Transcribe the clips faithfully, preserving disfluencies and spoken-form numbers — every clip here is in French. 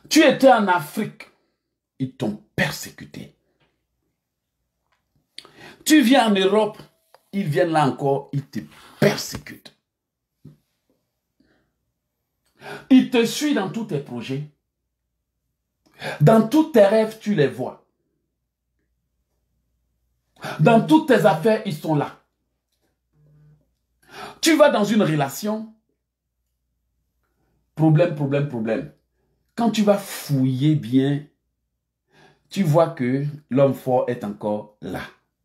Tu étais en Afrique, ils t'ont persécuté. Tu viens en Europe, ils viennent là encore, ils te persécutent. Ils te suivent dans tous tes projets. Dans tous tes rêves, tu les vois. Dans toutes tes affaires, ils sont là. Tu vas dans une relation, problème, problème, problème. Quand tu vas fouiller bien, tu vois que l'homme fort est encore là.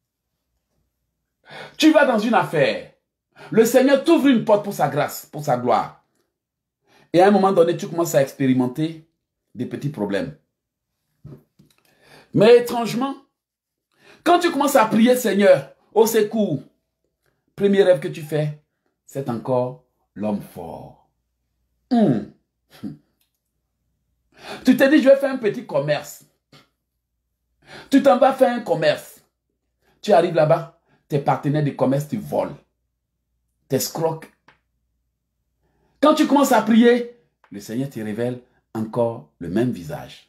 Tu vas dans une affaire, le Seigneur t'ouvre une porte pour sa grâce, pour sa gloire. Et à un moment donné, tu commences à expérimenter des petits problèmes. Mais étrangement, quand tu commences à prier, Seigneur, au secours, premier rêve que tu fais, c'est encore l'homme fort. Hum. Tu te dis, je vais faire un petit commerce. Tu t'en vas faire un commerce. Tu arrives là-bas, tes partenaires de commerce te volent. T'escroquent. Quand tu commences à prier, le Seigneur te révèle encore le même visage.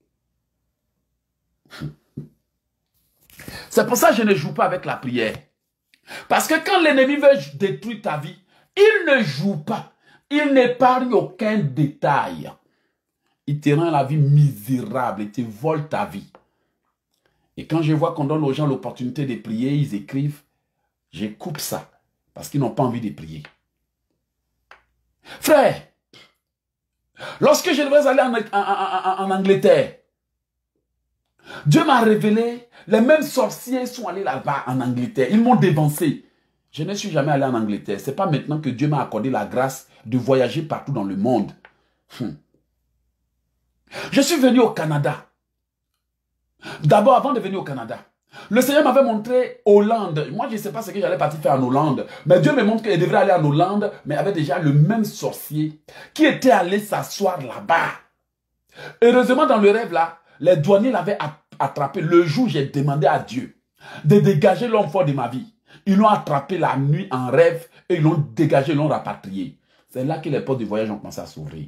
C'est pour ça que je ne joue pas avec la prière. Parce que quand l'ennemi veut détruire ta vie, il ne joue pas. Il n'épargne aucun détail. Il te rend la vie misérable. Il te vole ta vie. Et quand je vois qu'on donne aux gens l'opportunité de prier, ils écrivent, je coupe ça. Parce qu'ils n'ont pas envie de prier. Frère, lorsque je devais aller en, en, en, en Angleterre, Dieu m'a révélé, les mêmes sorciers sont allés là-bas en Angleterre. Ils m'ont dévancé. Je ne suis jamais allé en Angleterre. Ce n'est pas maintenant que Dieu m'a accordé la grâce de voyager partout dans le monde. Hum. Je suis venu au Canada. D'abord, avant de venir au Canada, le Seigneur m'avait montré Hollande. Moi, je ne sais pas ce que j'allais partir faire en Hollande. Mais Dieu me montre qu'il devrait aller en Hollande, mais avait déjà le même sorcier qui était allé s'asseoir là-bas. Heureusement, dans le rêve là, les douaniers l'avaient attrapé. Le jour où j'ai demandé à Dieu de dégager l'homme fort de ma vie, ils l'ont attrapé la nuit en rêve et ils l'ont dégagé, ils l'ont rapatrié. C'est là que les portes du voyage ont commencé à s'ouvrir.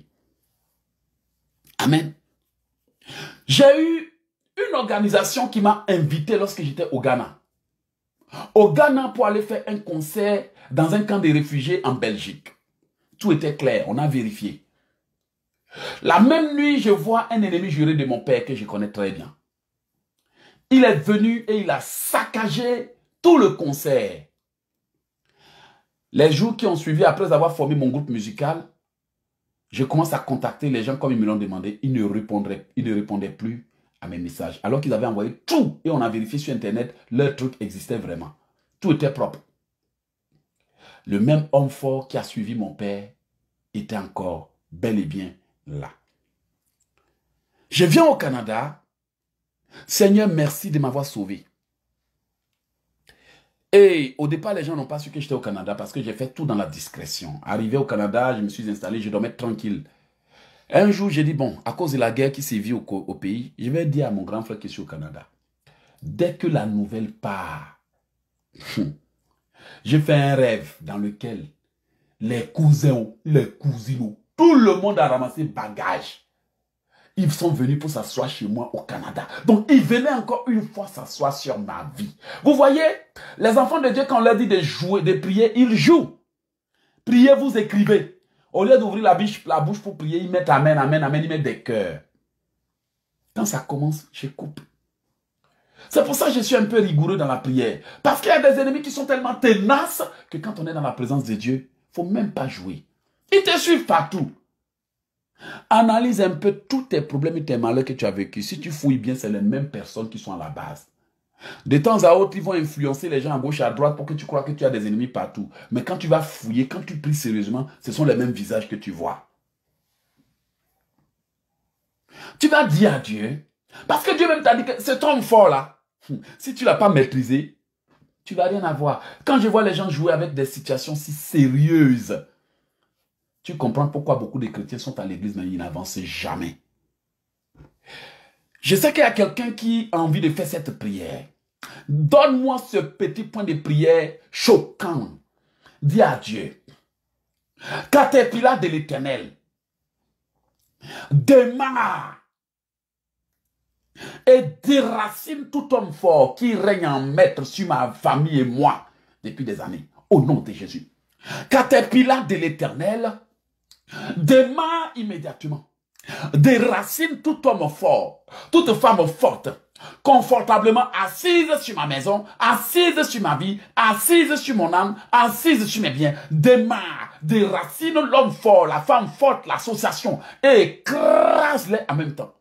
Amen. J'ai eu une organisation qui m'a invité lorsque j'étais au Ghana. Au Ghana pour aller faire un concert dans un camp de réfugiés en Belgique. Tout était clair, on a vérifié. La même nuit, je vois un ennemi juré de mon père que je connais très bien. Il est venu et il a saccagé tout le concert. Les jours qui ont suivi, après avoir formé mon groupe musical, je commence à contacter les gens comme ils me l'ont demandé. Ils ne répondraient, ils ne répondaient plus à mes messages. Alors qu'ils avaient envoyé tout et on a vérifié sur Internet, leur truc existait vraiment. Tout était propre. Le même homme fort qui a suivi mon père était encore bel et bien là. Je viens au Canada. Seigneur, merci de m'avoir sauvé. Et au départ, les gens n'ont pas su que j'étais au Canada parce que j'ai fait tout dans la discrétion. Arrivé au Canada, je me suis installé, je dormais tranquille. Un jour, j'ai dit, bon, à cause de la guerre qui sévit au, au pays, je vais dire à mon grand frère que je suis au Canada. Dès que la nouvelle part, j'ai fait un rêve dans lequel les cousins, les cousines, tout le monde a ramassé bagages. Ils sont venus pour s'asseoir chez moi au Canada. Donc, ils venaient encore une fois s'asseoir sur ma vie. Vous voyez, les enfants de Dieu, quand on leur dit de jouer, de prier, ils jouent. Priez, vous écrivez. Au lieu d'ouvrir la bouche, la bouche pour prier, ils mettent amen, amen, amen, ils mettent des cœurs. Quand ça commence, je coupe. C'est pour ça que je suis un peu rigoureux dans la prière. Parce qu'il y a des ennemis qui sont tellement tenaces que quand on est dans la présence de Dieu, il ne faut même pas jouer. Ils te suivent partout. Analyse un peu tous tes problèmes et tes malheurs que tu as vécu. Si tu fouilles bien, c'est les mêmes personnes qui sont à la base. De temps à autre, ils vont influencer les gens à gauche et à droite pour que tu crois que tu as des ennemis partout. Mais quand tu vas fouiller, quand tu pries sérieusement, ce sont les mêmes visages que tu vois. Tu vas dire à Dieu, parce que Dieu même t'a dit que cet homme fort là, si tu ne l'as pas maîtrisé, tu ne vas rien avoir. Quand je vois les gens jouer avec des situations si sérieuses, tu comprends pourquoi beaucoup de chrétiens sont à l'église, mais ils n'avancent jamais. Je sais qu'il y a quelqu'un qui a envie de faire cette prière. Donne-moi ce petit point de prière choquant. Dis à Dieu, caterpillar de l'Éternel, démarre et déracine tout homme fort qui règne en maître sur ma famille et moi depuis des années. Au nom de Jésus. Caterpillar de l'Éternel, démarre immédiatement. Déracine tout homme fort, toute femme forte, confortablement assise sur ma maison, assise sur ma vie, assise sur mon âme, assise sur mes biens. Démarre, déracine l'homme fort, la femme forte, l'association, et écrase-les en même temps.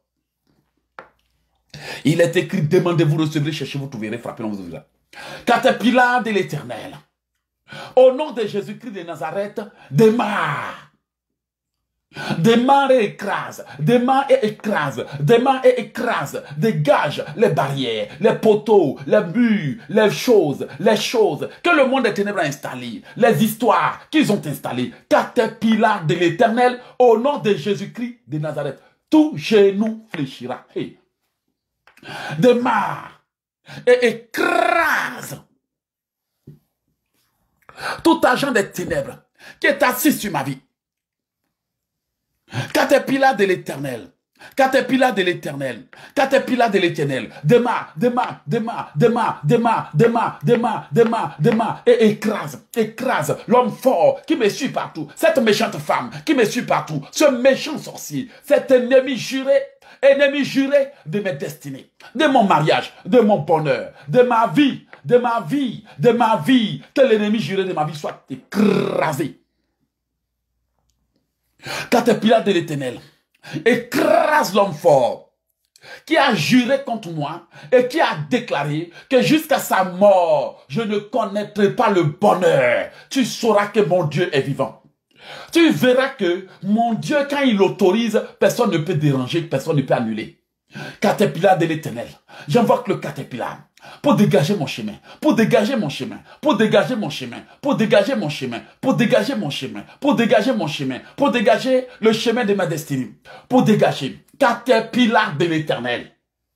Il est écrit, demandez-vous, recevrez, cherchez-vous, trouverez, frappez, on vous ouvrira. Caterpillar de l'Éternel, au nom de Jésus-Christ de Nazareth, démarre. Démarre et écrase, démarre et écrase, démarre et écrase, dégage les barrières, les poteaux, les murs, les choses, les choses que le monde des ténèbres a installées, les histoires qu'ils ont installées. Caterpillar de l'Éternel, au nom de Jésus-Christ de Nazareth, tout genou fléchira. Hey. Démarre et écrase tout agent des ténèbres qui est assis sur ma vie. Caterpillar de l'Éternel, caterpillar de l'Éternel, caterpillar de l'Éternel, démarre, démarre, démarre, démarre, démarre, démarre, démarre, démarre, démarre, et écrase, écrase l'homme fort qui me suit partout, cette méchante femme qui me suit partout, ce méchant sorcier, cet ennemi juré, ennemi juré de mes destinées, de mon mariage, de mon bonheur, de ma vie, de ma vie, de ma vie, que l'ennemi juré de ma vie soit écrasé. Caterpillar de l'Éternel, écrase l'homme fort qui a juré contre moi et qui a déclaré que jusqu'à sa mort, je ne connaîtrai pas le bonheur. Tu sauras que mon Dieu est vivant. Tu verras que mon Dieu, quand il autorise, personne ne peut déranger, personne ne peut annuler. Caterpillar de l'Éternel, j'invoque le caterpillar pour dégager mon chemin, pour dégager mon chemin, pour dégager mon chemin, pour dégager mon chemin, pour dégager mon chemin, pour dégager mon chemin, pour dégager le chemin de ma destinée, pour dégager. Caterpillar de l'Éternel.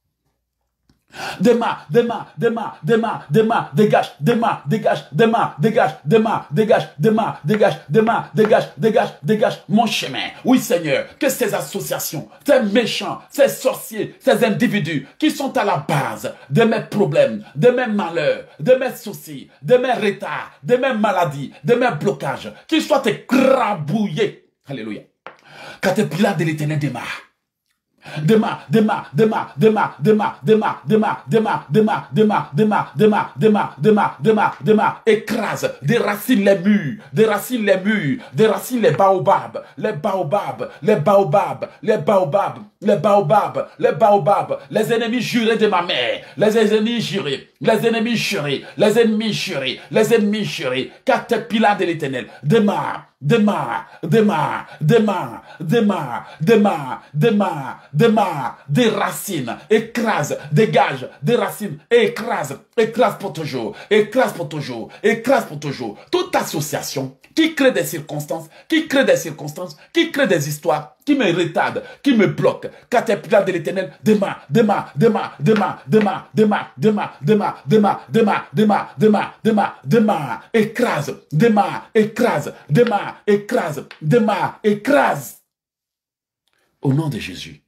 Démarre, démarre, démarre, démarre, démarre, dégage, démarre, dégage, démarre, dégage, démarre, dégage, démarre, dégage, démarre, dégage, dégage, dégage mon chemin. Oui Seigneur, que ces associations, ces méchants, ces sorciers, ces individus qui sont à la base de mes problèmes, de mes malheurs, de mes soucis, de mes retards, de mes maladies, de mes blocages, qu'ils soient écrabouillés. Alléluia. Caterpillar de l'Éternel démarre. Démarre, démarre, démarre, démarre, démarre, démarre, démarre, démarre, démarre, démarre, démarre, démarre, démarre, démarre, démarre, démarre, écrase, déracine les murs, déracine les murs, déracine les baobabs, les baobabs, les baobabs, les baobabs, les baobabs, les baobabs, les ennemis jurés de ma mère, les ennemis jurés, les ennemis jurés, les ennemis jurés, les ennemis jurés, caterpillar de l'Éternel, démarre. Démarre, démarre, démarre, démarre, démarre, démarre, démarre, déracine, écrase, dégage, déracine, écrase, écrase pour toujours, écrase pour toujours, écrase pour toujours. Toute association qui crée des circonstances, qui crée des circonstances, qui crée des histoires, qui me retarde, qui me bloque. Caterpillar de l'Éternel, démarre, démarre, démarre, démarre, démarre, démarre, démarre, démarre, démarre, démarre, démarre, démarre, démarre, démarre, écrase, démarre, écrase, démarre, écrase, démarre, écrase. Au nom de Jésus.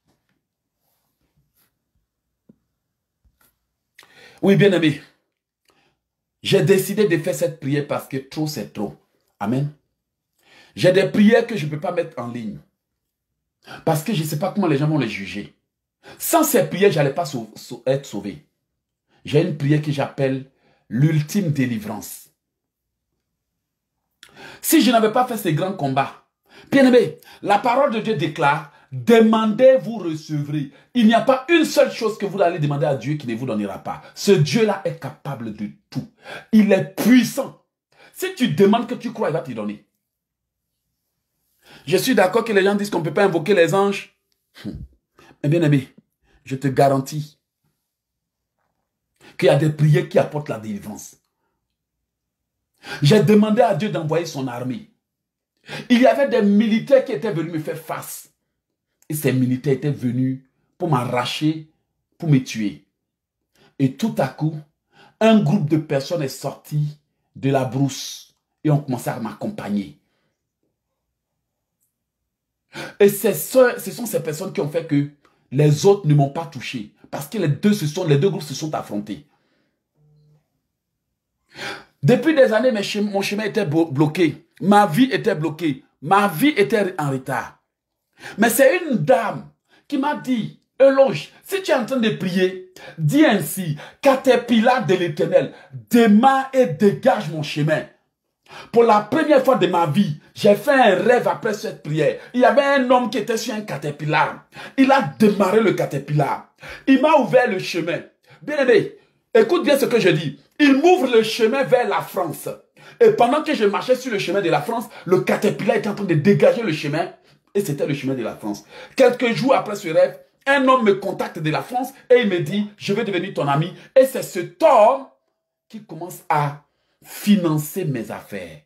Oui, bien-aimé, j'ai décidé de faire cette prière parce que trop, c'est trop. Amen. J'ai des prières que je ne peux pas mettre en ligne. Parce que je ne sais pas comment les gens vont les juger. Sans ces prières, je n'allais pas sau sau être sauvé. J'ai une prière que j'appelle l'ultime délivrance. Si je n'avais pas fait ces grands combats, bien aimé, la parole de Dieu déclare, demandez, vous recevrez. Il n'y a pas une seule chose que vous allez demander à Dieu qui ne vous donnera pas. Ce Dieu-là est capable de tout. Il est puissant. Si tu demandes que tu crois, il va te donner. Je suis d'accord que les gens disent qu'on ne peut pas invoquer les anges. Mais bien aimé, je te garantis qu'il y a des prières qui apportent la délivrance. J'ai demandé à Dieu d'envoyer son armée. Il y avait des militaires qui étaient venus me faire face. Et ces militaires étaient venus pour m'arracher, pour me tuer. Et tout à coup, un groupe de personnes est sorti de la brousse et ont commencé à m'accompagner. Et ce sont ces personnes qui ont fait que les autres ne m'ont pas touché. Parce que les deux, se sont, les deux groupes se sont affrontés. Depuis des années, mes chem mon chemin était bloqué. Ma vie était bloquée. Ma vie était en retard. Mais c'est une dame qui m'a dit, Eloge, si tu es en train de prier, dis ainsi, Caterpillar de l'Éternel, démarre et dégage mon chemin. Pour la première fois de ma vie, j'ai fait un rêve après cette prière. Il y avait un homme qui était sur un caterpillar. Il a démarré le caterpillar. Il m'a ouvert le chemin. Bien aimé, écoute bien ce que je dis. Il m'ouvre le chemin vers la France. Et pendant que je marchais sur le chemin de la France, le caterpillar était en train de dégager le chemin. Et c'était le chemin de la France. Quelques jours après ce rêve, un homme me contacte de la France et il me dit, je veux devenir ton ami. Et c'est cet homme qui commence à financer mes affaires.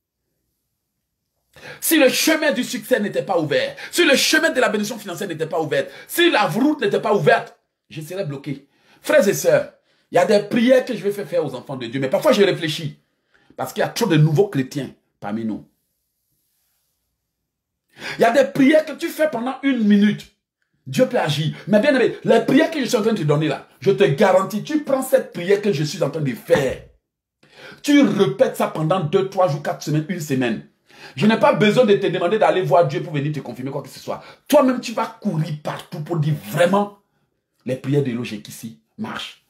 Si le chemin du succès n'était pas ouvert, si le chemin de la bénédiction financière n'était pas ouvert, si la route n'était pas ouverte, je serais bloqué. Frères et sœurs, il y a des prières que je vais faire faire aux enfants de Dieu, mais parfois je réfléchis, parce qu'il y a trop de nouveaux chrétiens parmi nous. Il y a des prières que tu fais pendant une minute. Dieu peut agir. Mais bien aimé, les prières que je suis en train de te donner là, je te garantis, tu prends cette prière que je suis en train de faire. Tu répètes ça pendant deux, trois jours, quatre semaines, une semaine. Je n'ai pas besoin de te demander d'aller voir Dieu pour venir te confirmer quoi que ce soit. Toi-même, tu vas courir partout pour dire vraiment, les prières de Eloge ici marchent.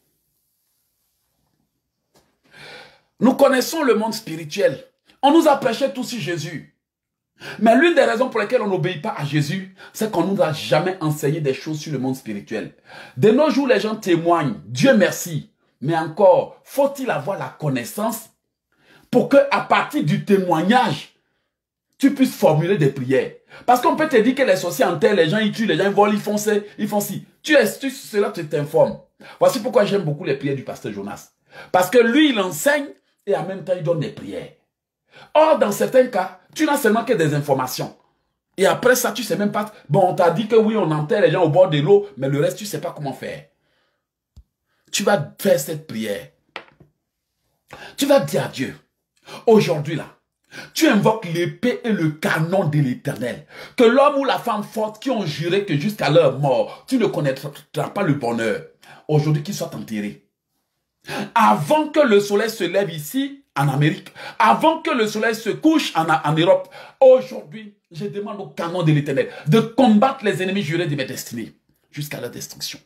Nous connaissons le monde spirituel. On nous a prêché tout sur Jésus. Mais l'une des raisons pour lesquelles on n'obéit pas à Jésus, c'est qu'on ne nous a jamais enseigné des choses sur le monde spirituel. De nos jours, les gens témoignent. Dieu merci. Mais encore, faut-il avoir la connaissance pour qu'à partir du témoignage, tu puisses formuler des prières. Parce qu'on peut te dire que les sorciers enterrent, les gens ils tuent, les gens ils volent, ils font ça, ils font ci. Tu es, tu, cela tu t'informes. Voici pourquoi j'aime beaucoup les prières du pasteur Jonas. Parce que lui, il enseigne et en même temps, il donne des prières. Or, dans certains cas, tu n'as seulement que des informations. Et après ça, tu ne sais même pas. Bon, on t'a dit que oui, on enterre les gens au bord de l'eau, mais le reste, tu ne sais pas comment faire. Tu vas faire cette prière. Tu vas dire à Dieu, aujourd'hui là, tu invoques l'épée et le canon de l'Éternel. Que l'homme ou la femme forte qui ont juré que jusqu'à leur mort, tu ne connaîtras pas le bonheur. Aujourd'hui, qu'ils soient enterrés. Avant que le soleil se lève ici, en Amérique, avant que le soleil se couche en, en Europe, aujourd'hui, je demande au canon de l'Éternel de combattre les ennemis jurés de mes destinées jusqu'à leur destruction.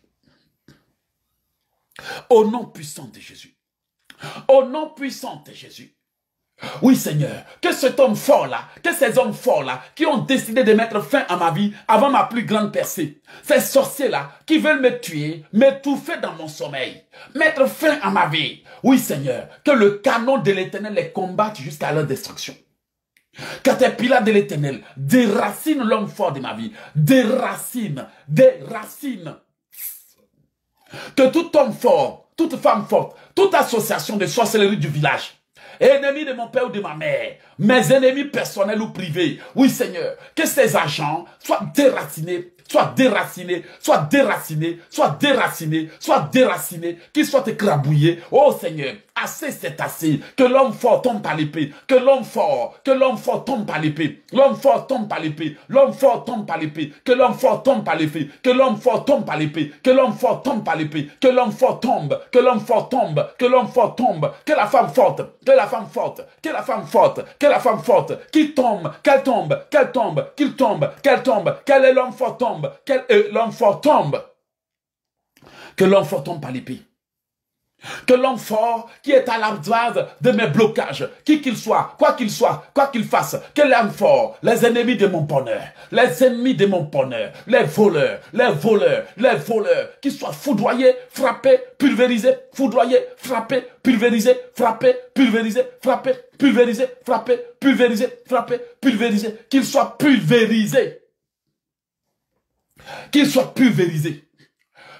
Au nom puissant de Jésus. Au nom puissant de Jésus. Oui Seigneur, que cet homme fort là, que ces hommes forts là, qui ont décidé de mettre fin à ma vie avant ma plus grande percée, ces sorciers là, qui veulent me tuer, m'étouffer dans mon sommeil, mettre fin à ma vie. Oui Seigneur, que le canon de l'Éternel les combatte jusqu'à leur destruction. Caterpillar de l'Éternel, déracine l'homme fort de ma vie, déracine, déracine. Que tout homme fort, toute femme forte, toute association de sorcellerie du village, ennemis de mon père ou de ma mère, mes ennemis personnels ou privés, oui Seigneur, que ces agents soient déracinés, soient déracinés, soient déracinés, soient déracinés, soient déracinés, qu'ils soient écrabouillés. Oh Seigneur, assez c'est assez, que l'homme fort tombe par l'épée, que l'homme fort, que l'homme fort tombe par l'épée, l'homme fort tombe par l'épée, l'homme fort tombe par l'épée, que l'homme fort tombe par l'épée, que l'homme fort tombe par l'épée, que l'homme fort tombe par l'épée, que l'homme fort tombe, que l'homme fort tombe, que l'homme fort tombe, que la femme forte, que la femme forte, que la femme forte, que la femme forte, qui tombe, qu'elle tombe, qu'elle tombe, qu'il tombe, qu'elle tombe, qu'elle est l'homme fort tombe, qu'elle est l'homme fort tombe, que l'homme fort tombe par l'épée. Que l'homme fort qui est à la base de mes blocages, qui qu'il soit, quoi qu'il soit, quoi qu'il fasse, que l'homme fort, les ennemis de mon bonheur, les ennemis de mon bonheur, les voleurs, les voleurs, les voleurs, qui soient foudroyés, frappés, pulvérisés, foudroyés, frappés, pulvérisés, frappés, pulvérisés, frappés, pulvérisés, frappés, pulvérisés, frappés, pulvérisés, qu'ils soient pulvérisés. Qu'ils soient pulvérisés.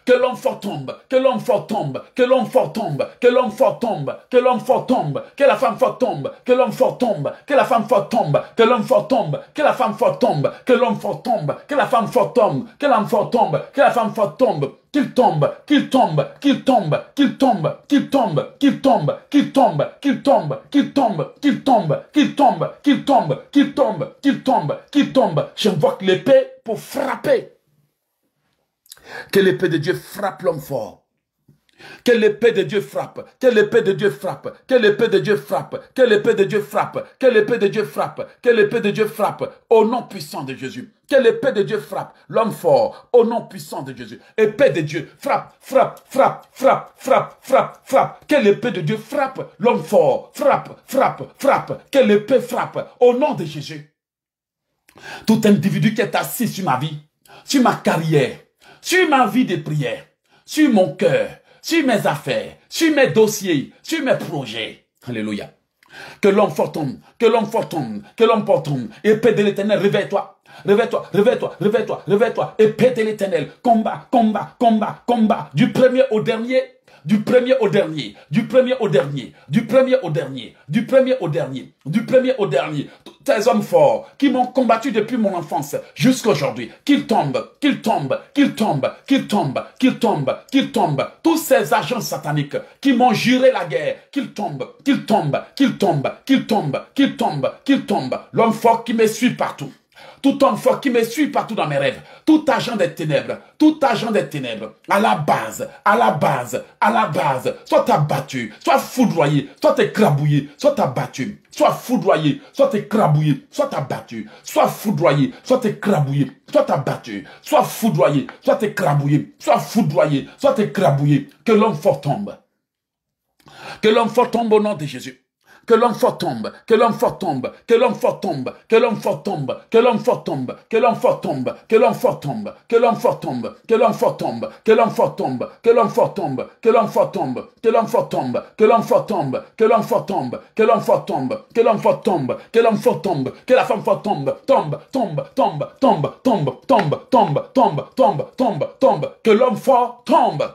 que l'homme fort tombe, que l'homme fort tombe, que l'homme fort tombe, que l'homme fort tombe, que l'homme fort tombe, que la femme fort tombe, que l'homme fort tombe, que la femme fort tombe, que l'homme fort tombe, que la femme fort tombe, que l'homme fort tombe, que la femme fort tombe, que l'homme fort tombe, que la femme fort tombe, qu'il tombe, qu'il tombe, qu'il tombe, qu'il tombe, qu'il tombe, qu'il tombe, qu'il tombe, qu'il tombe, qu'il tombe, qu'il tombe, qu'il tombe, qu'il tombe, qu'il tombe, qu'il tombe, qu'il tombe. J'invoque l'épée pour frapper. Que l'épée de Dieu frappe l'homme fort. Que l'épée de Dieu frappe, que l'épée de Dieu frappe, que l'épée de Dieu frappe, que l'épée de Dieu frappe, que l'épée de Dieu frappe, que l'épée de Dieu frappe, au nom puissant de Jésus. Que l'épée de Dieu frappe l'homme fort, au nom puissant de Jésus. Épée de Dieu, frappe, frappe, frappe, frappe, frappe, frappe, frappe. Que l'épée de Dieu frappe l'homme fort, frappe, frappe, frappe. Que l'épée frappe, au nom de Jésus. Tout individu qui est assis sur ma vie, sur ma carrière, sur ma vie de prière, sur mon cœur, sur mes affaires, sur mes dossiers, sur mes projets. Alléluia. Que l'homme fort tombe, que l'homme fort tombe, que l'homme fort tombe. Épée de l'Éternel, réveille-toi. Réveille-toi, réveille-toi, réveille-toi, réveille-toi. Épée de l'Éternel, combat, combat, combat, combat. Du premier au dernier, du premier au dernier, du premier au dernier, du premier au dernier, du premier au dernier, du premier au dernier. Tes hommes forts qui m'ont combattu depuis mon enfance jusqu'à aujourd'hui, qu'ils tombent, qu'ils tombent, qu'ils tombent, qu'ils tombent, qu'ils tombent, qu'ils tombent. Tous ces agents sataniques qui m'ont juré la guerre, qu'ils tombent, qu'ils tombent, qu'ils tombent, qu'ils tombent, qu'ils tombent, qu'ils tombent. L'homme fort qui me suit partout. Tout homme fort qui me suit partout dans mes rêves, tout agent des ténèbres, tout agent des ténèbres, à la base, à la base, à la base, soit abattu, soit foudroyé, soit écrabouillé, soit abattu, soit foudroyé, soit écrabouillé, soit abattu, soit foudroyé, soit écrabouillé, soit abattu, soit foudroyé, soit écrabouillé, soit foudroyé, soit écrabouillé, que l'homme fort tombe. Que l'homme fort tombe au nom de Jésus. Que l'homme fort tombe, que l'homme fort tombe, que l'homme fort tombe, que l'homme fort tombe, que l'homme fort tombe, que l'homme fort tombe, que l'homme fort tombe, que l'homme fort tombe, que l'homme fort tombe, que l'homme fort tombe, que l'homme fort tombe, que l'homme fort tombe, que l'homme fort tombe, que l'homme fort tombe, que l'homme fort tombe, que l'homme fort tombe, que l'homme fort tombe, que l'homme fort tombe, que la femme fort tombe, tombe, tombe, tombe, tombe, tombe, tombe, tombe, tombe, tombe, tombe, tombe, que l'homme fort tombe.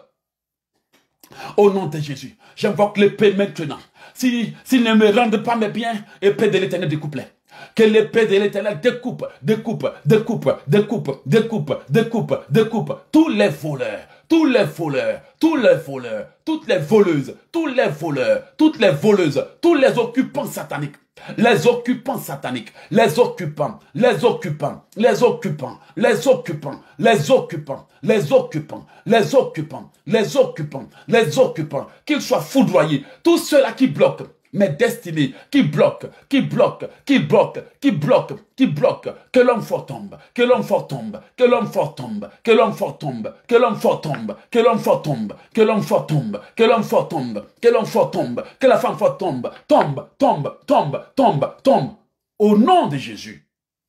Au nom de Jésus, j'invoque l'épée maintenant. S'ils si, ne me rendent pas mes biens, épée de l'Éternel découpe-les. Que l'épée de l'Éternel découpe, découpe, découpe, découpe, découpe, découpe, découpe tous les voleurs, tous les voleurs, tous les voleurs, toutes les voleuses, tous les voleurs, toutes les voleuses, tous les occupants sataniques. Les occupants sataniques, les occupants, les occupants, les occupants, les occupants, les occupants, les occupants, les occupants, les occupants, les occupants, qu'ils soient foudroyés, tous ceux-là qui bloquent mes destinées, qui bloquent, qui bloquent, qui bloquent, qui bloquent, qui bloquent, que l'homme fort tombe, que l'homme fort tombe, que l'homme fort tombe, que l'homme fort tombe, que l'homme fort tombe, que l'homme fort tombe, que l'homme fort tombe, que l'homme fort tombe, que l'homme fort tombe, que la femme fort tombe, tombe, tombe, tombe, tombe, tombe, au nom de Jésus.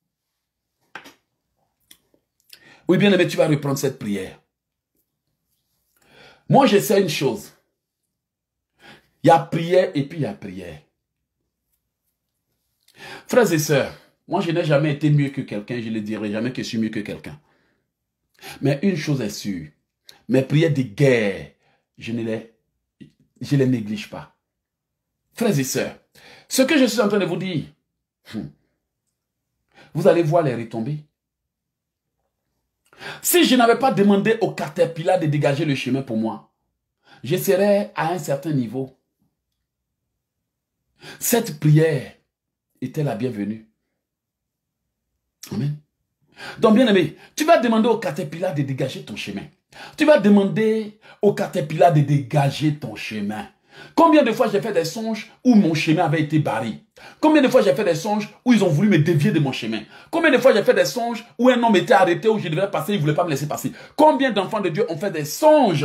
Oui, bien aimé, tu vas reprendre cette prière. Moi, je sais une chose. Il y a prière et puis il y a prière. Frères et sœurs, moi je n'ai jamais été mieux que quelqu'un, je ne dirai jamais que je suis mieux que quelqu'un. Mais une chose est sûre, mes prières de guerre, je ne les, je les néglige pas. Frères et sœurs, ce que je suis en train de vous dire, vous allez voir les retombées. Si je n'avais pas demandé au Caterpillar de dégager le chemin pour moi, je serais à un certain niveau. Cette prière était la bienvenue. Amen. Donc, bien aimé, tu vas demander au Caterpillar de dégager ton chemin. Tu vas demander au Caterpillar de dégager ton chemin. Combien de fois j'ai fait des songes où mon chemin avait été barré? Combien de fois j'ai fait des songes où ils ont voulu me dévier de mon chemin? Combien de fois j'ai fait des songes où un homme était arrêté, où je devais passer, il ne voulait pas me laisser passer? Combien d'enfants de Dieu ont fait des songes?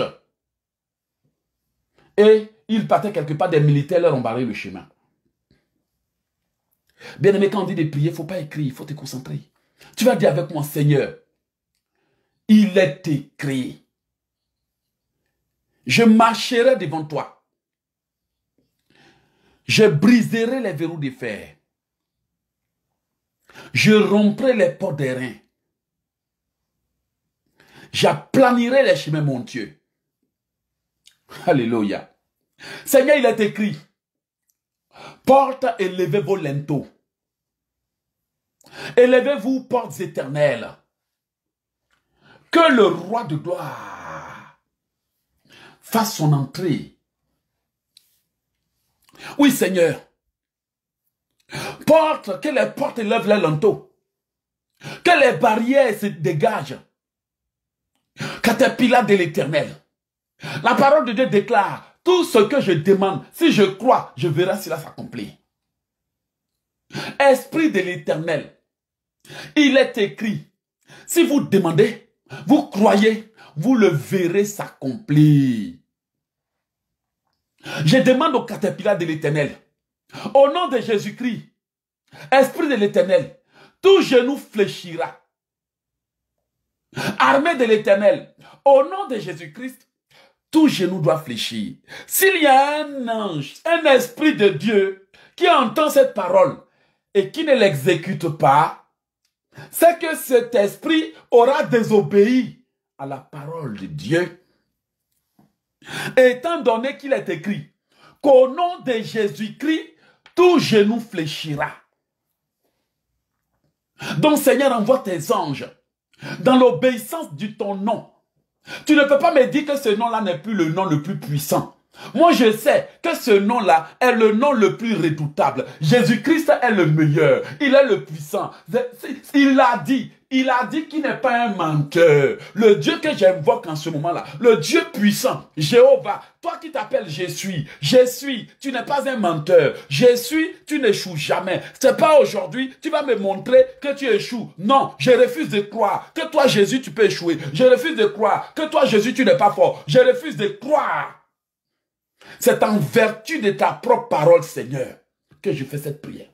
Et ils partaient quelque part, des militaires leur ont barré le chemin. Bien aimé, quand on dit de prier, il ne faut pas écrire, il faut te concentrer. Tu vas dire avec moi, Seigneur, il est écrit. Je marcherai devant toi. Je briserai les verrous de fer. Je romprai les portes des reins. J'aplanirai les chemins, mon Dieu. Alléluia. Seigneur, il est écrit, porte et levez vos linteaux. Élevez-vous, portes éternelles. Que le roi de gloire fasse son entrée. Oui, Seigneur. Porte, que les portes lèvent les linteaux. Que les barrières se dégagent. Caterpillar de l'éternel. La parole de Dieu déclare, tout ce que je demande, si je crois, je verrai cela s'accomplir. Esprit de l'éternel. Il est écrit, si vous demandez, vous croyez, vous le verrez s'accomplir. Je demande au caterpillar de l'éternel, au nom de Jésus-Christ, Esprit de l'éternel, tout genou fléchira. Armée de l'éternel, au nom de Jésus-Christ, tout genou doit fléchir. S'il y a un ange, un esprit de Dieu qui entend cette parole et qui ne l'exécute pas, c'est que cet esprit aura désobéi à la parole de Dieu. Étant donné qu'il est écrit qu'au nom de Jésus-Christ, tout genou fléchira. Donc Seigneur, envoie tes anges dans l'obéissance de ton nom. Tu ne peux pas me dire que ce nom-là n'est plus le nom le plus puissant. Moi, je sais que ce nom-là est le nom le plus redoutable. Jésus-Christ est le meilleur. Il est le puissant. Il l'a dit. Il a dit qu'il n'est pas un menteur. Le Dieu que j'invoque en ce moment-là, le Dieu puissant, Jéhovah, toi qui t'appelles je suis, je suis, tu n'es pas un menteur. Je suis, tu n'échoues jamais. C'est pas aujourd'hui, tu vas me montrer que tu échoues. Non, je refuse de croire que toi, Jésus, tu peux échouer. Je refuse de croire que toi, Jésus, tu n'es pas fort. Je refuse de croire. C'est en vertu de ta propre parole, Seigneur, que je fais cette prière.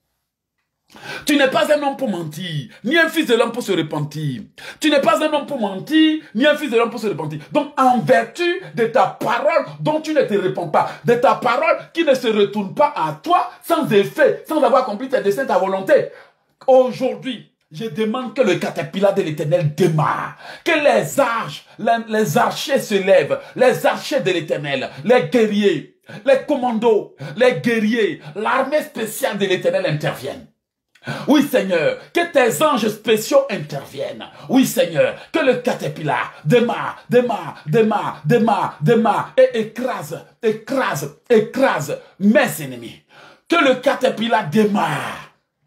Tu n'es pas un homme pour mentir, ni un fils de l'homme pour se repentir. Tu n'es pas un homme pour mentir, ni un fils de l'homme pour se repentir. Donc, en vertu de ta parole dont tu ne te réponds pas, de ta parole qui ne se retourne pas à toi sans effet, sans avoir accompli tes desseins, ta volonté, aujourd'hui, je demande que le caterpillar de l'éternel démarre, que les arches, les, les archers se lèvent, les archers de l'éternel, les guerriers, les commandos, les guerriers, l'armée spéciale de l'éternel interviennent. Oui, Seigneur, que tes anges spéciaux interviennent. Oui, Seigneur, que le caterpillar démarre, démarre, démarre, démarre, démarre et écrase, écrase, écrase mes ennemis. Que le caterpillar démarre.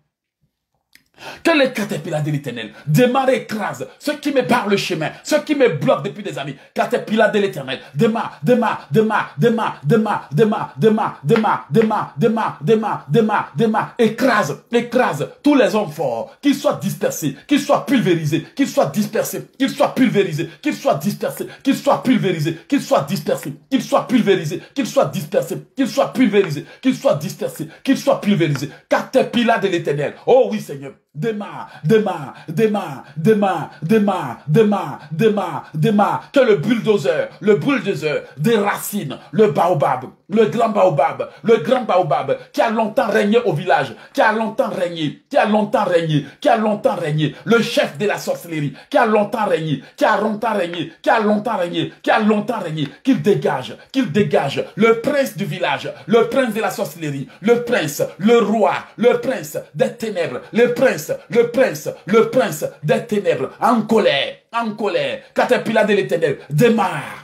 Que le caterpillar de l'éternel démarre et écrase ceux qui me barrent le chemin, ceux qui me bloquent depuis des années. Caterpillar de l'éternel, démarre, démarre, démarre, démarre, démarre, démarre, démarre, démarre, démarre, démarre, démarre, démarre, démarre, écrase, écrase tous les hommes forts, qu'ils soient dispersés, qu'ils soient pulvérisés, qu'ils soient dispersés, qu'ils soient pulvérisés, qu'ils soient dispersés, qu'ils soient pulvérisés, qu'ils soient dispersés, qu'ils soient pulvérisés, qu'ils soient dispersés, qu'ils soient pulvérisés, qu'ils soient dispersés, qu'ils soient pulvérisés. Caterpillar de l'éternel, oh oui Seigneur. Démarre, démarre, démarre, démarre, démarre, démarre, démarre, démarre. Que le bulldozer, le bulldozer déracine le baobab, le grand baobab, le grand baobab qui a longtemps régné au village, qui a longtemps régné, qui a longtemps régné, qui a longtemps régné, le chef de la sorcellerie, qui a longtemps régné, qui a longtemps régné, qui a longtemps régné, qui a longtemps régné, qu'il dégage, qu'il dégage, le prince du village, le prince de la sorcellerie, le prince, le roi, le prince des ténèbres, le prince, le prince, le prince des ténèbres, en colère, en colère, caterpillar de l'éternel, démarre.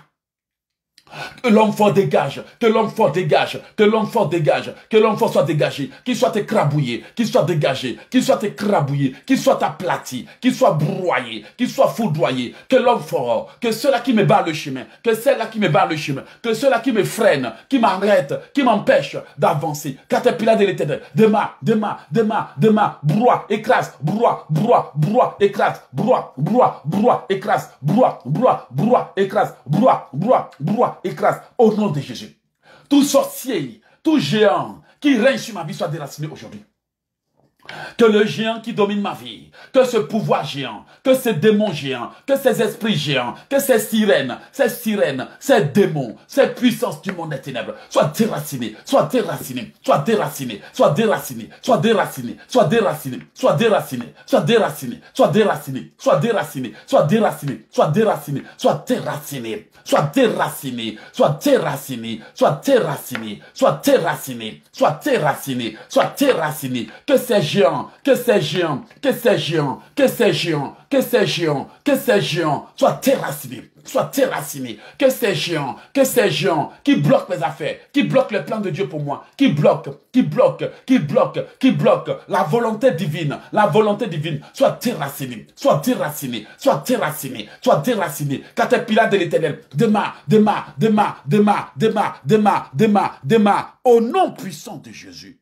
Que l'homme fort dégage, que l'homme fort dégage, que l'homme fort dégage, que l'homme fort soit dégagé, qu'il soit écrabouillé, qu'il soit dégagé, qu'il soit écrabouillé, qu'il soit aplati, qu'il soit broyé, qu'il soit foudroyé, que l'homme fort, que ceux-là qui me barrent le chemin, que ceux-là qui me barrent le chemin, que ceux-là qui me freinent, qui m'arrêtent, qui m'empêchent d'avancer, caterpillar de l'éternel, démarre, démarre, démarre, démarre, broie, écrase, broie, broie, broie, écrase, broie, broie, broie, écrase, broie, broie, broie, écrase, broie, broie, broie, écrase au nom de Jésus. Tout sorcier, tout géant qui règne sur ma vie soit déraciné aujourd'hui. Que le géant qui domine ma vie, que ce pouvoir géant, que ces démons géants, que ces esprits géants, que ces sirènes, ces sirènes, ces démons, ces puissances du monde des ténèbres soient déracinés, soient déracinés, soient déracinés, soient déracinés, soient déracinés, soient déracinés, soient déracinés, soient déracinés, soient déracinés, soient déracinés, soient déracinés, soient déracinés, soient déracinés, soient déracinés, soient déracinés, soient déracinés, soient déracinés, soient déracinés, soient déracinés, que ces géants, que ces géants, que ces géants, que ces géants, que ces géants, que ces géants soient déracinés, soient déracinés, que ces géants, que ces géants qui bloquent les affaires, qui bloquent le plan de Dieu pour moi, qui bloquent, qui bloquent, qui bloquent, qui bloquent la volonté divine, la volonté divine, soient déracinés, soient déracinés, soient déracinés, soient déracinés, caterpillar de l'éternel, démarre, démarre, démarre, démarre, démarre, démarre, démarre, démarre, au nom puissant de Jésus.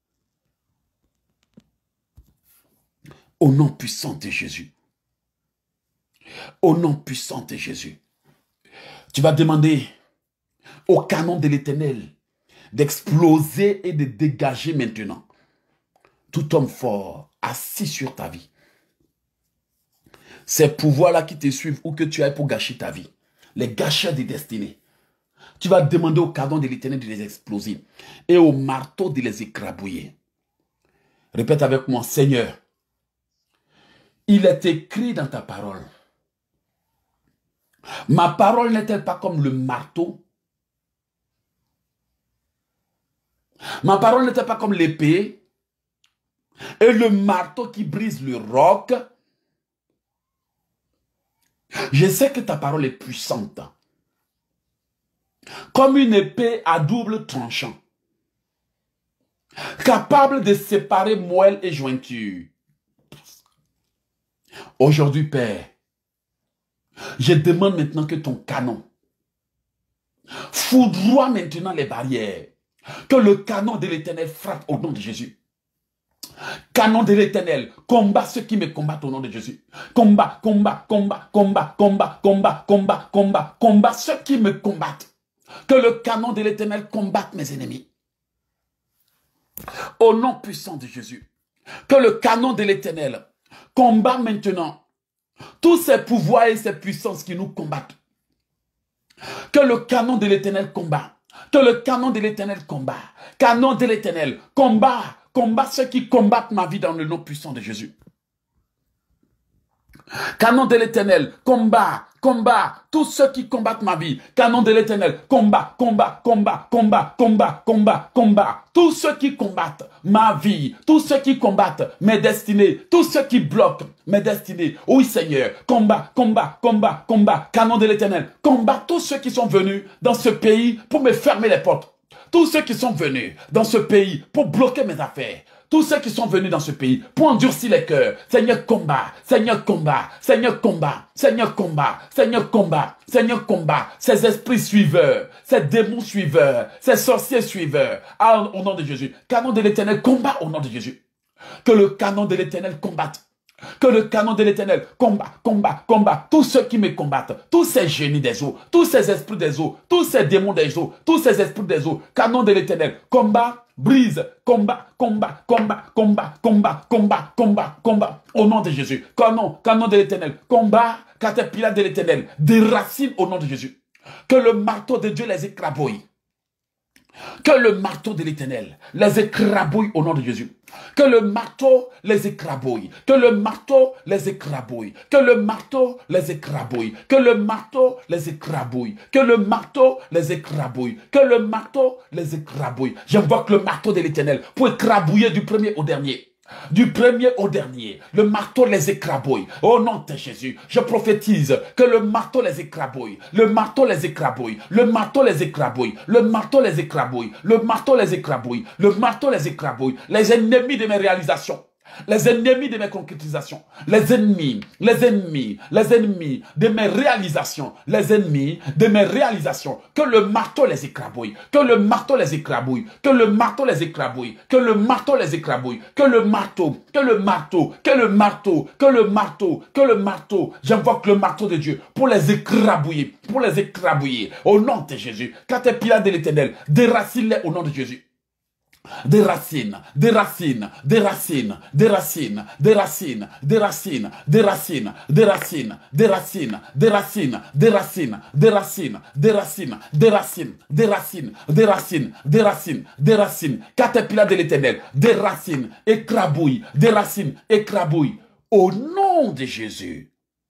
Au nom puissant de Jésus. Au nom puissant de Jésus. Tu vas demander au canon de l'Éternel d'exploser et de dégager maintenant tout homme fort assis sur ta vie. Ces pouvoirs-là qui te suivent ou que tu as pour gâcher ta vie. Les gâcheurs des destinées. Tu vas demander au canon de l'Éternel de les exploser et au marteau de les écrabouiller. Répète avec moi, Seigneur. Il est écrit dans ta parole. Ma parole n'est-elle pas comme le marteau? Ma parole n'est-elle pas comme l'épée? Et le marteau qui brise le roc? Je sais que ta parole est puissante. Comme une épée à double tranchant. Capable de séparer moelle et jointure. Aujourd'hui, Père, je demande maintenant que ton canon foudroie maintenant les barrières. Que le canon de l'Éternel frappe au nom de Jésus. Canon de l'Éternel, combat ceux qui me combattent au nom de Jésus. Combat, combat, combat, combat, combat, combat, combat, combat, combat ceux qui me combattent. Que le canon de l'Éternel combatte mes ennemis. Au nom puissant de Jésus. Que le canon de l'Éternel combat maintenant tous ces pouvoirs et ces puissances qui nous combattent. Que le canon de l'Éternel combat. Que le canon de l'Éternel combat. Canon de l'Éternel combat. Combat ceux qui combattent ma vie dans le nom puissant de Jésus. Canon de l'Éternel, combat, combat, tous ceux qui combattent ma vie. Canon de l'Éternel, combat, combat, combat, combat, combat, combat, combat. Tous ceux qui combattent ma vie, tous ceux qui combattent mes destinées, tous ceux qui bloquent mes destinées. Oui Seigneur, combat, combat, combat, combat. Canon de l'Éternel, combat tous ceux qui sont venus dans ce pays pour me fermer les portes. Tous ceux qui sont venus dans ce pays pour bloquer mes affaires. Tous ceux qui sont venus dans ce pays pour endurcir les cœurs. Seigneur, combat. Seigneur, combat. Seigneur, combat. Seigneur, combat. Seigneur, combat. Seigneur, combat. Ces esprits suiveurs. Ces démons suiveurs. Ces sorciers suiveurs. Ah, au nom de Jésus. Canon de l'Éternel, combat au nom de Jésus. Que le canon de l'Éternel combatte. Que le canon de l'Éternel combat, combat, combat. Tous ceux qui me combattent. Tous ces génies des eaux. Tous ces esprits des eaux. Tous ces démons des eaux. Tous ces esprits des eaux. Canon de l'Éternel. Combat. Brise, combat, combat, combat, combat, combat, combat, combat, combat, au nom de Jésus. Canon, canon de l'Éternel, combat, caterpillar de l'Éternel, déracine au nom de Jésus. Que le marteau de Dieu les écrabouille. Que le marteau de l'Éternel les écrabouille au nom de Jésus. Que le marteau les écrabouille. Que le marteau les écrabouille. Que le marteau les écrabouille. Que le marteau les écrabouille. Que le marteau les écrabouille. Que le marteau les écrabouille. J'invoque le marteau de l'Éternel pour écrabouiller du premier au dernier. Du premier au dernier, le marteau les écrabouille. Au nom de Jésus, je prophétise que le marteau les écrabouille. Le marteau les écrabouille. Le marteau les écrabouille. Le marteau les écrabouille. Le marteau les écrabouille. Le marteau les écrabouille. Les ennemis de mes réalisations. Les ennemis de mes concrétisations, les ennemis, les ennemis, les ennemis de mes réalisations, les ennemis de mes réalisations, que le marteau les écrabouille, que le marteau les écrabouille, que le marteau les écrabouille, que le marteau les écrabouille, que le marteau, que le marteau, que le marteau, que le marteau, que le marteau, j'invoque le marteau de Dieu pour les écrabouiller, pour les écrabouiller, au nom de Jésus, caterpillar de l'Éternel, déracine-les au nom de Jésus. des racines, des racines, des racines, des racines, des racines, des racines, des racines, des racines, des racines, des racines, des racines, des racines, des racines, des racines, des racines, des racines, des racines, des racines, caterpillar de l'Éternel, des racines, écrabouille, des racines, écrabouille, au nom de Jésus.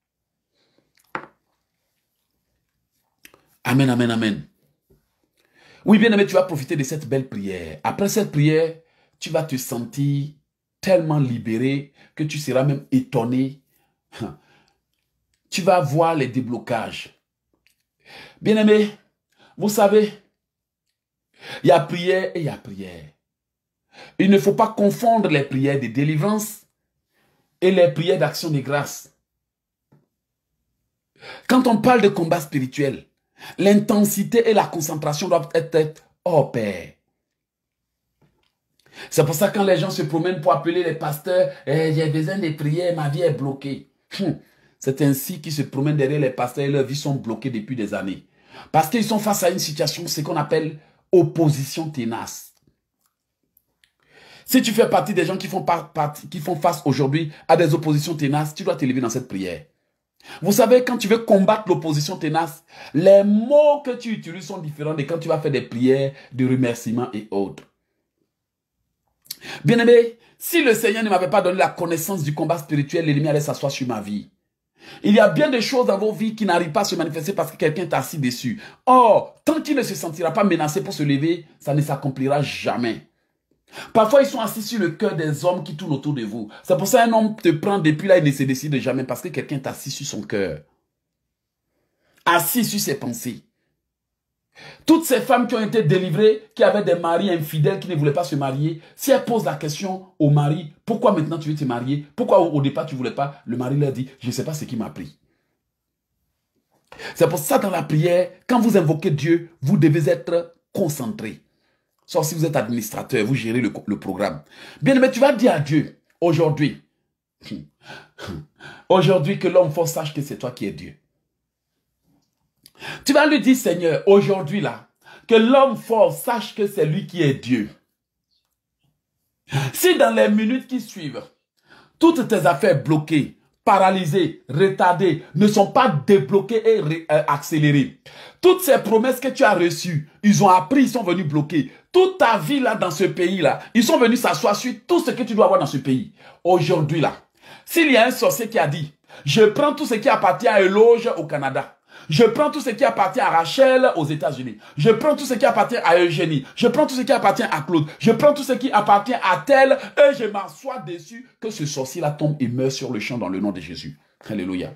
Amen, amen, amen. Oui, bien aimé, tu vas profiter de cette belle prière. Après cette prière, tu vas te sentir tellement libéré que tu seras même étonné. Tu vas voir les déblocages. Bien aimé, vous savez, il y a prière et il y a prière. Il ne faut pas confondre les prières de délivrance et les prières d'action de grâce. Quand on parle de combat spirituel, l'intensité et la concentration doivent être hors pair. C'est pour ça que quand les gens se promènent pour appeler les pasteurs, eh, j'ai besoin de prières, ma vie est bloquée. Hum. C'est ainsi qu'ils se promènent derrière les pasteurs et leurs vies sont bloquées depuis des années. Parce qu'ils sont face à une situation, ce qu'on appelle opposition ténace. Si tu fais partie des gens qui font, partie, qui font face aujourd'hui à des oppositions ténaces, tu dois t'élever dans cette prière. Vous savez, quand tu veux combattre l'opposition ténace, les mots que tu utilises sont différents de quand tu vas faire des prières de remerciement et autres. Bien-aimé, si le Seigneur ne m'avait pas donné la connaissance du combat spirituel, l'ennemi allait s'asseoir sur ma vie. Il y a bien des choses dans vos vies qui n'arrivent pas à se manifester parce que quelqu'un est assis dessus. Or, tant qu'il ne se sentira pas menacé pour se lever, ça ne s'accomplira jamais. Parfois, ils sont assis sur le cœur des hommes qui tournent autour de vous. C'est pour ça qu'un homme te prend depuis là, il ne se décide jamais parce que quelqu'un est assis sur son cœur. Assis sur ses pensées. Toutes ces femmes qui ont été délivrées, qui avaient des maris infidèles, qui ne voulaient pas se marier, si elles posent la question au mari, pourquoi maintenant tu veux te marier? Pourquoi au départ tu ne voulais pas? Le mari leur dit, je ne sais pas ce qui m'a pris. C'est pour ça dans la prière, quand vous invoquez Dieu, vous devez être concentré. Sauf si vous êtes administrateur, vous gérez le, le programme. Bien aimé, tu vas dire à Dieu, aujourd'hui, aujourd'hui que l'homme fort sache que c'est toi qui es Dieu. Tu vas lui dire, Seigneur, aujourd'hui là, que l'homme fort sache que c'est lui qui est Dieu. Si dans les minutes qui suivent, toutes tes affaires bloquées, paralysées, retardées, ne sont pas débloquées et euh, accélérées, toutes ces promesses que tu as reçues, ils ont appris, ils sont venus bloquer. Toute ta vie là dans ce pays là, ils sont venus s'asseoir sur tout ce que tu dois avoir dans ce pays. Aujourd'hui là, s'il y a un sorcier qui a dit, je prends tout ce qui appartient à Eloge au Canada, je prends tout ce qui appartient à Rachel aux États-Unis, je prends tout ce qui appartient à Eugénie, je prends tout ce qui appartient à Claude, je prends tout ce qui appartient à tel, et je m'assois dessus, que ce sorcier là tombe et meurt sur le champ dans le nom de Jésus. Alléluia.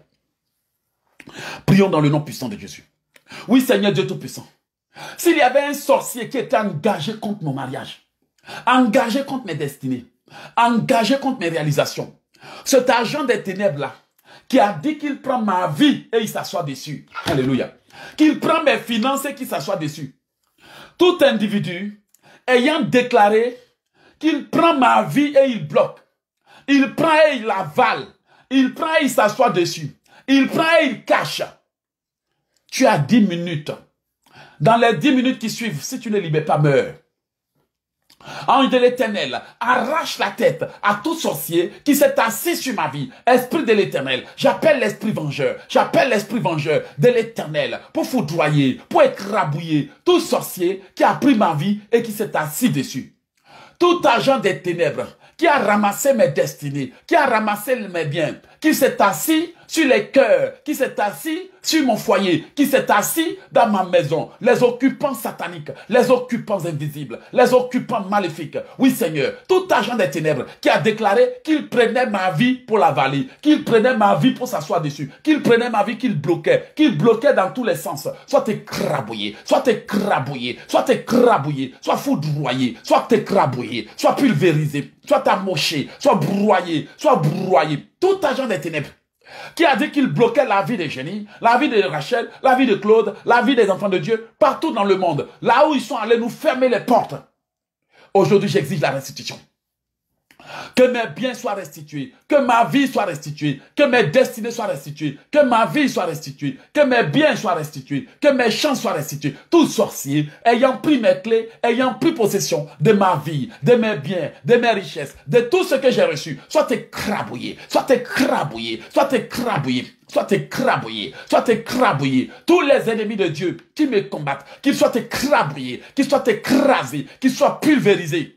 Prions dans le nom puissant de Jésus. Oui, Seigneur Dieu Tout-Puissant. S'il y avait un sorcier qui était engagé contre mon mariage, engagé contre mes destinées, engagé contre mes réalisations, cet agent des ténèbres-là, qui a dit qu'il prend ma vie et il s'assoit dessus, alléluia, qu'il prend mes finances et qu'il s'assoit dessus, tout individu ayant déclaré qu'il prend ma vie et il bloque, il prend et il avale, il prend et il s'assoit dessus, il prend et il cache, tu as dix minutes. Dans les dix minutes qui suivent, si tu ne libères pas, meurs. Ange de l'Éternel, arrache la tête à tout sorcier qui s'est assis sur ma vie. Esprit de l'Éternel, j'appelle l'esprit vengeur, j'appelle l'esprit vengeur de l'Éternel pour foudroyer, pour écrabouiller tout sorcier qui a pris ma vie et qui s'est assis dessus. Tout agent des ténèbres qui a ramassé mes destinées, qui a ramassé mes biens, qui s'est assis sur les cœurs, qui s'est assis sur mon foyer, qui s'est assis dans ma maison, les occupants sataniques, les occupants invisibles, les occupants maléfiques. Oui Seigneur, tout agent des ténèbres qui a déclaré qu'il prenait ma vie pour l'avaler, qu'il prenait ma vie pour s'asseoir dessus, qu'il prenait ma vie, qu'il bloquait, qu'il bloquait dans tous les sens, soit écrabouillé, soit écrabouillé, soit écrabouillé, soit foudroyé, soit écrabouillé, soit pulvérisé, soit amoché, soit broyé, soit broyé. Tout agent des ténèbres qui a dit qu'il bloquait la vie des génies, la vie de Rachel, la vie de Claude, la vie des enfants de Dieu, partout dans le monde, là où ils sont allés nous fermer les portes. Aujourd'hui, j'exige la restitution. Que mes biens soient restitués, que ma vie soit restituée, que mes destinées soient restituées, que ma vie soit restituée, que mes biens soient restitués, que mes champs soient restitués. Tout sorcier, ayant pris mes clés, ayant pris possession de ma vie, de mes biens, de mes richesses, de tout ce que j'ai reçu, soit écrabouillé, soit écrabouillé, soit écrabouillé, soit écrabouillé, soit écrabouillé. Tous les ennemis de Dieu qui me combattent, qu'ils soient écrabouillés, qu'ils soient écrasés, qu'ils soient pulvérisés.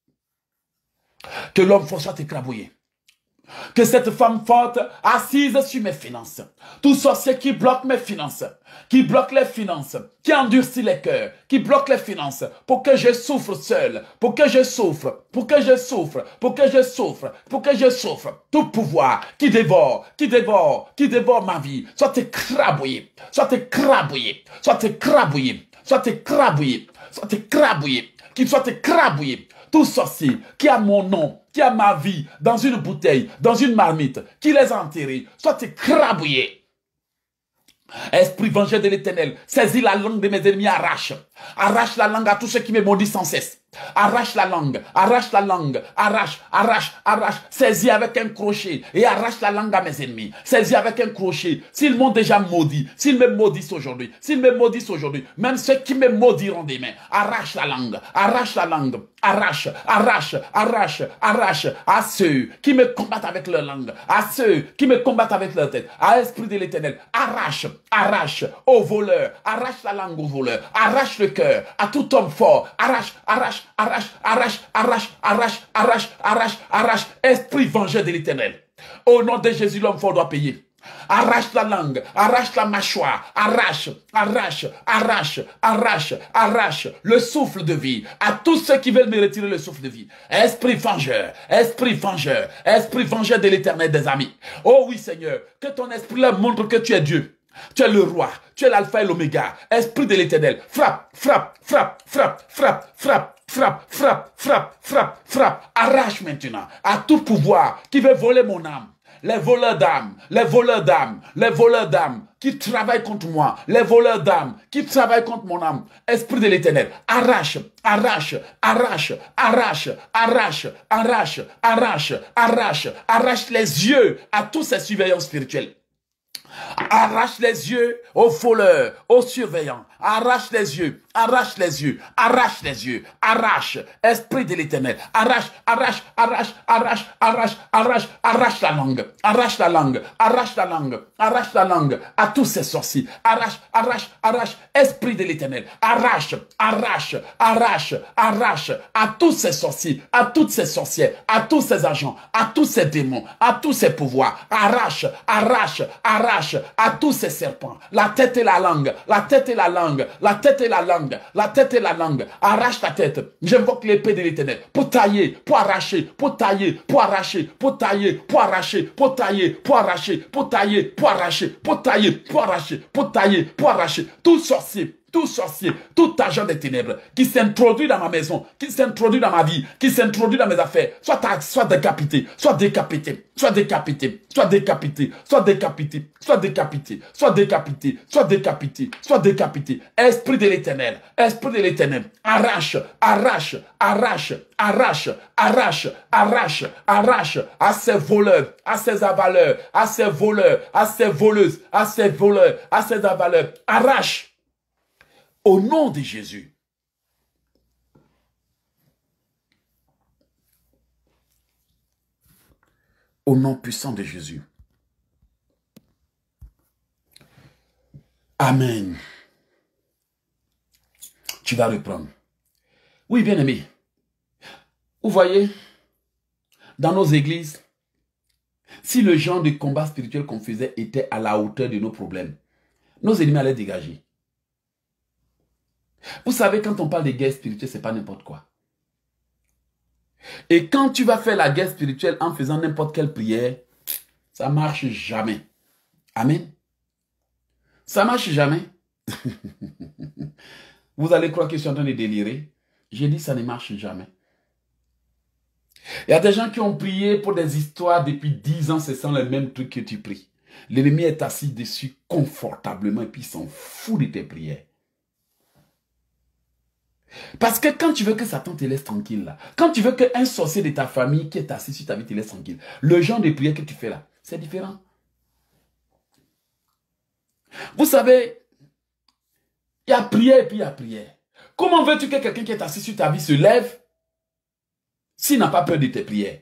Que l'homme fort soit écrabouillé. Que cette femme forte assise sur mes finances, tout sorcier qui bloque mes finances, qui bloque les finances, qui endurcit les cœurs, qui bloque les finances, pour que je souffre seul, pour que je souffre, pour que je souffre, pour que je souffre, pour que je souffre, tout pouvoir qui dévore, qui dévore, qui dévore ma vie, soit écrabouillé, soit écrabouillé, soit écrabouillé, soit écrabouillé, soit écrabouillé, qu'il soit écrabouillé. Tout sorcier qui a mon nom, qui a ma vie dans une bouteille, dans une marmite, qui les a enterrés, soit écrabouillé. Esprit vengeur de l'Éternel, saisis la langue de mes ennemis, arrache. Arrache la langue à tous ceux qui me maudissent sans cesse. Arrache la langue, arrache la langue, arrache, arrache, arrache, saisis avec un crochet et arrache la langue à mes ennemis. Saisis avec un crochet. S'ils m'ont déjà maudit, s'ils me maudissent aujourd'hui, s'ils me maudissent aujourd'hui, même ceux qui me maudiront demain, arrache la langue, arrache la langue, arrache, arrache, arrache, arrache à ceux qui me combattent avec leur langue, à ceux qui me combattent avec leur tête, à l'Esprit de l'Éternel, arrache, arrache aux voleurs, arrache la langue aux voleurs, arrache le cœur à tout homme fort, arrache, arrache, arrache, arrache, arrache, arrache, arrache, arrache, arrache, esprit vengeur de l'Éternel. Au nom de Jésus, l'homme fort doit payer. Arrache la langue, arrache la mâchoire, arrache, arrache, arrache, arrache, arrache le souffle de vie à tous ceux qui veulent me retirer le souffle de vie. Esprit vengeur, esprit vengeur, esprit vengeur de l'Éternel des amis. Oh oui Seigneur, que ton esprit leur montre que tu es Dieu. Tu es le roi, tu es l'alpha et l'oméga, esprit de l'Éternel. Frappe, frappe, frappe, frappe, frappe, frappe, frappe, frappe, frappe, frappe, frappe. Arrache maintenant à tout pouvoir qui veut voler mon âme. Les voleurs d'âme, les voleurs d'âme, les voleurs d'âme qui travaillent contre moi, les voleurs d'âme qui travaillent contre mon âme. Esprit de l'Éternel, arrache, arrache, arrache, arrache, arrache, arrache, arrache, arrache, arrache les yeux à tous ces surveillants spirituels. Arrache les yeux aux voleurs, aux surveillants. Arrache les yeux, arrache les yeux, arrache les yeux, arrache, esprit de l'Éternel. Arrache, arrache, arrache, arrache, arrache, arrache, arrache la langue, arrache la langue, arrache la langue, arrache la langue à tous ces sorciers. Arrache, arrache, arrache, esprit de l'Éternel. Arrache, arrache, arrache, arrache à tous ces sorciers, à toutes ces sorcières, à tous ces agents, à tous ces démons, à tous ces pouvoirs. Arrache, arrache, arrache à tous ces serpents. La tête et la langue, la tête et la langue. La tête et la langue, la tête et la langue. Arrache ta tête. J'invoque l'épée de l'Éternel pour tailler, pour arracher, pour tailler, pour arracher, pour tailler, pour arracher, pour tailler, pour arracher, pour tailler, pour arracher, pour tailler, pour arracher, pour tailler, pour arracher. Tout sorcier, tout sorcier, tout agent des ténèbres qui s'introduit dans ma maison, qui s'introduit dans ma vie, qui s'introduit dans mes affaires, soit, soit décapité, soit décapité, soit décapité, soit décapité, soit décapité, soit décapité, soit décapité, soit décapité, soit décapité. Esprit de l'Éternel, esprit de l'Éternel, arrache, arrache, arrache, arrache, arrache, arrache, arrache à ces voleurs, à ces avaleurs, à ces voleurs, à ces voleuses, à ces voleurs, à ces avaleurs, arrache. Au nom de Jésus. Au nom puissant de Jésus. Amen. Tu vas reprendre. Oui, bien-aimé. Vous voyez, dans nos églises, si le genre de combat spirituel qu'on faisait était à la hauteur de nos problèmes, nos ennemis allaient dégager. Vous savez, quand on parle de guerre spirituelle, ce n'est pas n'importe quoi. Et quand tu vas faire la guerre spirituelle en faisant n'importe quelle prière, ça ne marche jamais. Amen. Ça ne marche jamais. Vous allez croire que je suis en train de délirer. J'ai dit ça ne marche jamais. Il y a des gens qui ont prié pour des histoires depuis dix ans, ce sont les mêmes trucs que tu pries. L'ennemi est assis dessus confortablement et puis il s'en fout de tes prières. Parce que quand tu veux que Satan te laisse tranquille, là, quand tu veux qu'un sorcier de ta famille qui est assis sur ta vie te laisse tranquille, le genre de prière que tu fais là, c'est différent. Vous savez, il y a prière et puis il y a prière. Comment veux-tu que quelqu'un qui est assis sur ta vie se lève s'il n'a pas peur de tes prières?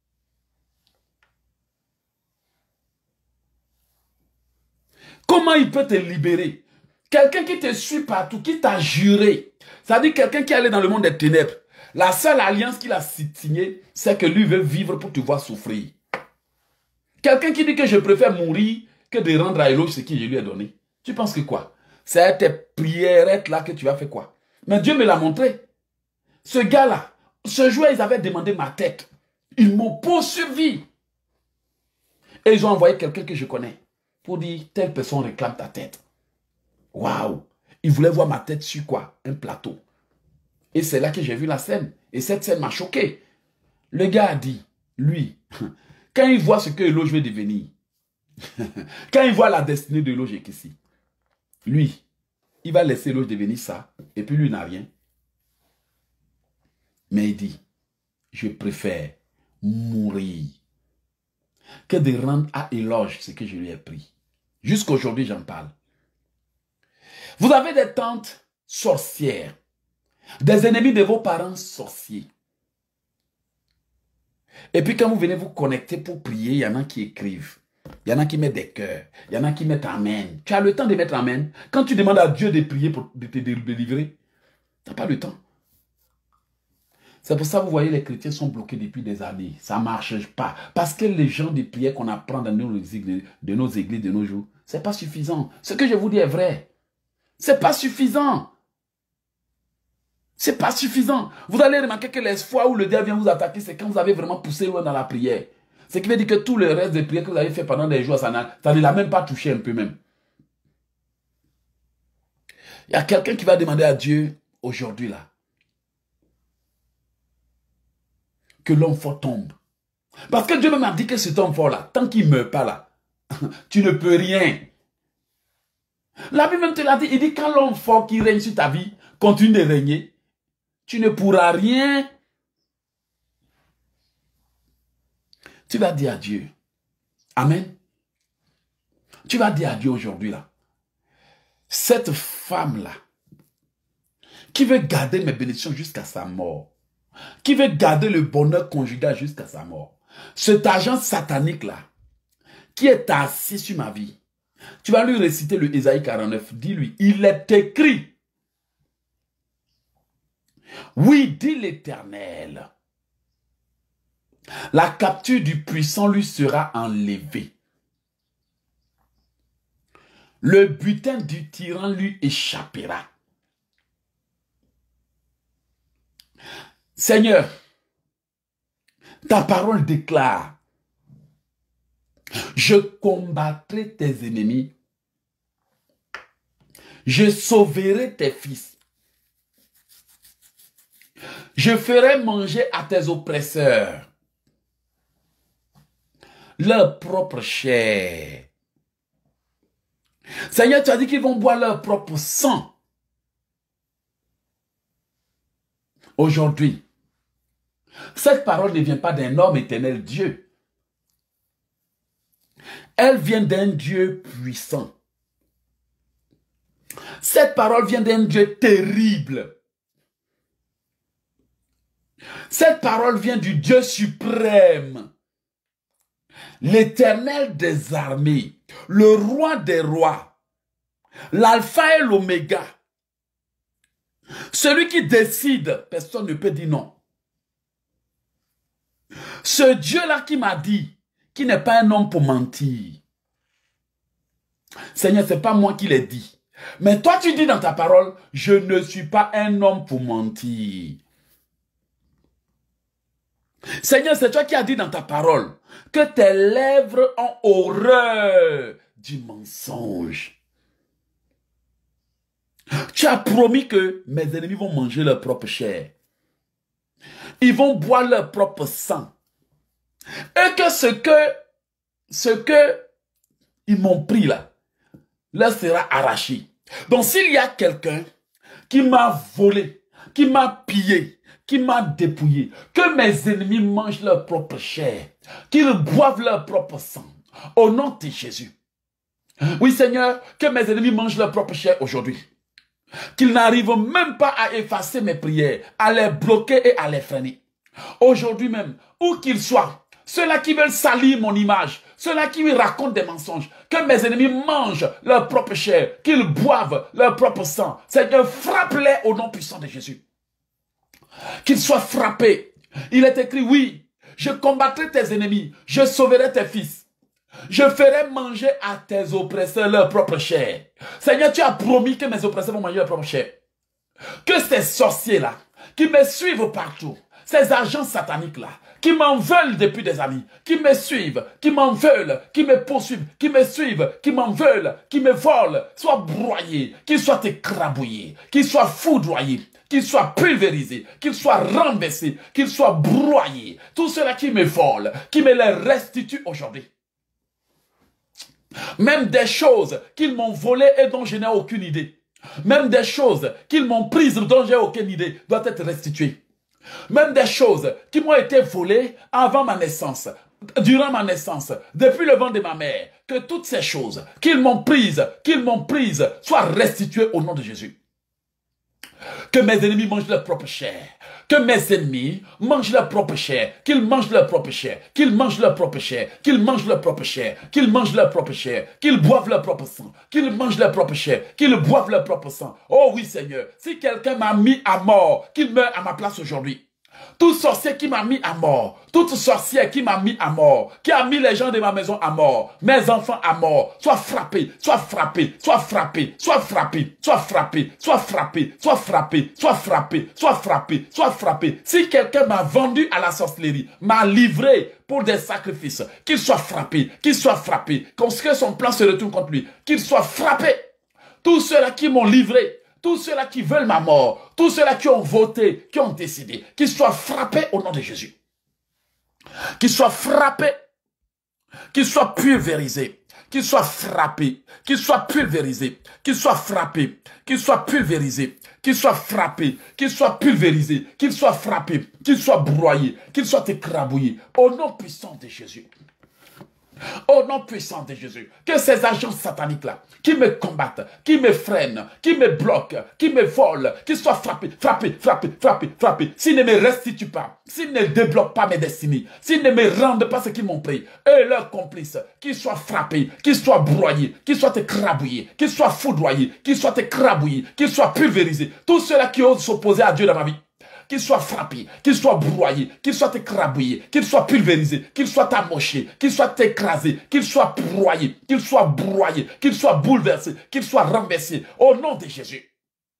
Comment il peut te libérer? Quelqu'un qui te suit partout, qui t'a juré, c'est-à-dire quelqu'un qui est allé dans le monde des ténèbres, la seule alliance qu'il a signée, c'est que lui veut vivre pour te voir souffrir. Quelqu'un qui dit que je préfère mourir que de rendre à éloge ce que je lui ai donné. Tu penses que quoi? C'est tes prières là que tu as fait quoi? Mais Dieu me l'a montré. Ce gars-là, ce jour, ils avaient demandé ma tête. Ils m'ont poursuivi. Et ils ont envoyé quelqu'un que je connais pour dire, telle personne réclame ta tête. Waouh! Ils voulaient voir ma tête sur quoi? Un plateau. Et c'est là que j'ai vu la scène. Et cette scène m'a choqué. Le gars a dit, lui, quand il voit ce que Eloge veut devenir, quand il voit la destinée de Eloge ici, lui, il va laisser Eloge devenir ça, et puis lui n'a rien. Mais il dit, je préfère mourir que de rendre à Eloge ce que je lui ai pris. Jusqu'aujourd'hui, j'en parle. Vous avez des tantes sorcières, des ennemis de vos parents sorciers. Et puis quand vous venez vous connecter pour prier, il y en a qui écrivent. Il y en a qui mettent des cœurs. Il y en a qui mettent amen. Tu as le temps de mettre amen. Quand tu demandes à Dieu de prier pour te délivrer, tu n'as pas le temps. C'est pour ça que vous voyez, les chrétiens sont bloqués depuis des années. Ça ne marche pas. Parce que les gens de prière qu'on apprend dans nos églises, de nos églises, de nos jours, ce n'est pas suffisant. Ce que je vous dis est vrai. Ce n'est pas suffisant. Ce n'est pas suffisant. Vous allez remarquer que les fois où le diable vient vous attaquer, c'est quand vous avez vraiment poussé loin dans la prière. Ce qui veut dire que tout le reste des prières que vous avez fait pendant des jours, ça, ça ne l'a même pas touché un peu même. Il y a quelqu'un qui va demander à Dieu aujourd'hui là que l'homme fort tombe. Parce que Dieu même a dit que cet homme fort là, tant qu'il ne meurt pas là, tu ne peux rien. La Bible même te l'a dit, il dit quand l'homme fort qui règne sur ta vie continue de régner, tu ne pourras rien. Tu vas dire à Dieu, amen. Tu vas dire à Dieu aujourd'hui là, cette femme là, qui veut garder mes bénédictions jusqu'à sa mort, qui veut garder le bonheur conjugal jusqu'à sa mort, cet agent satanique là, qui est assis sur ma vie, tu vas lui réciter le Ésaïe quarante-neuf. Dis-lui, il est écrit. Oui, dit l'Éternel. La capture du puissant lui sera enlevée. Le butin du tyran lui échappera. Seigneur, ta parole déclare, je combattrai tes ennemis, je sauverai tes fils, je ferai manger à tes oppresseurs leur propre chair. Seigneur, tu as dit qu'ils vont boire leur propre sang. Aujourd'hui, cette parole ne vient pas d'un homme éternel Dieu. Elle vient d'un Dieu puissant. Cette parole vient d'un Dieu terrible. Cette parole vient du Dieu suprême. L'Éternel des armées, le roi des rois, l'alpha et l'oméga. Celui qui décide, personne ne peut dire non. Ce Dieu-là qui m'a dit, qui n'est pas un homme pour mentir. Seigneur, ce n'est pas moi qui l'ai dit. Mais toi, tu dis dans ta parole, je ne suis pas un homme pour mentir. Seigneur, c'est toi qui as dit dans ta parole que tes lèvres ont horreur du mensonge. Tu as promis que mes ennemis vont manger leur propre chair. Ils vont boire leur propre sang. Et que ce que, ce que ils m'ont pris là, leur sera arraché. Donc s'il y a quelqu'un qui m'a volé, qui m'a pillé, qui m'a dépouillé, que mes ennemis mangent leur propre chair, qu'ils boivent leur propre sang, au nom de Jésus. Oui, Seigneur, que mes ennemis mangent leur propre chair aujourd'hui. Qu'ils n'arrivent même pas à effacer mes prières, à les bloquer et à les freiner. Aujourd'hui même, où qu'ils soient, ceux-là qui veulent salir mon image, ceux-là qui me racontent des mensonges, que mes ennemis mangent leur propre chair, qu'ils boivent leur propre sang. Seigneur, frappe-les au nom puissant de Jésus. Qu'ils soient frappés. Il est écrit, oui, je combattrai tes ennemis, je sauverai tes fils. Je ferai manger à tes oppresseurs leur propre chair. Seigneur, tu as promis que mes oppresseurs vont manger leur propre chair. Que ces sorciers-là, qui me suivent partout, ces agents sataniques-là, qui m'en veulent depuis des années, qui me suivent, qui m'en veulent, qui me poursuivent, qui me suivent, qui m'en veulent, qui me volent, soient broyés, qu'ils soient écrabouillés, qu'ils soient foudroyés, qu'ils soient pulvérisés, qu'ils soient renversés, qu'ils soient broyés. Tous ceux-là qui me volent, qui me les restituent aujourd'hui. Même des choses qu'ils m'ont volées et dont je n'ai aucune idée. Même des choses qu'ils m'ont prises dont je n'ai aucune idée doivent être restituées. Même des choses qui m'ont été volées avant ma naissance, durant ma naissance, depuis le ventre de ma mère. Que toutes ces choses qu'ils m'ont prises, qu'ils m'ont prises, soient restituées au nom de Jésus. Que mes ennemis mangent leur propre chair. Que mes ennemis mangent leur propre chair. Qu'ils mangent leur propre chair. Qu'ils mangent leur propre chair. Qu'ils mangent leur propre chair. Qu'ils mangent leur propre chair. Qu'ils boivent leur propre sang. Qu'ils mangent leur propre chair. Qu'ils boivent leur propre sang. Oh oui, Seigneur. Si quelqu'un m'a mis à mort, qu'il meure à ma place aujourd'hui. Tout sorcier qui m'a mis à mort, toute sorcière qui m'a mis à mort, qui a mis les gens de ma maison à mort, mes enfants à mort, soit frappé, soit frappé, soit frappé, soit frappé, soit frappé, soit frappé, soit frappé, soit frappé, soit frappé, soit frappé. Si quelqu'un m'a vendu à la sorcellerie, m'a livré pour des sacrifices, qu'il soit frappé, qu'il soit frappé, que son plan se retourne contre lui, qu'il soit frappé. Tous ceux-là qui m'ont livré, tous ceux-là qui veulent ma mort, tous ceux-là qui ont voté, qui ont décidé, qu'ils soient frappés au nom de Jésus. Qu'ils soient frappés, qu'ils soient pulvérisés, qu'ils soient frappés, qu'ils soient pulvérisés, qu'ils soient frappés, qu'ils soient pulvérisés, qu'ils soient frappés, qu'ils soient pulvérisés, qu'ils soient frappés, qu'ils soient broyés, qu'ils soient écrabouillés. Au nom puissant de Jésus. Au nom puissant de Jésus, que ces agents sataniques-là, qui me combattent, qui me freinent, qui me bloquent, qui me volent, qu'ils soient frappés, frappés, frappés, frappés, frappés, s'ils ne me restituent pas, s'ils ne débloquent pas mes destinées, s'ils ne me rendent pas ce qu'ils m'ont pris, eux et leurs complices, qu'ils soient frappés, qu'ils soient broyés, qu'ils soient écrabouillés, qu'ils soient foudroyés, qu'ils soient écrabouillés, qu'ils soient pulvérisés, tous ceux-là qui osent s'opposer à Dieu dans ma vie, qu'ils soient frappés, qu'ils soient broyés, qu'ils soient écrabouillés, qu'ils soient pulvérisés, qu'ils soient amochés, qu'ils soient écrasés, qu'ils soient broyés, qu'ils soient broyés, qu'ils soient bouleversés, qu'ils soient renversés, au nom de Jésus.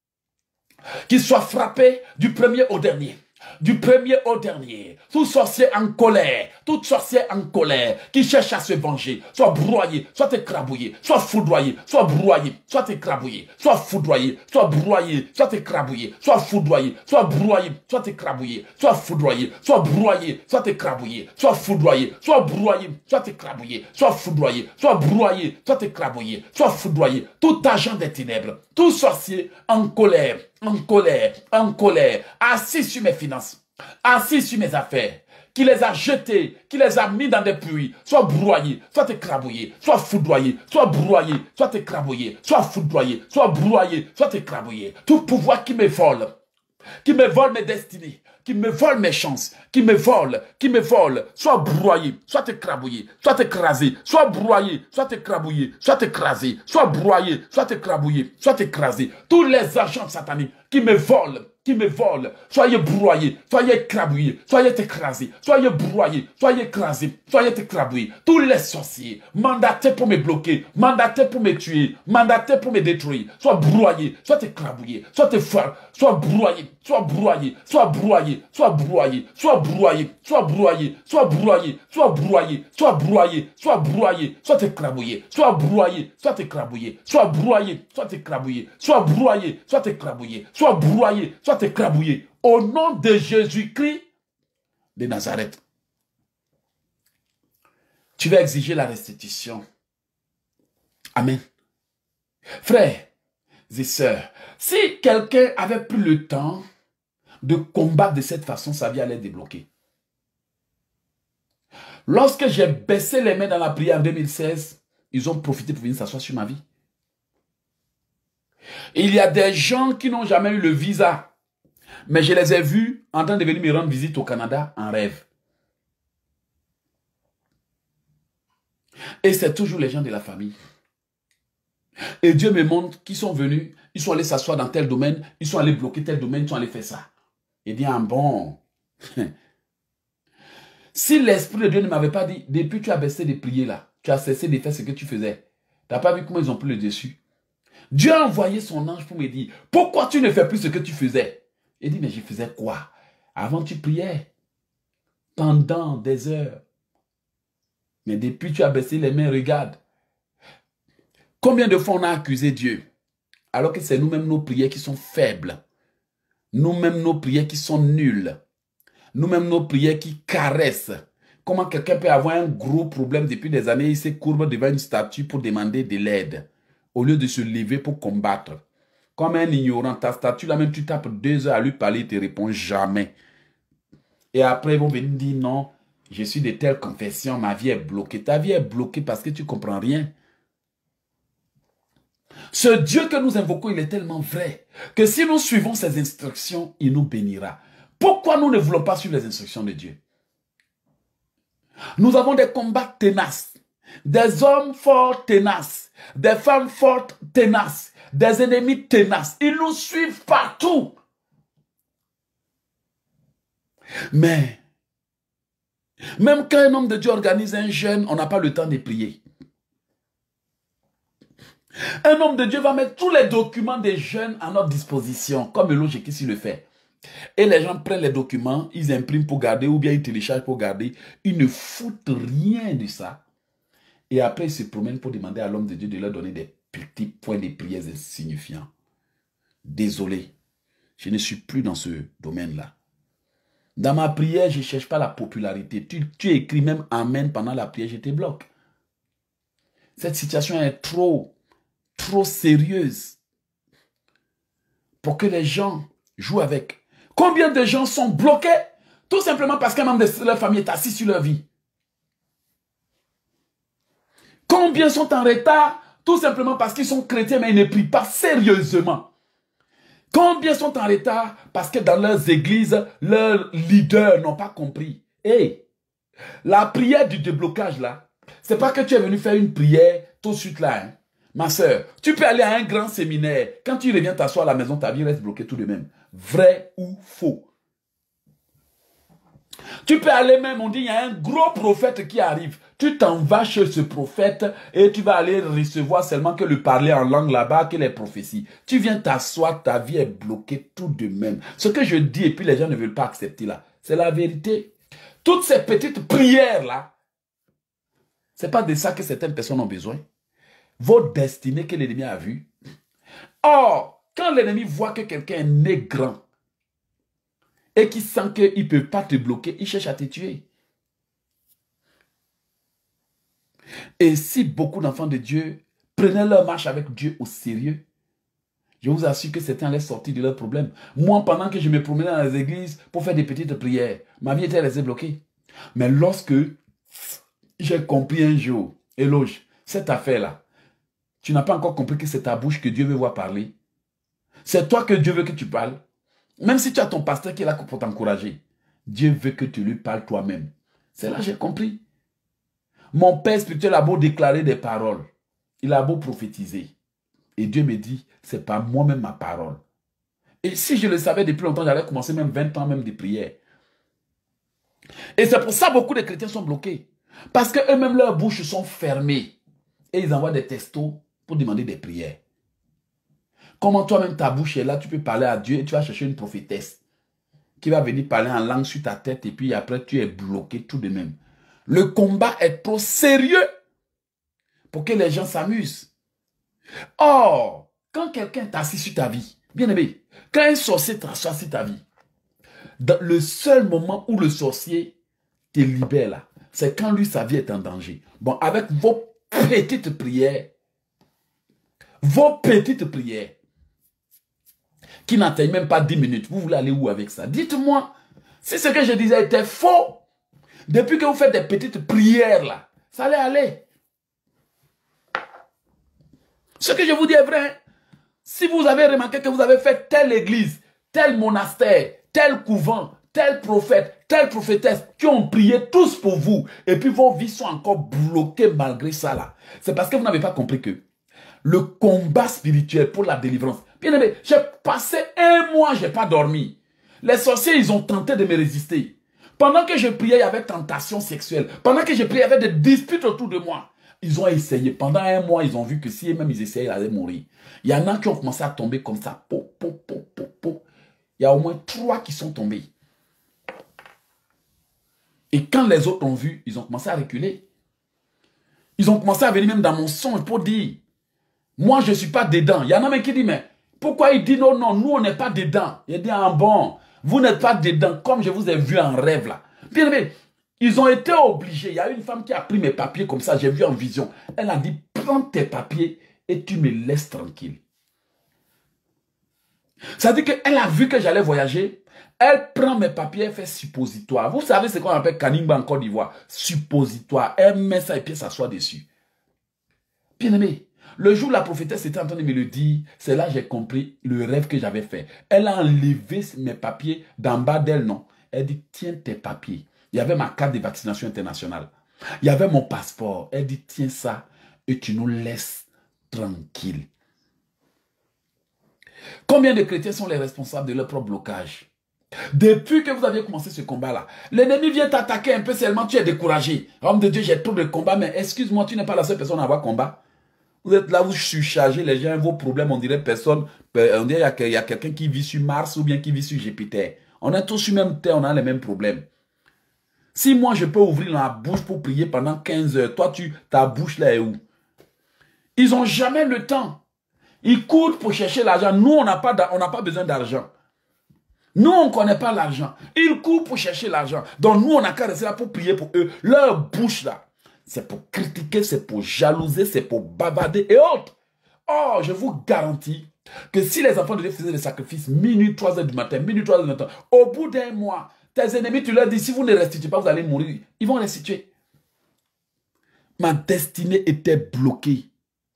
Qu'ils soient frappés du premier au dernier. Du premier au dernier, tout sorcier en colère, toute sorcière en colère, qui cherche à se venger, soit broyé, soit écrabouillé, soit foudroyé, soit broyé, soit écrabouillé, soit foudroyé, soit broyé, soit écrabouillé, soit foudroyé, soit broyé, soit écrabouillé, soit foudroyé, soit broyé, soit écrabouillé, soit foudroyé, soit broyé, soit écrabouillé, soit foudroyé, soit broyé, soit écrabouillé, soit foudroyé, tout agent des ténèbres, tout sorcier en colère, en colère, en colère, assis sur mes finances, assis sur mes affaires, qui les a jetés, qui les a mis dans des puits, soit broyés, soit écrabouillés, soit foudroyés, soit broyés, soit écrabouillés, soit foudroyés, soit broyés, soit écrabouillés. Tout pouvoir qui me vole, qui me vole mes destinées, qui me vole mes chances, qui me vole, qui me vole, soit broyé, soit écrabouillé, soit écrasé, soit broyé, soit écrabouillé, soit écrasé, soit broyé, soit écrabouillé, soit écrasé. Tous les agents sataniques qui me volent, qui me volent, soyez broyés, soyez écrabouillés, soyez écrasés, soyez broyés, soyez écrasés, soyez écrabouillés. Tous les sorciers mandatés pour me bloquer, mandatés pour me tuer, mandatés pour me détruire, soit broyés, soit écrabouillés, soit effroyés, soit broyés, soit broyés, soit broyés, soit broyés, soit broyés, soit broyés, soit broyés, soit broyés, soit broyés, soit broyés, soit écrabouillés, soit broyés, soit écrabouillés, soit broyés, soit écrabouillés, soit broyés, soit écrabouillés, soit broyés, soit écrabouillés. Au nom de Jésus-Christ de Nazareth, tu vas exiger la restitution. Amen. Frères et sœurs, si quelqu'un avait pris le temps de combattre de cette façon, sa vie allait débloquer. Lorsque j'ai baissé les mains dans la prière en deux mille seize, ils ont profité pour venir s'asseoir sur ma vie. Il y a des gens qui n'ont jamais eu le visa, mais je les ai vus en train de venir me rendre visite au Canada en rêve. Et c'est toujours les gens de la famille. Et Dieu me montre qu'ils sont venus, ils sont allés s'asseoir dans tel domaine, ils sont allés bloquer tel domaine, ils sont allés faire ça. Et dit, ah bon. Si l'Esprit de Dieu ne m'avait pas dit, depuis que tu as baissé de prier là, tu as cessé de faire ce que tu faisais, tu n'as pas vu comment ils ont pris le dessus. Dieu a envoyé son ange pour me dire, pourquoi tu ne fais plus ce que tu faisais? Il dit, mais je faisais quoi? Avant tu priais, pendant des heures. Mais depuis tu as baissé les mains, regarde. Combien de fois on a accusé Dieu, alors que c'est nous-mêmes nos prières qui sont faibles. Nous-mêmes nos prières qui sont nulles. Nous-mêmes nos prières qui caressent. Comment quelqu'un peut avoir un gros problème depuis des années, il se courbe devant une statue pour demander de l'aide, au lieu de se lever pour combattre. Comme un ignorant, ta statue, là même tu tapes deux heures à lui parler, il ne te répond jamais. Et après, ils vont venir dire non, je suis de telle confession, ma vie est bloquée. Ta vie est bloquée parce que tu ne comprends rien. Ce Dieu que nous invoquons, il est tellement vrai que si nous suivons ses instructions, il nous bénira. Pourquoi nous ne voulons pas suivre les instructions de Dieu? Nous avons des combats tenaces, des hommes forts tenaces, des femmes fortes tenaces, des ennemis tenaces. Ils nous suivent partout. Mais, même quand un homme de Dieu organise un jeûne, on n'a pas le temps de prier. Un homme de Dieu va mettre tous les documents des jeunes à notre disposition, comme Eloge qui le fait. Et les gens prennent les documents, ils impriment pour garder ou bien ils téléchargent pour garder. Ils ne foutent rien de ça. Et après, ils se promènent pour demander à l'homme de Dieu de leur donner des petits points de prières insignifiants. Désolé, je ne suis plus dans ce domaine-là. Dans ma prière, je ne cherche pas la popularité. Tu, tu écris même Amen pendant la prière, je te bloque. Cette situation est trop... trop sérieuse pour que les gens jouent avec. Combien de gens sont bloqués tout simplement parce qu'un membre de leur famille est assis sur leur vie? Combien sont en retard tout simplement parce qu'ils sont chrétiens mais ils ne prient pas sérieusement? Combien sont en retard parce que dans leurs églises, leurs leaders n'ont pas compris? Hey, la prière du déblocage là, c'est pas que tu es venu faire une prière tout de suite là, hein. Ma soeur, tu peux aller à un grand séminaire. Quand tu reviens t'asseoir à la maison, ta vie reste bloquée tout de même. Vrai ou faux? Tu peux aller même, on dit, il y a un gros prophète qui arrive. Tu t'en vas chez ce prophète et tu vas aller recevoir seulement que le parler en langue là-bas, que les prophéties. Tu viens t'asseoir, ta vie est bloquée tout de même. Ce que je dis et puis les gens ne veulent pas accepter là, c'est la vérité. Toutes ces petites prières là, c'est pas de ça que certaines personnes ont besoin. Votre destinée que l'ennemi a vue. Or, quand l'ennemi voit que quelqu'un est né grand et qu'il sent qu'il ne peut pas te bloquer, il cherche à te tuer. Et si beaucoup d'enfants de Dieu prenaient leur marche avec Dieu au sérieux, je vous assure que certains allaient sortir de leurs problèmes. Moi, pendant que je me promenais dans les églises pour faire des petites prières, ma vie était restée bloquée. Mais lorsque j'ai compris un jour, Éloge, cette affaire-là, tu n'as pas encore compris que c'est ta bouche que Dieu veut voir parler. C'est toi que Dieu veut que tu parles. Même si tu as ton pasteur qui est là pour t'encourager, Dieu veut que tu lui parles toi-même. C'est là que j'ai compris. Mon père spirituel a beau déclarer des paroles. Il a beau prophétiser. Et Dieu me dit, c'est pas moi-même ma parole. Et si je le savais depuis longtemps, j'allais commencer même vingt ans même de prière. Et c'est pour ça que beaucoup de chrétiens sont bloqués. Parce qu'eux-mêmes, leurs bouches sont fermées. Et ils envoient des textos pour demander des prières. Comment toi-même ta bouche est là, tu peux parler à Dieu et tu vas chercher une prophétesse qui va venir parler en langue sur ta tête et puis après tu es bloqué tout de même. Le combat est trop sérieux pour que les gens s'amusent. Or, quand quelqu'un est assis sur ta vie, bien aimé, quand un sorcier t'assoit sur ta vie, dans le seul moment où le sorcier te libère là, c'est quand lui sa vie est en danger. Bon, avec vos petites prières, vos petites prières, qui n'atteignent même pas dix minutes. Vous voulez aller où avec ça? Dites-moi. Si ce que je disais était faux, depuis que vous faites des petites prières là, ça allait aller. Ce que je vous dis est vrai. Hein? Si vous avez remarqué que vous avez fait telle église, tel monastère, tel couvent, tel prophète, telle prophétesse qui ont prié tous pour vous, et puis vos vies sont encore bloquées malgré ça là, c'est parce que vous n'avez pas compris que le combat spirituel pour la délivrance, bien aimé, j'ai passé un mois, je n'ai pas dormi. Les sorciers, ils ont tenté de me résister. Pendant que je priais, il y avait tentation sexuelle. Pendant que je priais, il y avait des disputes autour de moi. Ils ont essayé. Pendant un mois, ils ont vu que si même ils essayaient, ils allaient mourir. Il y en a qui ont commencé à tomber comme ça. Po, po, po, po, po. Il y a au moins trois qui sont tombés. Et quand les autres ont vu, ils ont commencé à reculer. Ils ont commencé à venir même dans mon songe pour dire, moi, je ne suis pas dedans. Il y en a même qui disent, mais pourquoi il dit non, non, nous, on n'est pas dedans. Il dit, ah bon, vous n'êtes pas dedans, comme je vous ai vu en rêve là. Bien aimé, ils ont été obligés. Il y a une femme qui a pris mes papiers comme ça, j'ai vu en vision. Elle a dit, prends tes papiers et tu me laisses tranquille. Ça veut dire qu'elle a vu que j'allais voyager. Elle prend mes papiers, elle fait suppositoire. Vous savez ce qu'on appelle Kanimba en Côte d'Ivoire. Suppositoire. Elle met ça et puis elle s'assoit dessus. Bien aimé, le jour où la prophétesse était en train de me le dire, c'est là que j'ai compris le rêve que j'avais fait. Elle a enlevé mes papiers d'en bas d'elle, non. Elle dit, tiens tes papiers. Il y avait ma carte de vaccination internationale. Il y avait mon passeport. Elle dit, tiens ça et tu nous laisses tranquilles. Combien de chrétiens sont les responsables de leur propre blocage? Depuis que vous aviez commencé ce combat-là, l'ennemi vient t'attaquer un peu seulement, tu es découragé. Homme de Dieu, j'ai trop de combats, mais excuse-moi, tu n'es pas la seule personne à avoir combat. Vous êtes là, vous surchargez les gens, vos problèmes, on dirait personne, on dirait qu'il y a quelqu'un qui vit sur Mars ou bien qui vit sur Jupiter. On est tous sur même terre, on a les mêmes problèmes. Si moi je peux ouvrir la bouche pour prier pendant quinze heures, toi tu, ta bouche là est où? Ils n'ont jamais le temps. Ils courent pour chercher l'argent. Nous, on n'a pas, on n'a pas besoin d'argent. Nous, on ne connaît pas l'argent. Ils courent pour chercher l'argent. Donc, nous, on n'a qu'à rester là pour prier pour eux. Leur bouche, là, c'est pour critiquer, c'est pour jalouser, c'est pour bavarder et autres. Or, je vous garantis que si les enfants de Dieu faisaient des sacrifices, minuit, trois heures du matin, minuit, trois heures du matin, au bout d'un mois, tes ennemis, tu leur dis, si vous ne restituez pas, vous allez mourir. Ils vont restituer. Ma destinée était bloquée.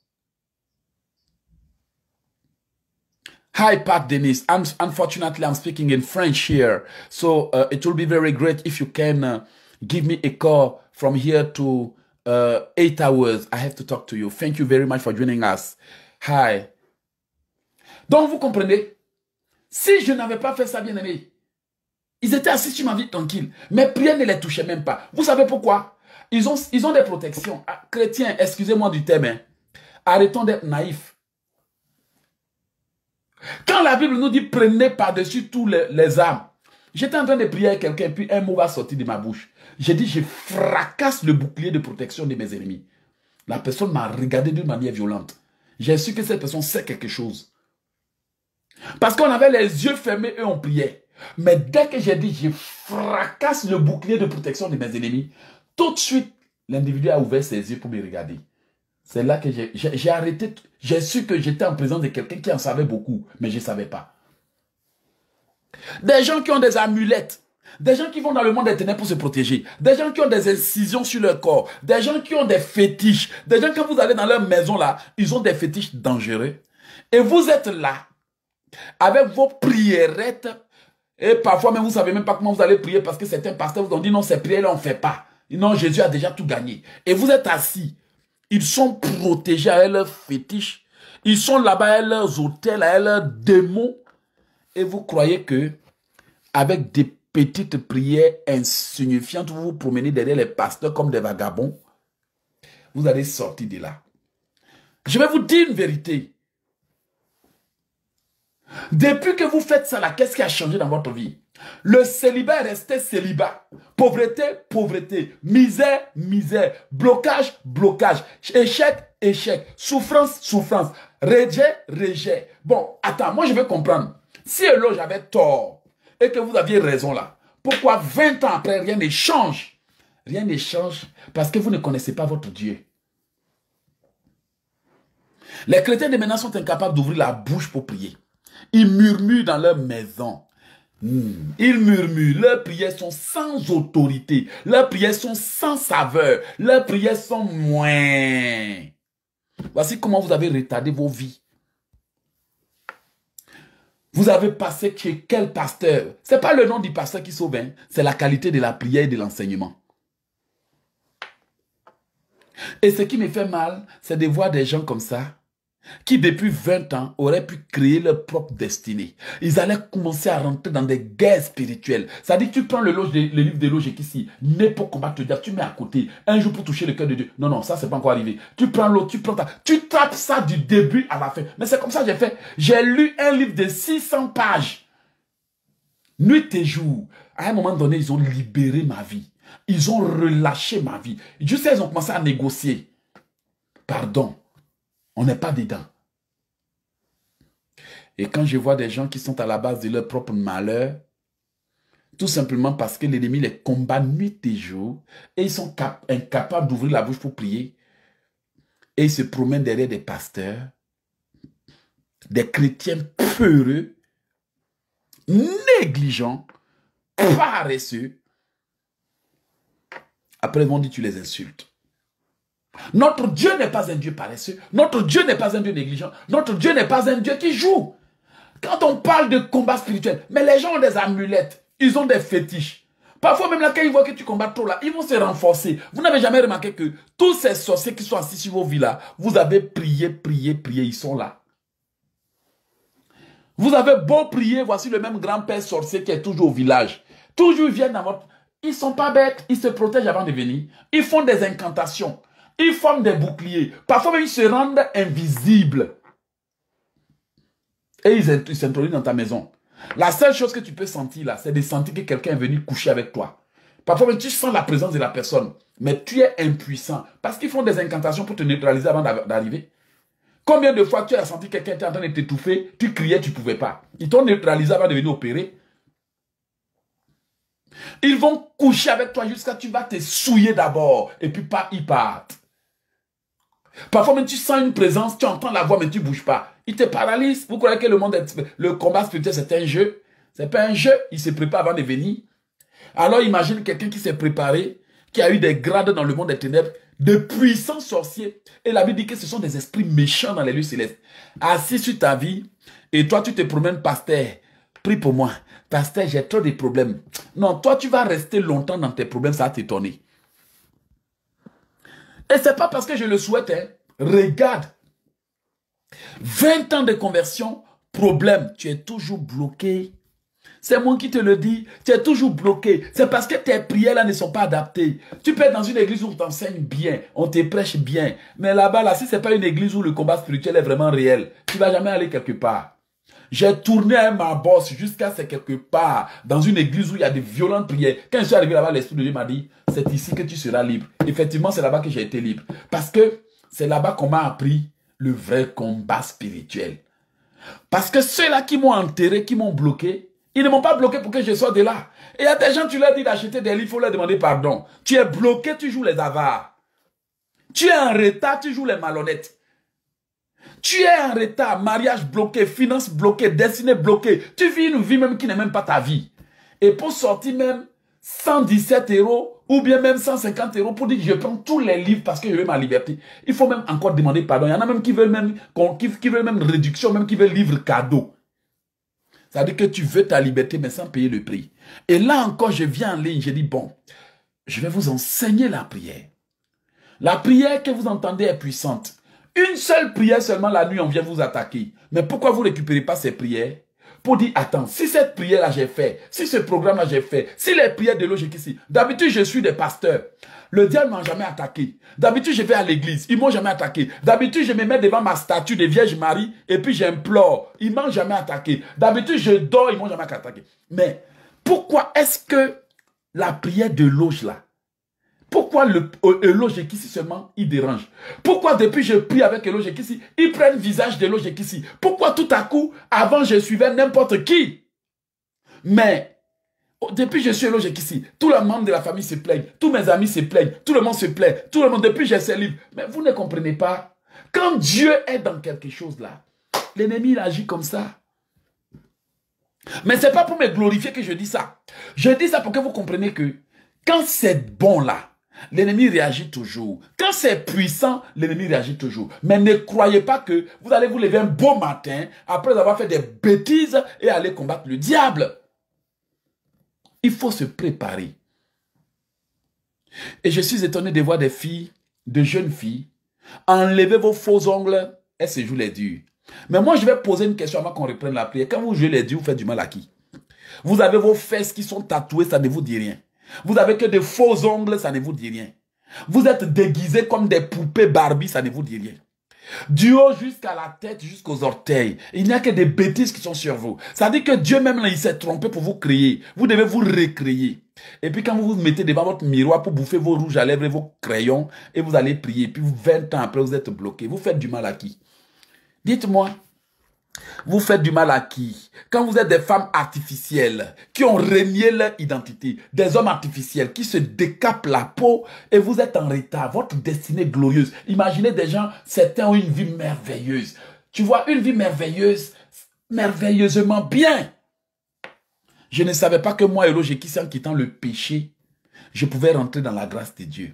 Hi, Pat Dennis. I'm, unfortunately, I'm speaking in French here. So uh, it will be very great if you can uh, give me a call from here to uh, eight hours. I have to talk to you. Thank you very much for joining us. Hi. Donc, vous comprenez? Si je n'avais pas fait ça, bien aimé, ils étaient assis sur ma vie tranquille. Mes prières ne les touchaient même pas. Vous savez pourquoi? Ils ont, ils ont des protections. Ah, chrétiens, excusez-moi du terme. Hein. Arrêtons d'être naïfs. Quand la Bible nous dit prenez par-dessus tous les, les armes, j'étais en train de prier avec quelqu'un, puis un mot va sortir de ma bouche. J'ai dit, je fracasse le bouclier de protection de mes ennemis. La personne m'a regardé d'une manière violente. J'ai su que cette personne sait quelque chose. Parce qu'on avait les yeux fermés et on priait. Mais dès que j'ai dit, je fracasse le bouclier de protection de mes ennemis, tout de suite, l'individu a ouvert ses yeux pour me regarder. C'est là que j'ai arrêté. J'ai su que j'étais en présence de quelqu'un qui en savait beaucoup, mais je ne savais pas. Des gens qui ont des amulettes, des gens qui vont dans le monde des ténèbres pour se protéger, des gens qui ont des incisions sur leur corps, des gens qui ont des fétiches, des gens quand vous allez dans leur maison là, ils ont des fétiches dangereux. Et vous êtes là, avec vos priérettes, et parfois même vous ne savez même pas comment vous allez prier parce que certains pasteurs vous ont dit non, ces prières là on ne fait pas. Non, Jésus a déjà tout gagné. Et vous êtes assis. Ils sont protégés à leurs fétiches. Ils sont là-bas à leurs hôtels, à leurs démons. Et vous croyez que avec des petites prières insignifiantes, vous vous promenez derrière les pasteurs comme des vagabonds, vous allez sortir de là. Je vais vous dire une vérité. Depuis que vous faites ça, qu'est-ce qui a changé dans votre vie? Le célibat est resté célibat. Pauvreté, pauvreté. Misère, misère. Blocage, blocage. Échec, échec. Souffrance, souffrance. Rejet, rejet. Bon, attends, moi je veux comprendre. Si Eloge avait tort et que vous aviez raison là, pourquoi vingt ans après rien ne change? Rien ne change parce que vous ne connaissez pas votre Dieu. Les chrétiens de maintenant sont incapables d'ouvrir la bouche pour prier. Ils murmurent dans leur maison. Hmm. Ils murmurent. Leurs prières sont sans autorité. Leurs prières sont sans saveur. Leurs prières sont moins. Voici comment vous avez retardé vos vies. Vous avez passé chez quel pasteur? Ce n'est pas le nom du pasteur qui sauve, hein? C'est la qualité de la prière et de l'enseignement. Et ce qui me fait mal, c'est de voir des gens comme ça, qui depuis vingt ans auraient pu créer leur propre destinée. Ils allaient commencer à rentrer dans des guerres spirituelles. Ça dit que tu prends le, loge, le livre des loges ici, né pour combattre le diable, tu mets à côté, un jour pour toucher le cœur de Dieu. Non, non, ça c'est pas encore arrivé. Tu prends l'autre, tu prends ta... Tu tapes ça du début à la fin. Mais c'est comme ça que j'ai fait. J'ai lu un livre de six cents pages. Nuit et jour. À un moment donné, ils ont libéré ma vie. Ils ont relâché ma vie. Juste ils ont commencé à négocier. Pardon, on n'est pas dedans. Et quand je vois des gens qui sont à la base de leur propre malheur, tout simplement parce que l'ennemi les combat nuit et jour, et ils sont incapables d'ouvrir la bouche pour prier, et ils se promènent derrière des pasteurs, des chrétiens peureux, négligents, paresseux. Après, ils vont dire tu les insultes. Notre Dieu n'est pas un Dieu paresseux. Notre Dieu n'est pas un Dieu négligent. Notre Dieu n'est pas un Dieu qui joue. Quand on parle de combat spirituel, mais les gens ont des amulettes. Ils ont des fétiches. Parfois même là, quand ils voient que tu combats trop là, ils vont se renforcer. Vous n'avez jamais remarqué que tous ces sorciers qui sont assis sur vos villas, vous avez prié, prié, prié, ils sont là. Vous avez beau prier, voici le même grand-père sorcier qui est toujours au village. Toujours ils viennent dans votre... Ils ne sont pas bêtes, ils se protègent avant de venir. Ils font des incantations. Ils forment des boucliers. Parfois même, ils se rendent invisibles. Et ils s'introduisent dans ta maison. La seule chose que tu peux sentir là, c'est de sentir que quelqu'un est venu coucher avec toi. Parfois même, tu sens la présence de la personne. Mais tu es impuissant. Parce qu'ils font des incantations pour te neutraliser avant d'arriver. Combien de fois tu as senti quelqu'un était en train de t'étouffer, tu criais, tu ne pouvais pas. Ils t'ont neutralisé avant de venir opérer. Ils vont coucher avec toi jusqu'à ce que tu vas te souiller d'abord. Et puis pas, ils partent. Parfois même tu sens une présence, tu entends la voix mais tu ne bouges pas. Ils te paralysent. Vous croyez que le monde est... Le combat spirituel c'est un jeu. Ce n'est pas un jeu. Il se prépare avant de venir. Alors imagine quelqu'un qui s'est préparé, qui a eu des grades dans le monde des ténèbres, de puissants sorciers. Et la Bible dit que ce sont des esprits méchants dans les lieux célestes. Assis sur ta vie, et toi tu te promènes, pasteur, prie pour moi. Pasteur, j'ai trop de problèmes. Non, toi tu vas rester longtemps dans tes problèmes, ça va t'étonner. Et ce n'est pas parce que je le souhaite. Hein. Regarde. vingt ans de conversion, problème, tu es toujours bloqué. C'est moi qui te le dis, tu es toujours bloqué. C'est parce que tes prières là ne sont pas adaptées. Tu peux être dans une église où on t'enseigne bien, on te prêche bien. Mais là-bas, là, si ce n'est pas une église où le combat spirituel est vraiment réel, tu ne vas jamais aller quelque part. J'ai tourné à ma bosse jusqu'à ce quelque part, dans une église où il y a des violentes prières. Quand je suis arrivé là-bas, l'Esprit de Dieu m'a dit, c'est ici que tu seras libre. Effectivement, c'est là-bas que j'ai été libre. Parce que c'est là-bas qu'on m'a appris le vrai combat spirituel. Parce que ceux-là qui m'ont enterré, qui m'ont bloqué, ils ne m'ont pas bloqué pour que je sois de là. Et il y a des gens, tu leur dis d'acheter des livres, il faut leur demander pardon. Tu es bloqué, tu joues les avares. Tu es en retard, tu joues les malhonnêtes. Tu es en retard, mariage bloqué, finances bloquées, destinée bloquée. Tu vis une vie même qui n'est même pas ta vie. Et pour sortir même cent dix-sept euros ou bien même cent cinquante euros pour dire que je prends tous les livres parce que je veux ma liberté. Il faut même encore demander pardon. Il y en a même qui veulent même, qui, qui veulent même réduction, même qui veulent livre cadeau. Ça veut dire que tu veux ta liberté mais sans payer le prix. Et là encore, je viens en ligne, je dis bon, je vais vous enseigner la prière. La prière que vous entendez est puissante. Une seule prière seulement la nuit, on vient vous attaquer. Mais pourquoi vous ne récupérez pas ces prières? Pour dire, attends, si cette prière-là j'ai fait, si ce programme-là j'ai fait, si les prières de logique ici, d'habitude je suis des pasteurs. Le diable ne m'a jamais attaqué. D'habitude je vais à l'église, ils ne m'ont jamais attaqué. D'habitude je me mets devant ma statue de Vierge Marie et puis j'implore. Ils ne m'ont jamais attaqué. D'habitude je dors, ils ne m'ont jamais attaqué. Mais pourquoi est-ce que la prière de loge là, pourquoi le Elojekisi seulement, il dérange? Pourquoi depuis je prie avec Elojekisi, ils prennent visage de Elojekisi? Pourquoi tout à coup, avant je suivais n'importe qui? Mais, depuis je suis Elojekisi, tous les membres de la famille se plaignent, tous mes amis se plaignent, tout le monde se plaint, tout le monde, depuis j'ai ces livres. Mais vous ne comprenez pas. Quand Dieu est dans quelque chose là, l'ennemi il agit comme ça. Mais ce n'est pas pour me glorifier que je dis ça. Je dis ça pour que vous compreniez que quand c'est bon là, l'ennemi réagit toujours. Quand c'est puissant, l'ennemi réagit toujours. Mais ne croyez pas que vous allez vous lever un beau matin après avoir fait des bêtises et aller combattre le diable. Il faut se préparer. Et je suis étonné de voir des filles, de jeunes filles, enlever vos faux ongles et se jouer les durs. Mais moi, je vais poser une question avant qu'on reprenne la prière. Quand vous jouez les durs, vous faites du mal à qui? Vous avez vos fesses qui sont tatouées, ça ne vous dit rien. Vous avez que des faux ongles, ça ne vous dit rien. Vous êtes déguisés comme des poupées Barbie, ça ne vous dit rien. Du haut jusqu'à la tête, jusqu'aux orteils, il n'y a que des bêtises qui sont sur vous. Ça dit que Dieu même, là, il s'est trompé pour vous créer. Vous devez vous recréer. Et puis quand vous vous mettez devant votre miroir pour bouffer vos rouges à lèvres et vos crayons, et vous allez prier, puis vingt ans après, vous êtes bloqué. Vous faites du mal à qui? Dites-moi, vous faites du mal à qui? Quand vous êtes des femmes artificielles qui ont renié leur identité, des hommes artificiels qui se décapent la peau et vous êtes en retard, votre destinée glorieuse. Imaginez des gens, certains ont une vie merveilleuse. Tu vois, une vie merveilleuse, merveilleusement bien. Je ne savais pas que moi, Elo Jekissi, en quittant le péché, je pouvais rentrer dans la grâce de Dieu.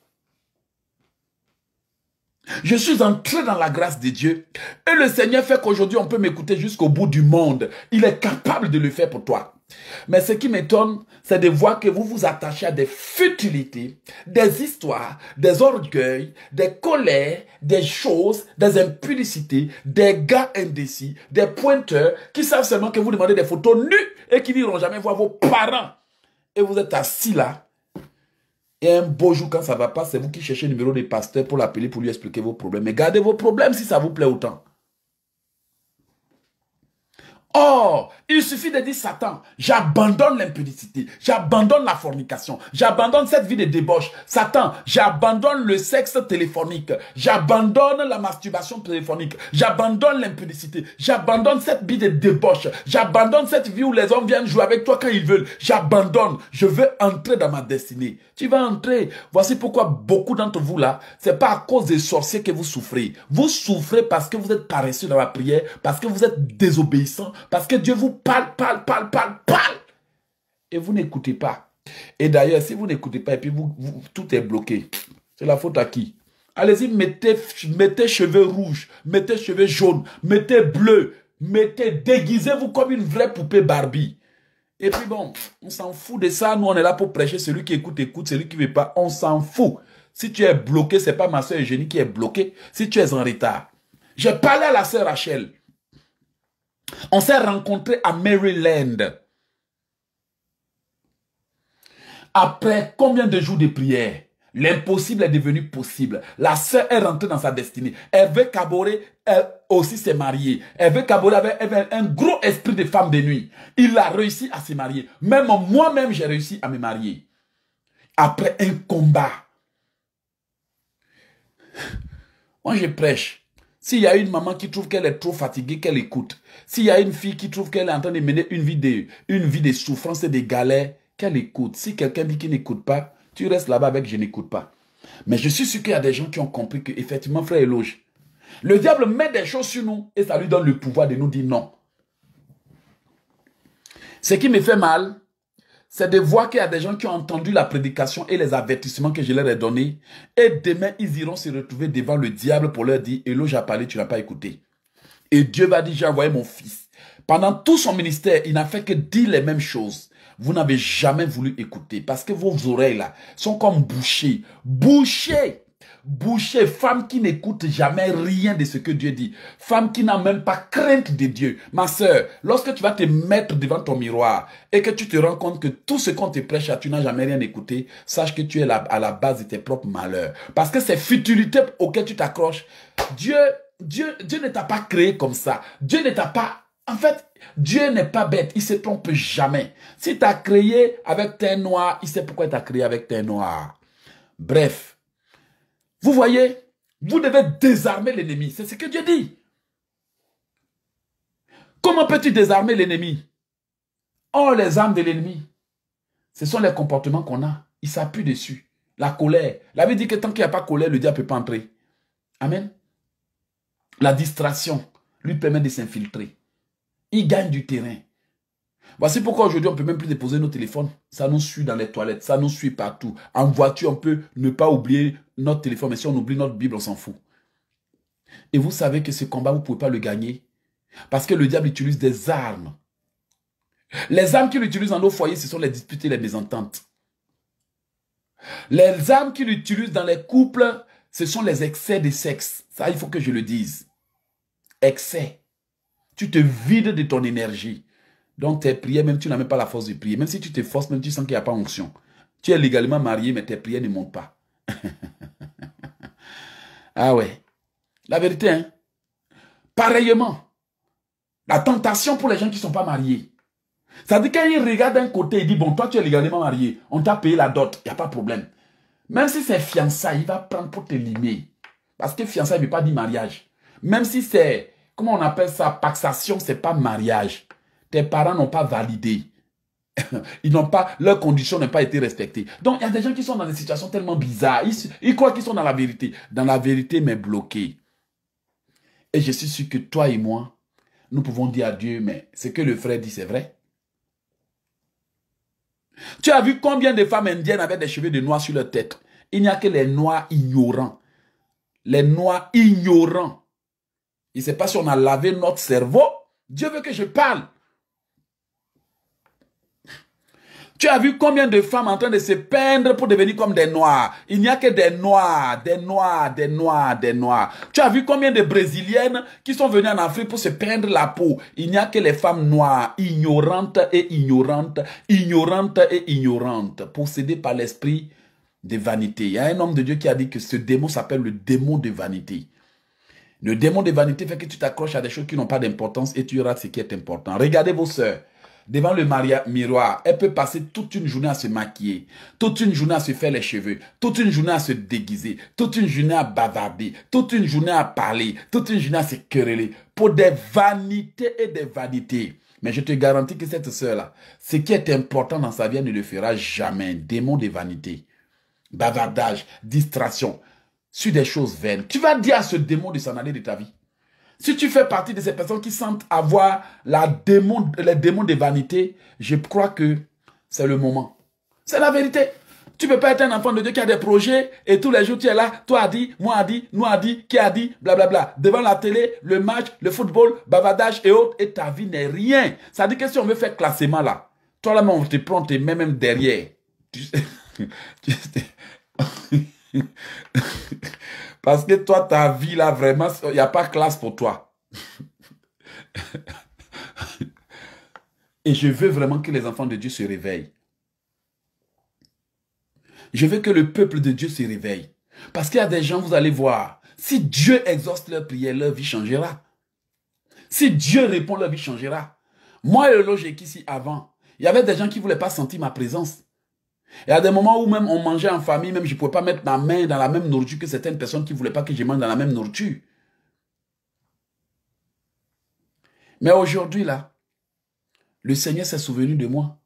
Je suis entré dans la grâce de Dieu. Et le Seigneur fait qu'aujourd'hui, on peut m'écouter jusqu'au bout du monde. Il est capable de le faire pour toi. Mais ce qui m'étonne, c'est de voir que vous vous attachez à des futilités, des histoires, des orgueils, des colères, des choses, des impudicités, des gars indécis, des pointeurs qui savent seulement que vous demandez des photos nues et qui n'iront jamais voir vos parents. Et vous êtes assis là. Et un beau jour, quand ça ne va pas, c'est vous qui cherchez le numéro des pasteurs pour l'appeler, pour lui expliquer vos problèmes. Mais gardez vos problèmes si ça vous plaît autant. Or, il suffit de dire Satan, j'abandonne l'impudicité, j'abandonne la fornication, j'abandonne cette vie de débauche. Satan, j'abandonne le sexe téléphonique, j'abandonne la masturbation téléphonique, j'abandonne l'impudicité, j'abandonne cette vie de débauche, j'abandonne cette vie où les hommes viennent jouer avec toi quand ils veulent. J'abandonne, je veux entrer dans ma destinée. Tu vas entrer. Voici pourquoi beaucoup d'entre vous là, c'est pas à cause des sorciers que vous souffrez. Vous souffrez parce que vous êtes paresseux dans la prière, parce que vous êtes désobéissant, parce que Dieu vous parle, parle, parle, parle, parle. Et vous n'écoutez pas. Et d'ailleurs, si vous n'écoutez pas et puis vous, vous, tout est bloqué, c'est la faute à qui? Allez-y, mettez, mettez cheveux rouges, mettez cheveux jaunes, mettez bleus, mettez, déguisez-vous comme une vraie poupée Barbie. Et puis bon, on s'en fout de ça. Nous, on est là pour prêcher. Celui qui écoute, écoute. Celui qui ne veut pas, on s'en fout. Si tu es bloqué, ce n'est pas ma soeur Eugénie qui est bloquée. Si tu es en retard. J'ai parlé à la soeur Rachel. On s'est rencontrés à Maryland. Après combien de jours de prière? L'impossible est devenu possible. La sœur est rentrée dans sa destinée. Hervé Kaboré elle aussi s'est mariée. Hervé Kaboré avait, avait un gros esprit de femme de nuit. Il a réussi à se marier. Même moi-même, j'ai réussi à me marier. Après un combat. Moi, je prêche. S'il y a une maman qui trouve qu'elle est trop fatiguée, qu'elle écoute. S'il y a une fille qui trouve qu'elle est en train de mener une vie de, une vie de souffrance et de galère, qu'elle écoute. Si quelqu'un dit qu'il n'écoute pas, tu restes là-bas avec « je n'écoute pas ». Mais je suis sûr qu'il y a des gens qui ont compris qu'effectivement, frère Éloge, le diable met des choses sur nous et ça lui donne le pouvoir de nous dire non. Ce qui me fait mal, c'est de voir qu'il y a des gens qui ont entendu la prédication et les avertissements que je leur ai donnés. Et demain, ils iront se retrouver devant le diable pour leur dire « Éloge a parlé, tu n'as pas écouté ». Et Dieu va dire « J'ai envoyé mon fils ». Pendant tout son ministère, il n'a fait que dire les mêmes choses. Vous n'avez jamais voulu écouter parce que vos oreilles là sont comme bouchées. Bouchées. Bouchées. Femme qui n'écoute jamais rien de ce que Dieu dit. Femme qui n'a même pas crainte de Dieu. Ma soeur, lorsque tu vas te mettre devant ton miroir et que tu te rends compte que tout ce qu'on te prêche, tu n'as jamais rien écouté, sache que tu es là à la base de tes propres malheurs. Parce que ces futilités auxquelles tu t'accroches, Dieu, Dieu, Dieu ne t'a pas créé comme ça. Dieu ne t'a pas... En fait, Dieu n'est pas bête, il ne se trompe jamais. Si tu as créé avec teint noir, il sait pourquoi il t'a créé avec teint noir. Bref, vous voyez, vous devez désarmer l'ennemi. C'est ce que Dieu dit. Comment peux-tu désarmer l'ennemi? Oh, les armes de l'ennemi, ce sont les comportements qu'on a. Il s'appuie dessus. La colère. La Bible dit que tant qu'il n'y a pas de colère, le diable ne peut pas entrer. Amen. La distraction lui permet de s'infiltrer. Il gagne du terrain. Voici pourquoi aujourd'hui, on ne peut même plus déposer nos téléphones. Ça nous suit dans les toilettes, ça nous suit partout. En voiture, on peut ne pas oublier notre téléphone, mais si on oublie notre Bible, on s'en fout. Et vous savez que ce combat, vous ne pouvez pas le gagner. Parce que le diable utilise des armes. Les armes qu'il utilise dans nos foyers, ce sont les disputes et les mésententes. Les armes qu'il utilise dans les couples, ce sont les excès de sexe. Ça, il faut que je le dise. Excès. Tu te vides de ton énergie. Donc tes prières, même tu n'as même pas la force de prier. Même si tu te forces, même tu sens qu'il n'y a pas onction. Tu es légalement marié, mais tes prières ne montent pas. Ah ouais. La vérité, hein. Pareillement, la tentation pour les gens qui ne sont pas mariés. Ça veut dire quand il regarde d'un côté, il dit, bon, toi tu es légalement marié, on t'a payé la dot, il n'y a pas de problème. Même si c'est fiançailles, il va prendre pour te limer. Parce que fiançailles ne veut pas dire mariage. Même si c'est, comment on appelle ça, paxation, ce n'est pas mariage. Tes parents n'ont pas validé. Ils n'ont pas, leurs conditions n'ont pas été respectées. Donc, il y a des gens qui sont dans des situations tellement bizarres. Ils, ils croient qu'ils sont dans la vérité. Dans la vérité, mais bloqués. Et je suis sûr que toi et moi, nous pouvons dire à Dieu, mais ce que le frère dit, c'est vrai. Tu as vu combien de femmes indiennes avaient des cheveux de noir sur leur tête? Il n'y a que les noirs ignorants. Les noirs ignorants. Il ne sait pas si on a lavé notre cerveau. Dieu veut que je parle. Tu as vu combien de femmes en train de se peindre pour devenir comme des noirs? Il n'y a que des noirs, des noirs, des noirs, des noirs. Tu as vu combien de brésiliennes qui sont venues en Afrique pour se peindre la peau? Il n'y a que les femmes noires, ignorantes et ignorantes, ignorantes et ignorantes, possédées par l'esprit de vanité. Il y a un homme de Dieu qui a dit que ce démon s'appelle le démon de vanité. Le démon de vanité fait que tu t'accroches à des choses qui n'ont pas d'importance et tu rates ce qui est important. Regardez vos sœurs. Devant le miroir, elle peut passer toute une journée à se maquiller, toute une journée à se faire les cheveux, toute une journée à se déguiser, toute une journée à bavarder, toute une journée à parler, toute une journée à se quereller, pour des vanités et des vanités. Mais je te garantis que cette sœur-là, ce qui est important dans sa vie, elle ne le fera jamais. Démon de vanité, bavardage, distraction, sur des choses vaines. Tu vas dire à ce démon de s'en aller de ta vie. Si tu fais partie de ces personnes qui sentent avoir la démon, les démons de vanité, je crois que c'est le moment. C'est la vérité. Tu ne peux pas être un enfant de Dieu qui a des projets et tous les jours tu es là, toi a dit, moi a dit, nous a dit, qui a dit, blablabla. Devant la télé, le match, le football, bavardage et autres, et ta vie n'est rien. Ça veut dire que si on veut faire classement là, toi là, on te prend, t'es même, même derrière. Tu sais, tu sais, parce que toi, ta vie là, vraiment, il n'y a pas classe pour toi. Et je veux vraiment que les enfants de Dieu se réveillent. Je veux que le peuple de Dieu se réveille. Parce qu'il y a des gens, vous allez voir, si Dieu exauce leur prière, leur vie changera. Si Dieu répond, leur vie changera. Moi et le logique ici avant, il y avait des gens qui ne voulaient pas sentir ma présence. Il y a des moments où même on mangeait en famille, même je ne pouvais pas mettre ma main dans la même nourriture que certaines personnes qui ne voulaient pas que je mange dans la même nourriture. Mais aujourd'hui là, le Seigneur s'est souvenu de moi.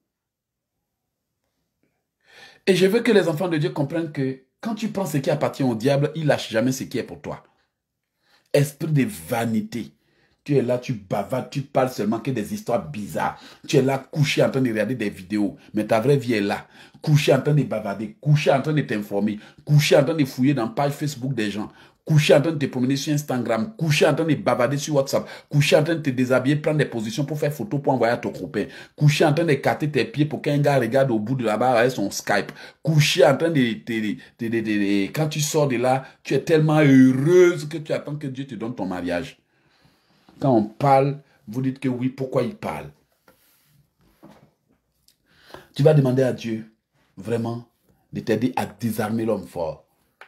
Et je veux que les enfants de Dieu comprennent que quand tu prends ce qui appartient au diable, il ne lâche jamais ce qui est pour toi. Esprit de vanité. Tu es là, tu bavardes, tu parles seulement que des histoires bizarres. Tu es là couché en train de regarder des vidéos. Mais ta vraie vie est là. Couché en train de bavarder, couché en train de t'informer, couché en train de fouiller dans la page Facebook des gens, couché en train de te promener sur Instagram, couché en train de bavarder sur WhatsApp, couché en train de te déshabiller, prendre des positions pour faire photo pour envoyer à ton copain, couché en train d'écarter tes pieds pour qu'un gars regarde au bout de la barre avec son Skype, couché en train de, de, de, de, de, de... Quand tu sors de là, tu es tellement heureuse que tu attends que Dieu te donne ton mariage. Quand on parle, vous dites que oui, pourquoi il parle? Tu vas demander à Dieu, vraiment, de t'aider à désarmer l'homme fort.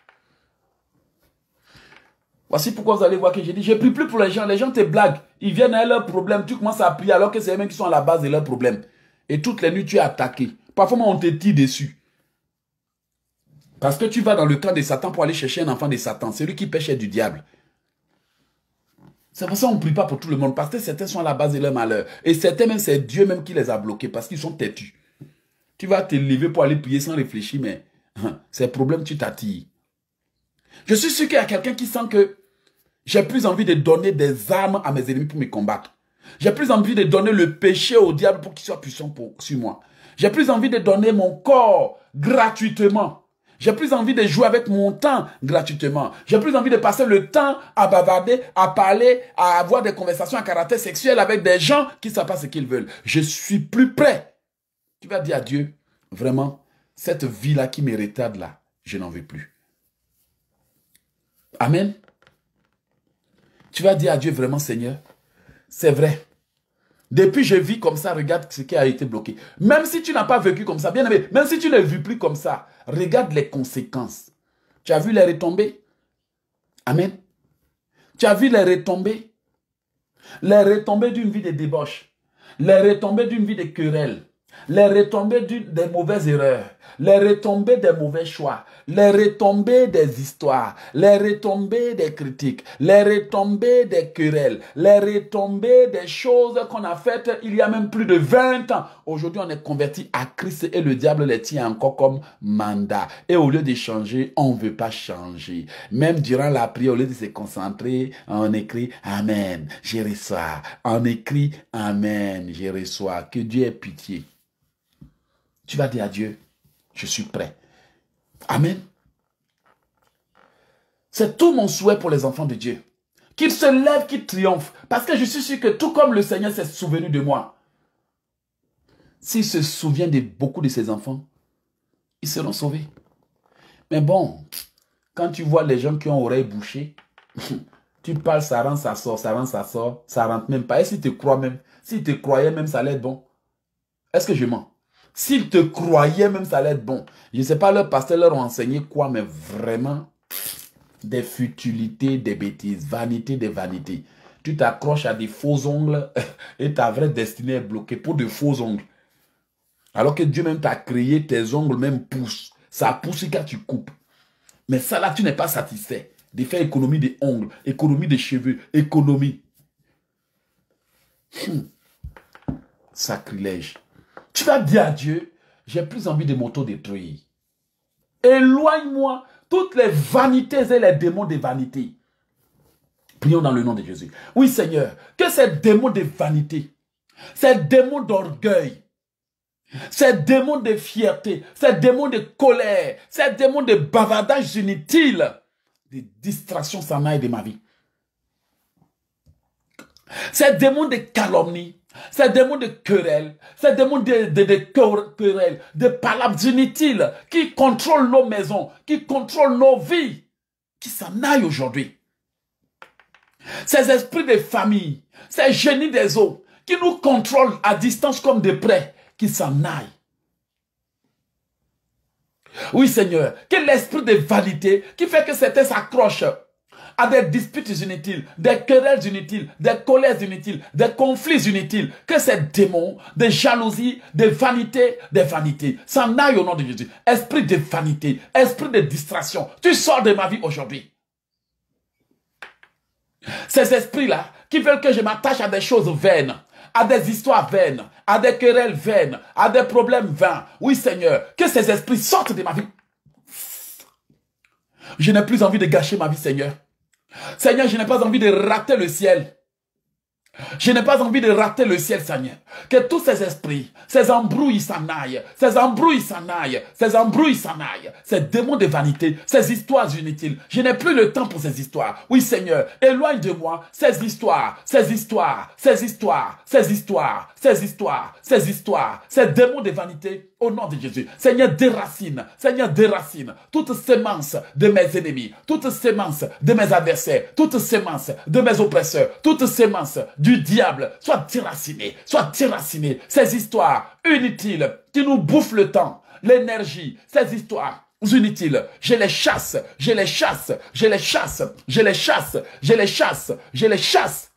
Voici pourquoi vous allez voir que j'ai dit, je ne prie plus pour les gens. Les gens te blaguent. Ils viennent avec leurs problèmes. Tu commences à prier alors que c'est eux-mêmes qui sont à la base de leurs problèmes. Et toutes les nuits, tu es attaqué. Parfois, on te tire dessus. Parce que tu vas dans le camp de Satan pour aller chercher un enfant de Satan. C'est lui qui pêchait du diable. C'est pour ça qu'on ne prie pas pour tout le monde. Parce que certains sont à la base de leur malheur. Et certains même, c'est Dieu même qui les a bloqués. Parce qu'ils sont têtus. Tu vas te lever pour aller prier sans réfléchir. Mais ces problèmes, tu t'attires. Je suis sûr qu'il y a quelqu'un qui sent que j'ai plus envie de donner des armes à mes ennemis pour me combattre. J'ai plus envie de donner le péché au diable pour qu'il soit puissant pour, sur moi. J'ai plus envie de donner mon corps gratuitement. J'ai plus envie de jouer avec mon temps gratuitement. J'ai plus envie de passer le temps à bavarder, à parler, à avoir des conversations à caractère sexuel avec des gens qui ne savent pas ce qu'ils veulent. Je suis plus prêt. Tu vas dire à Dieu, vraiment, cette vie-là qui me retarde là, je n'en veux plus. Amen. Tu vas dire à Dieu, vraiment, Seigneur, c'est vrai. Depuis que je vis comme ça, regarde ce qui a été bloqué. Même si tu n'as pas vécu comme ça, bien aimé, même si tu ne vis plus comme ça, regarde les conséquences. Tu as vu les retombées? Amen. Tu as vu les retombées? Les retombées d'une vie de débauche. Les retombées d'une vie de querelle. Les retombées des mauvaises erreurs. Les retombées des mauvais choix. Les retombées des histoires. Les retombées des critiques. Les retombées des querelles. Les retombées des choses qu'on a faites il y a même plus de vingt ans. Aujourd'hui, on est converti à Christ et le diable les tient encore comme mandat. Et au lieu de changer, on ne veut pas changer. Même durant la prière, au lieu de se concentrer, on écrit Amen, je reçois. On écrit Amen, je reçois. Que Dieu ait pitié. Tu vas dire à Dieu, je suis prêt. Amen. C'est tout mon souhait pour les enfants de Dieu. Qu'ils se lèvent, qu'ils triomphent. Parce que je suis sûr que tout comme le Seigneur s'est souvenu de moi, s'il se souvient de beaucoup de ses enfants, ils seront sauvés. Mais bon, quand tu vois les gens qui ont oreilles bouchées, tu parles, ça rentre, ça sort, ça rentre, ça sort, ça rentre même pas. Et s'ils te croient même, s'ils te croyaient même, ça allait être bon. Est-ce que je mens? S'ils te croyaient même, ça allait être bon. Je ne sais pas, leurs pasteurs leur ont enseigné quoi, mais vraiment, des futilités, des bêtises, vanité des vanités. Tu t'accroches à des faux ongles et ta vraie destinée est bloquée pour de faux ongles. Alors que Dieu même t'a créé, tes ongles même poussent. Ça pousse quand tu coupes. Mais ça là, tu n'es pas satisfait de faire économie des ongles, économie des cheveux, économie. Hum. Sacrilège. Tu vas dire à Dieu, j'ai plus envie de m'auto-détruire. Éloigne-moi toutes les vanités et les démons de vanité. Prions dans le nom de Jésus. Oui Seigneur, que ces démons de vanité, ces démons d'orgueil, ces démons de fierté, ces démons de colère, ces démons de bavardage inutile, de distraction s'en aille de ma vie. Ces démons de calomnie, ces démons de querelle, ces démons de, de, de querelle, de palabres inutiles qui contrôlent nos maisons, qui contrôlent nos vies, qui s'en aillent aujourd'hui. Ces esprits de famille, ces génies des eaux, qui nous contrôlent à distance comme de près, qui s'en aillent. Oui Seigneur, que l'esprit de vanité qui fait que certains s'accrochent à des disputes inutiles, des querelles inutiles, des colères inutiles, des conflits inutiles, que ces démons, des jalousies, des vanités, des vanités, s'en aillent au nom de Jésus. Esprit de vanité, esprit de distraction, tu sors de ma vie aujourd'hui. Ces esprits-là qui veulent que je m'attache à des choses vaines, à des histoires vaines, à des querelles vaines, à des problèmes vains. Oui Seigneur, que ces esprits sortent de ma vie. Je n'ai plus envie de gâcher ma vie Seigneur. Seigneur, je n'ai pas envie de rater le ciel. Je n'ai pas envie de rater le ciel, Seigneur. Que tous ces esprits, ces embrouilles s'en aillent, ces embrouilles s'en aillent, ces embrouilles s'en aillent, ces démons de vanité, ces histoires inutiles. Je n'ai plus le temps pour ces histoires. Oui, Seigneur, éloigne de moi ces histoires, ces histoires, ces histoires, ces histoires, ces histoires, ces histoires, ces démons de vanité. Au nom de Jésus, Seigneur, déracine, Seigneur, déracine toute sémence de mes ennemis, toute sémence de mes adversaires, toute sémence de mes oppresseurs, toute sémence du diable, soit déracinée, soit déracinée. Ces histoires inutiles qui nous bouffent le temps, l'énergie, ces histoires inutiles, je les chasse, je les chasse, je les chasse, je les chasse, je les chasse, je les chasse.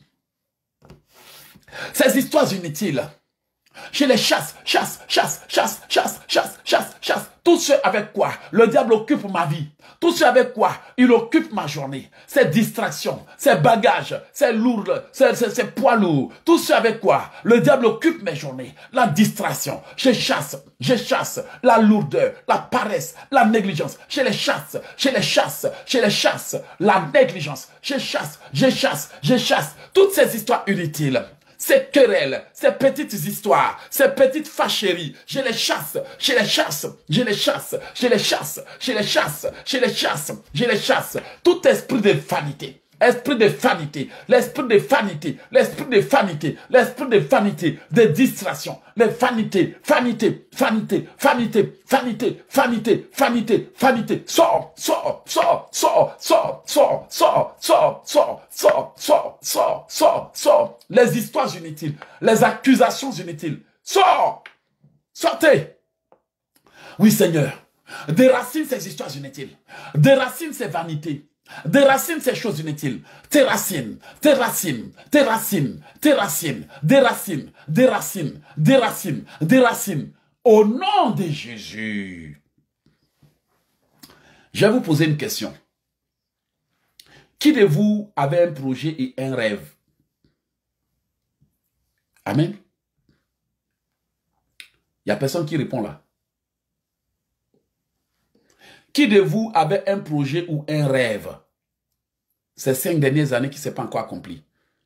Ces histoires inutiles, je les chasse, chasse, chasse, chasse, chasse, chasse, chasse, chasse. Tout ce avec quoi le diable occupe ma vie. Tout ce avec quoi il occupe ma journée. Ces distractions, ces bagages, ces lourds, ces, ces, ces poids lourds. Tout ce avec quoi le diable occupe mes journées. La distraction, je chasse, je chasse. La lourdeur, la paresse, la négligence. Je les chasse, je les chasse, je les chasse. La négligence, je chasse, je chasse, je chasse. Toutes ces histoires inutiles. ces querelles, ces petites histoires, ces petites fâcheries, je les chasse, je les chasse, je les chasse, je les chasse, je les chasse, je les chasse, je les chasse. Tout esprit de vanité, esprit de vanité, l'esprit de vanité, l'esprit de vanité, l'esprit de vanité, de distraction, les vanités, vanité, vanité, vanité, vanité, vanité, vanité, vanité, sors, sors, sors, sors, sors, sors, sors, sors, sors, sors, sors, sors, sors, sors, les histoires inutiles, les accusations inutiles, sors, sortez. Oui, Seigneur, déracine ces histoires inutiles, déracine ces vanités, déracine ces choses inutiles. Tes racines, tes racines, tes racines, tes racines, des racines, des racines, des racines, des racines. Au nom de Jésus. Je vais vous poser une question. Qui de vous avait un projet et un rêve? Amen. Il n'y a personne qui répond là. Qui de vous avait un projet ou un rêve ces cinq dernières années qui ne s'est pas encore accompli?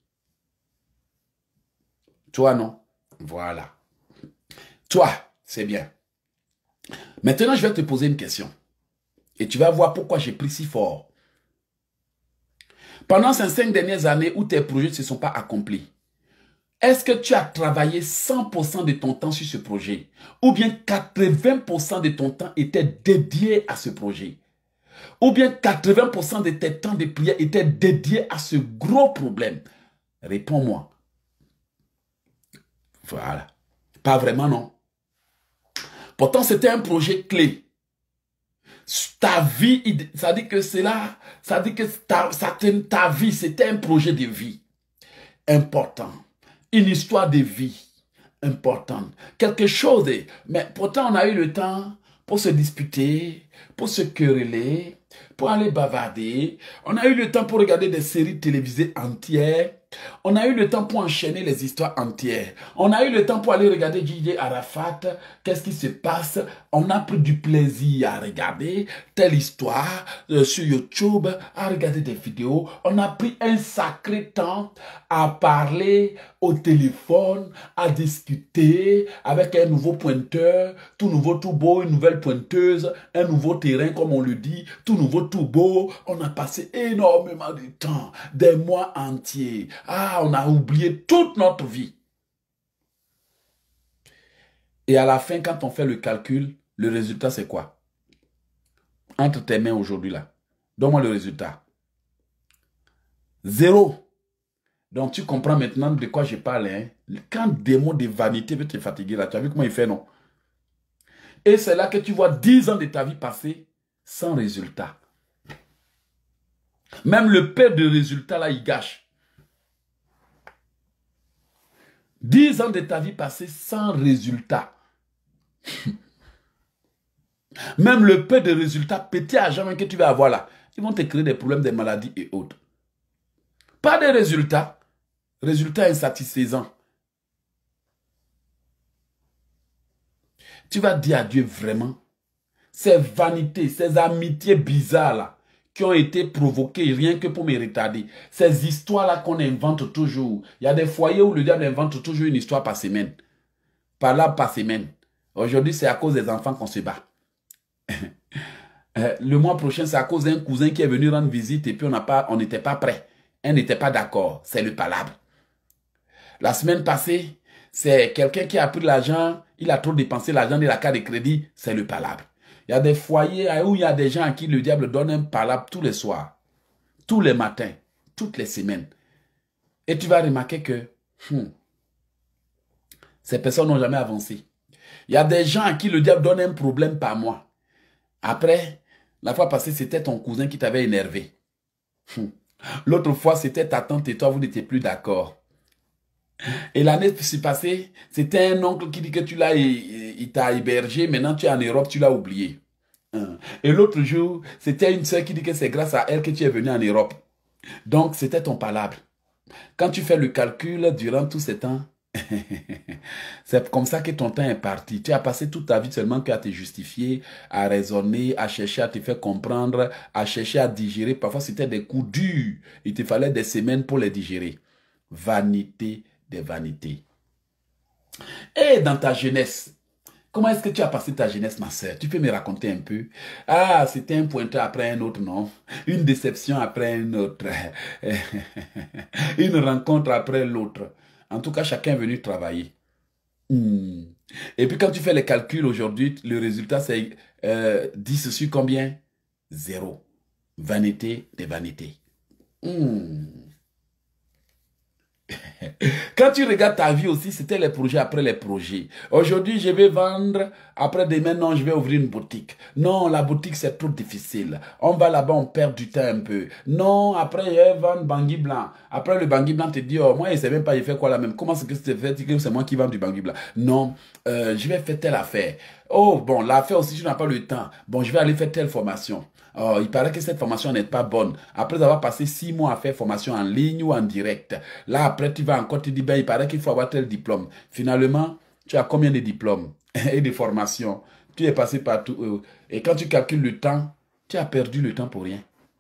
Toi, non? Voilà. Toi, c'est bien. Maintenant, je vais te poser une question. Et tu vas voir pourquoi j'ai pris si fort. Pendant ces cinq dernières années où tes projets ne se sont pas accomplis, est-ce que tu as travaillé cent pour cent de ton temps sur ce projet? Ou bien quatre-vingts pour cent de ton temps était dédié à ce projet? Ou bien quatre-vingts pour cent de tes temps de prière étaient dédiés à ce gros problème? Réponds-moi. Voilà. Pas vraiment, non. Pourtant, c'était un projet clé. Ta vie, ça dit que c'est là, ça dit que ta, ça, ta vie, c'était un projet de vie important. Une histoire de vie importante. Quelque chose de... Mais pourtant, on a eu le temps pour se disputer, pour se quereller, pour aller bavarder. On a eu le temps pour regarder des séries télévisées entières. On a eu le temps pour enchaîner les histoires entières. On a eu le temps pour aller regarder J J Arafat. Qu'est-ce qui se passe? On a pris du plaisir à regarder telle histoire euh, sur YouTube, à regarder des vidéos. On a pris un sacré temps à parler au téléphone, à discuter avec un nouveau pointeur, tout nouveau, tout beau, une nouvelle pointeuse, un nouveau terrain comme on le dit, tout nouveau, tout beau. On a passé énormément de temps, des mois entiers. Ah, on a oublié toute notre vie. Et à la fin, quand on fait le calcul, le résultat, c'est quoi? Entre tes mains aujourd'hui, là. Donne-moi le résultat. Zéro. Donc, tu comprends maintenant de quoi je parle. Hein? Quand des mots de vanité veulent te fatiguer, là, tu as vu comment il fait, non? Et c'est là que tu vois dix ans de ta vie passer sans résultat. Même le père de résultat, là, il gâche. dix ans de ta vie passée sans résultat. Même le peu de résultats, petit à jamais que tu vas avoir là, ils vont te créer des problèmes, des maladies et autres. Pas de résultats. Résultats insatisfaisants. Tu vas dire à Dieu vraiment, ces vanités, ces amitiés bizarres là, qui ont été provoquées rien que pour me retarder. Ces histoires-là qu'on invente toujours. Il y a des foyers où le diable invente toujours une histoire par semaine. Par là, par semaine. Aujourd'hui, c'est à cause des enfants qu'on se bat. Le mois prochain, c'est à cause d'un cousin qui est venu rendre visite et puis on n'était pas prêt. Elle n'était pas d'accord. C'est le palabre. La semaine passée, c'est quelqu'un qui a pris l'argent, il a trop dépensé l'argent de la carte de crédit. C'est le palabre. Il y a des foyers où il y a des gens à qui le diable donne un palabre tous les soirs, tous les matins, toutes les semaines. Et tu vas remarquer que hmm, ces personnes n'ont jamais avancé. Il y a des gens à qui le diable donne un problème par mois. Après, la fois passée, c'était ton cousin qui t'avait énervé. Hmm. L'autre fois, c'était ta tante et toi, vous n'étiez plus d'accord. Et l'année passée, c'était un oncle qui dit que tu l'as, il t'a hébergé, maintenant tu es en Europe, tu l'as oublié. Et l'autre jour, c'était une soeur qui dit que c'est grâce à elle que tu es venu en Europe. Donc, c'était ton palabre. Quand tu fais le calcul durant tout ce temps, c'est comme ça que ton temps est parti. Tu as passé toute ta vie seulement qu'à te justifier, à raisonner, à chercher à te faire comprendre, à chercher à digérer. Parfois, c'était des coups durs. Il te fallait des semaines pour les digérer. Vanité des vanités. Et dans ta jeunesse, comment est-ce que tu as passé ta jeunesse, ma sœur? Tu peux me raconter un peu? Ah, c'était un pointeur après un autre, non? Une déception après un autre. Une rencontre après l'autre. En tout cas, chacun est venu travailler. Hmm. Et puis quand tu fais les calculs aujourd'hui, le résultat c'est euh, dix sur combien? Zéro. Vanité des vanités. Hmm. Quand tu regardes ta vie aussi, c'était les projets après les projets. Aujourd'hui, je vais vendre. Après demain, non, je vais ouvrir une boutique. Non, la boutique, c'est trop difficile. On va là-bas, on perd du temps un peu. Non, après, je vais vendre Bangui Blanc. Après, le Bangui Blanc te dit, oh, moi, je ne sais même pas, il fait quoi là même. Comment c'est que c'est fait? C'est moi qui vends du Bangui Blanc. Non, euh, je vais faire telle affaire. Oh, bon, l'affaire aussi, je n'ai pas le temps. Bon, je vais aller faire telle formation. Oh, il paraît que cette formation n'est pas bonne. Après avoir passé six mois à faire formation en ligne ou en direct. Là, après, tu vas encore te dire, ben, il paraît qu'il faut avoir tel diplôme. Finalement, tu as combien de diplômes et de formations? Tu es passé partout. Et quand tu calcules le temps, tu as perdu le temps pour rien.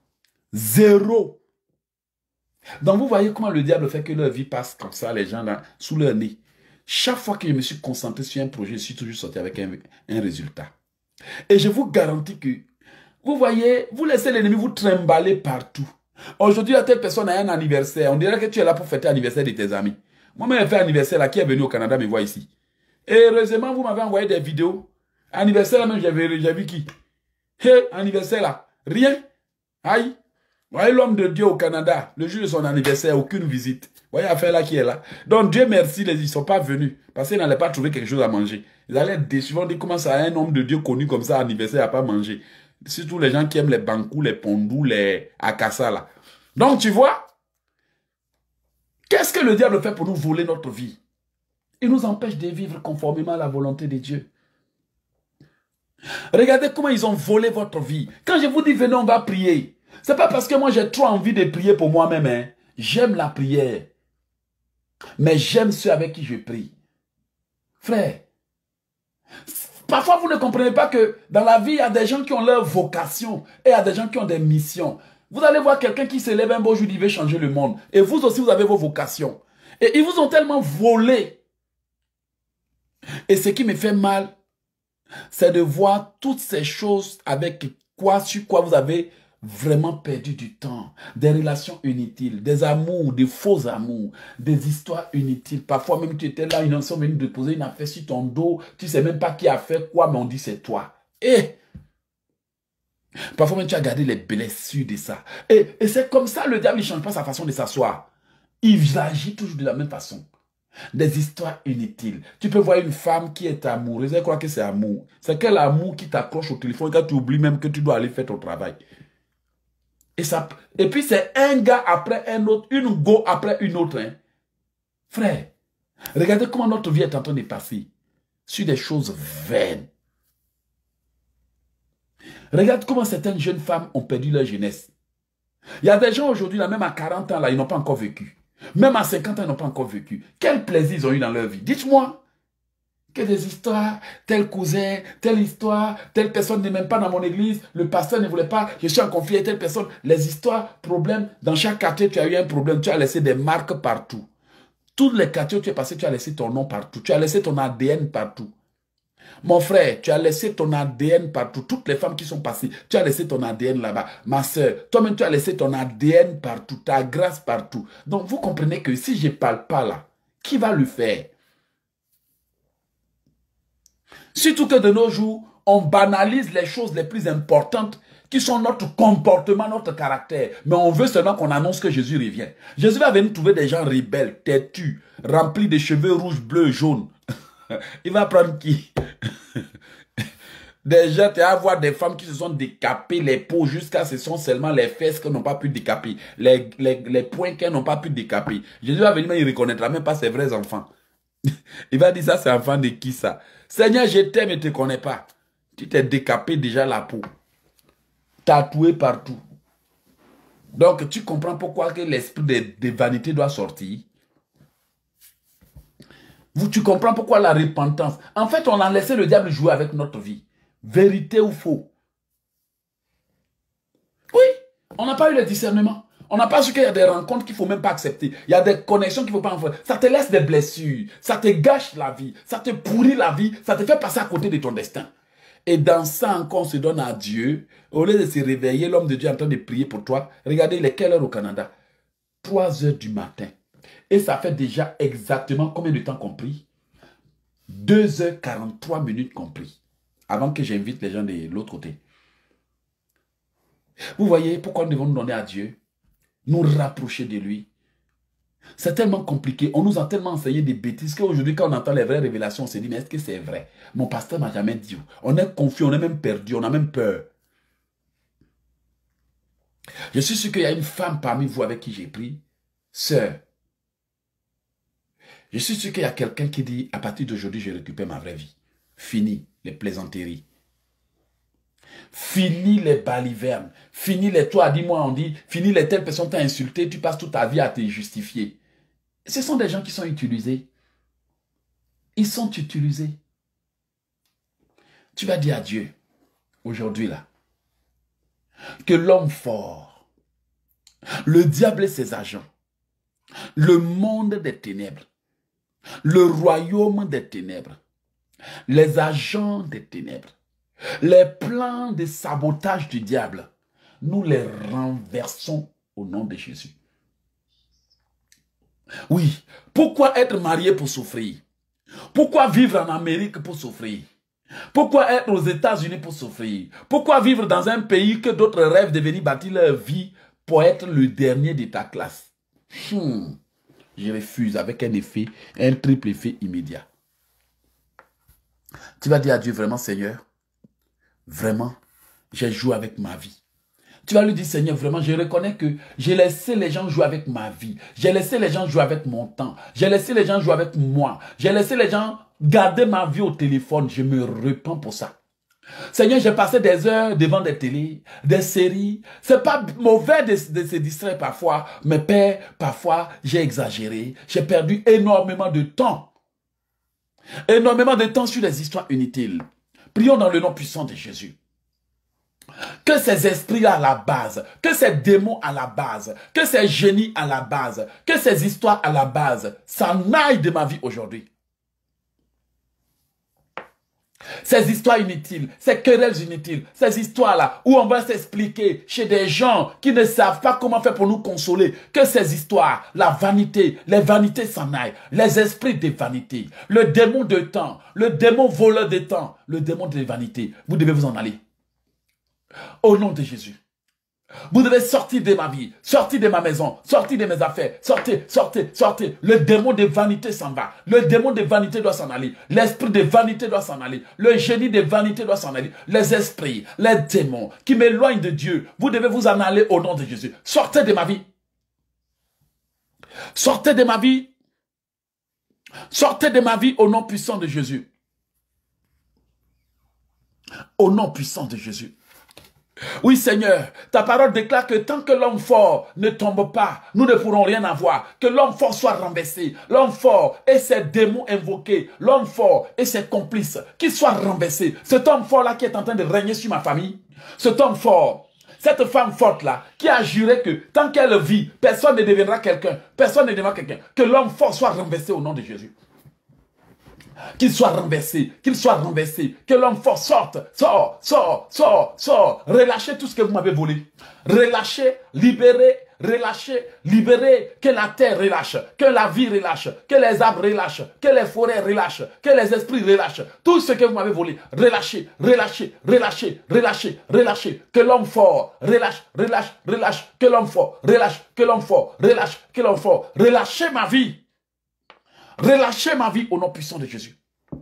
Zéro. Donc, vous voyez comment le diable fait que leur vie passe comme ça, les gens là, sous leur nez. Chaque fois que je me suis concentré sur un projet, je suis toujours sorti avec un, un résultat. Et je vous garantis que vous voyez, vous laissez l'ennemi vous trimballer partout. Aujourd'hui, telle personne a un anniversaire. On dirait que tu es là pour fêter l'anniversaire de tes amis. Moi-même, j'ai fait anniversaire là, qui est venu au Canada me voir ici. Et heureusement, vous m'avez envoyé des vidéos. Anniversaire là même, j'ai vu qui? Hé, hey, anniversaire là, rien. Aïe. Vous voyez l'homme de Dieu au Canada, le jour de son anniversaire, aucune visite. Vous voyez l'affaire là qui est là. Donc Dieu merci, ils ne sont pas venus. Parce qu'ils n'allaient pas trouver quelque chose à manger. Ils allaient être déçus. Ils vont dire comment ça, un homme de Dieu connu comme ça, anniversaire, n'a pas mangé. Surtout les gens qui aiment les bankou, les pondous, les akassa là. Donc tu vois, qu'est-ce que le diable fait pour nous voler notre vie? Il nous empêche de vivre conformément à la volonté de Dieu. Regardez comment ils ont volé votre vie. Quand je vous dis venez, on va prier. C'est pas parce que moi j'ai trop envie de prier pour moi-même. Hein. J'aime la prière. Mais j'aime ceux avec qui je prie. Frère, parfois, vous ne comprenez pas que dans la vie, il y a des gens qui ont leur vocation et il y a des gens qui ont des missions. Vous allez voir quelqu'un qui se lève un beau jour, il veut changer le monde. Et vous aussi, vous avez vos vocations. Et ils vous ont tellement volé. Et ce qui me fait mal, c'est de voir toutes ces choses avec quoi, sur quoi vous avez vraiment perdu du temps. Des relations inutiles, des amours, des faux amours, des histoires inutiles. Parfois même tu étais là, ils sont venus te poser une affaire sur ton dos. Tu ne sais même pas qui a fait quoi, mais on dit c'est toi. Et parfois même tu as gardé les blessures de ça. Et, et c'est comme ça, le diable ne change pas sa façon de s'asseoir. Il agit toujours de la même façon. Des histoires inutiles. Tu peux voir une femme qui est amoureuse, elle croit que c'est amour. C'est quel amour qui t'accroche au téléphone quand tu oublies même que tu dois aller faire ton travail. Et, ça, et puis c'est un gars après un autre, une go après une autre. Hein. Frère, regardez comment notre vie est en train de passer sur des choses vaines. Regarde comment certaines jeunes femmes ont perdu leur jeunesse. Il y a des gens aujourd'hui, là, même à quarante ans, là, ils n'ont pas encore vécu. Même à cinquante ans, ils n'ont pas encore vécu. Quel plaisir ils ont eu dans leur vie? Dites-moi. Que des histoires, tel cousin, telle histoire, telle personne n'est même pas dans mon église, le pasteur ne voulait pas, je suis en conflit avec telle personne. Les histoires, problèmes, dans chaque quartier, tu as eu un problème, tu as laissé des marques partout. Tous les quartiers où tu es passé, tu as laissé ton nom partout, tu as laissé ton A D N partout. Mon frère, tu as laissé ton A D N partout. Toutes les femmes qui sont passées, tu as laissé ton A D N là-bas. Ma soeur, toi-même, tu as laissé ton A D N partout, ta grâce partout. Donc, vous comprenez que si je ne parle pas là, qui va le faire? Surtout que de nos jours, on banalise les choses les plus importantes qui sont notre comportement, notre caractère. Mais on veut seulement qu'on annonce que Jésus revient. Jésus va venir trouver des gens rebelles, têtus, remplis de cheveux rouges, bleus, jaunes. Il va prendre qui? Des gens, tu vas voir des femmes qui se sont décapées les peaux jusqu'à ce sont seulement les fesses qu'elles n'ont pas pu décaper. Les, les, les poings qu'elles n'ont pas pu décaper. Jésus va venir, mais il ne reconnaîtra même pas ses vrais enfants. Il va dire ça, c'est enfant de qui ça? Seigneur, je t'aime et ne te connais pas. Tu t'es décapé déjà la peau. Tatoué partout. Donc, tu comprends pourquoi l'esprit de, de vanité doit sortir. Vous, tu comprends pourquoi la repentance. En fait, on a laissé le diable jouer avec notre vie. Vérité ou faux? Oui, on n'a pas eu le discernement. On n'a pas su qu'il y a des rencontres qu'il ne faut même pas accepter. Il y a des connexions qu'il ne faut pas en faire. Ça te laisse des blessures. Ça te gâche la vie. Ça te pourrit la vie. Ça te fait passer à côté de ton destin. Et dans ça encore, on se donne à Dieu. Au lieu de se réveiller, l'homme de Dieu est en train de prier pour toi. Regardez, il est quelle heure au Canada? trois heures du matin. Et ça fait déjà exactement combien de temps qu'on prie? deux heures quarante-trois minutes qu'on prie. Avant que j'invite les gens de l'autre côté. Vous voyez pourquoi nous devons nous donner à Dieu? Nous rapprocher de lui. C'est tellement compliqué. On nous a tellement enseigné des bêtises qu'aujourd'hui, quand on entend les vraies révélations, on se dit, mais est-ce que c'est vrai? Mon pasteur m'a jamais dit. On est confus, on est même perdu, on a même peur. Je suis sûr qu'il y a une femme parmi vous avec qui j'ai pris. Sœur. Je suis sûr qu'il y a quelqu'un qui dit, à partir d'aujourd'hui, je récupère ma vraie vie. Fini les plaisanteries. Fini les balivernes. Fini les toi, dis-moi, on dit, fini les telles personnes t'ont insulté, tu passes toute ta vie à te justifier. Ce sont des gens qui sont utilisés. Ils sont utilisés. Tu vas dire à Dieu, aujourd'hui là, que l'homme fort, le diable et ses agents, le monde des ténèbres, le royaume des ténèbres, les agents des ténèbres, les plans de sabotage du diable, nous les renversons au nom de Jésus. Oui, pourquoi être marié pour souffrir? Pourquoi vivre en Amérique pour souffrir? Pourquoi être aux États-Unis pour souffrir? Pourquoi vivre dans un pays que d'autres rêvent de venir bâtir leur vie pour être le dernier de ta classe? Hmm. Je refuse avec un effet, un triple effet immédiat. Tu vas dire à Dieu, vraiment Seigneur, vraiment, j'ai joué avec ma vie. Tu vas lui dire, Seigneur, vraiment, je reconnais que j'ai laissé les gens jouer avec ma vie. J'ai laissé les gens jouer avec mon temps. J'ai laissé les gens jouer avec moi. J'ai laissé les gens garder ma vie au téléphone. Je me repens pour ça. Seigneur, j'ai passé des heures devant des télés, des séries. C'est pas mauvais de, de se distraire parfois. Mais Père, parfois, j'ai exagéré. J'ai perdu énormément de temps. Énormément de temps sur des histoires inutiles. Prions dans le nom puissant de Jésus. Que ces esprits à la base, que ces démons à la base, que ces génies à la base, que ces histoires à la base s'en aillent de ma vie aujourd'hui. Ces histoires inutiles, ces querelles inutiles, ces histoires-là où on va s'expliquer chez des gens qui ne savent pas comment faire pour nous consoler, que ces histoires, la vanité, les vanités s'en aillent, les esprits de vanité, le démon de temps, le démon voleur de temps, le démon de vanité, vous devez vous en aller. Au nom de Jésus. Vous devez sortir de ma vie, sortir de ma maison, sortir de mes affaires, sortez, sortez, sortez. Le démon de vanité s'en va. Le démon de vanité doit s'en aller. L'esprit de vanité doit s'en aller. Le génie de vanité doit s'en aller. Les esprits, les démons qui m'éloignent de Dieu, vous devez vous en aller au nom de Jésus. Sortez de ma vie. Sortez de ma vie. Sortez de ma vie au nom puissant de Jésus. Au nom puissant de Jésus. Oui Seigneur, ta parole déclare que tant que l'homme fort ne tombe pas, nous ne pourrons rien avoir. Que l'homme fort soit renversé, l'homme fort et ses démons invoqués, l'homme fort et ses complices, qu'ils soient renversés. Cet homme fort-là qui est en train de régner sur ma famille, cet homme fort, cette femme forte-là qui a juré que tant qu'elle vit, personne ne deviendra quelqu'un, personne ne deviendra quelqu'un. Que l'homme fort soit renversé au nom de Jésus. Qu'il soit renversé, qu'il soit renversé, que l'homme fort sorte, sort, sort, sort, sort, relâchez tout ce que vous m'avez volé, relâchez, libérez, relâchez, libérez, que la terre relâche, que la vie relâche, que les arbres relâchent, que les forêts relâchent, que les esprits relâchent, tout ce que vous m'avez volé, relâchez, relâchez, relâchez, relâchez, relâchez, que l'homme fort relâche, relâche, relâche, que l'homme fort relâche, que l'homme fort relâche, que l'homme fort, relâchez ma vie. Relâchez ma vie au nom puissant de Jésus.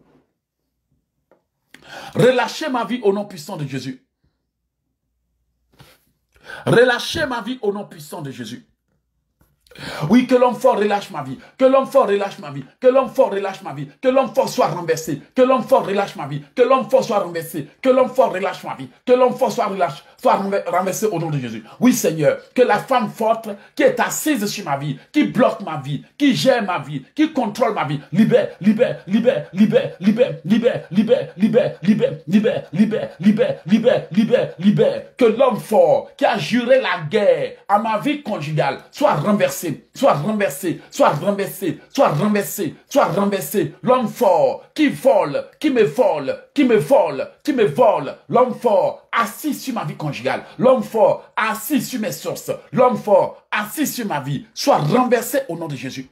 Relâchez ma vie au nom puissant de Jésus. Relâchez ma vie au nom puissant de Jésus. Oui, que l'homme fort relâche ma vie. Que l'homme fort relâche ma vie. Que l'homme fort relâche ma vie. Que l'homme fort soit renversé. Que l'homme fort relâche ma vie. Que l'homme fort soit renversé. Que l'homme fort relâche ma vie. Que l'homme fort soit relâche, soit renversé au nom de Jésus. Oui, Seigneur, que la femme forte qui est assise sur ma vie, qui bloque ma vie, qui gère ma vie, qui contrôle ma vie, libère, libère, libère, libère, libère, libère, libère, libère, libère, libère, libère, libère, libère, libère, libère. Que l'homme fort qui a juré la guerre à ma vie conjugale soit renversé, soit renversé, soit renversé, soit renversé, soit renversé. L'homme fort qui vole, qui me vole, qui me vole, qui me vole. L'homme fort assis sur ma vie conjugale. L'homme fort assis sur mes sources. L'homme fort assis sur ma vie soit renversé au nom de Jésus.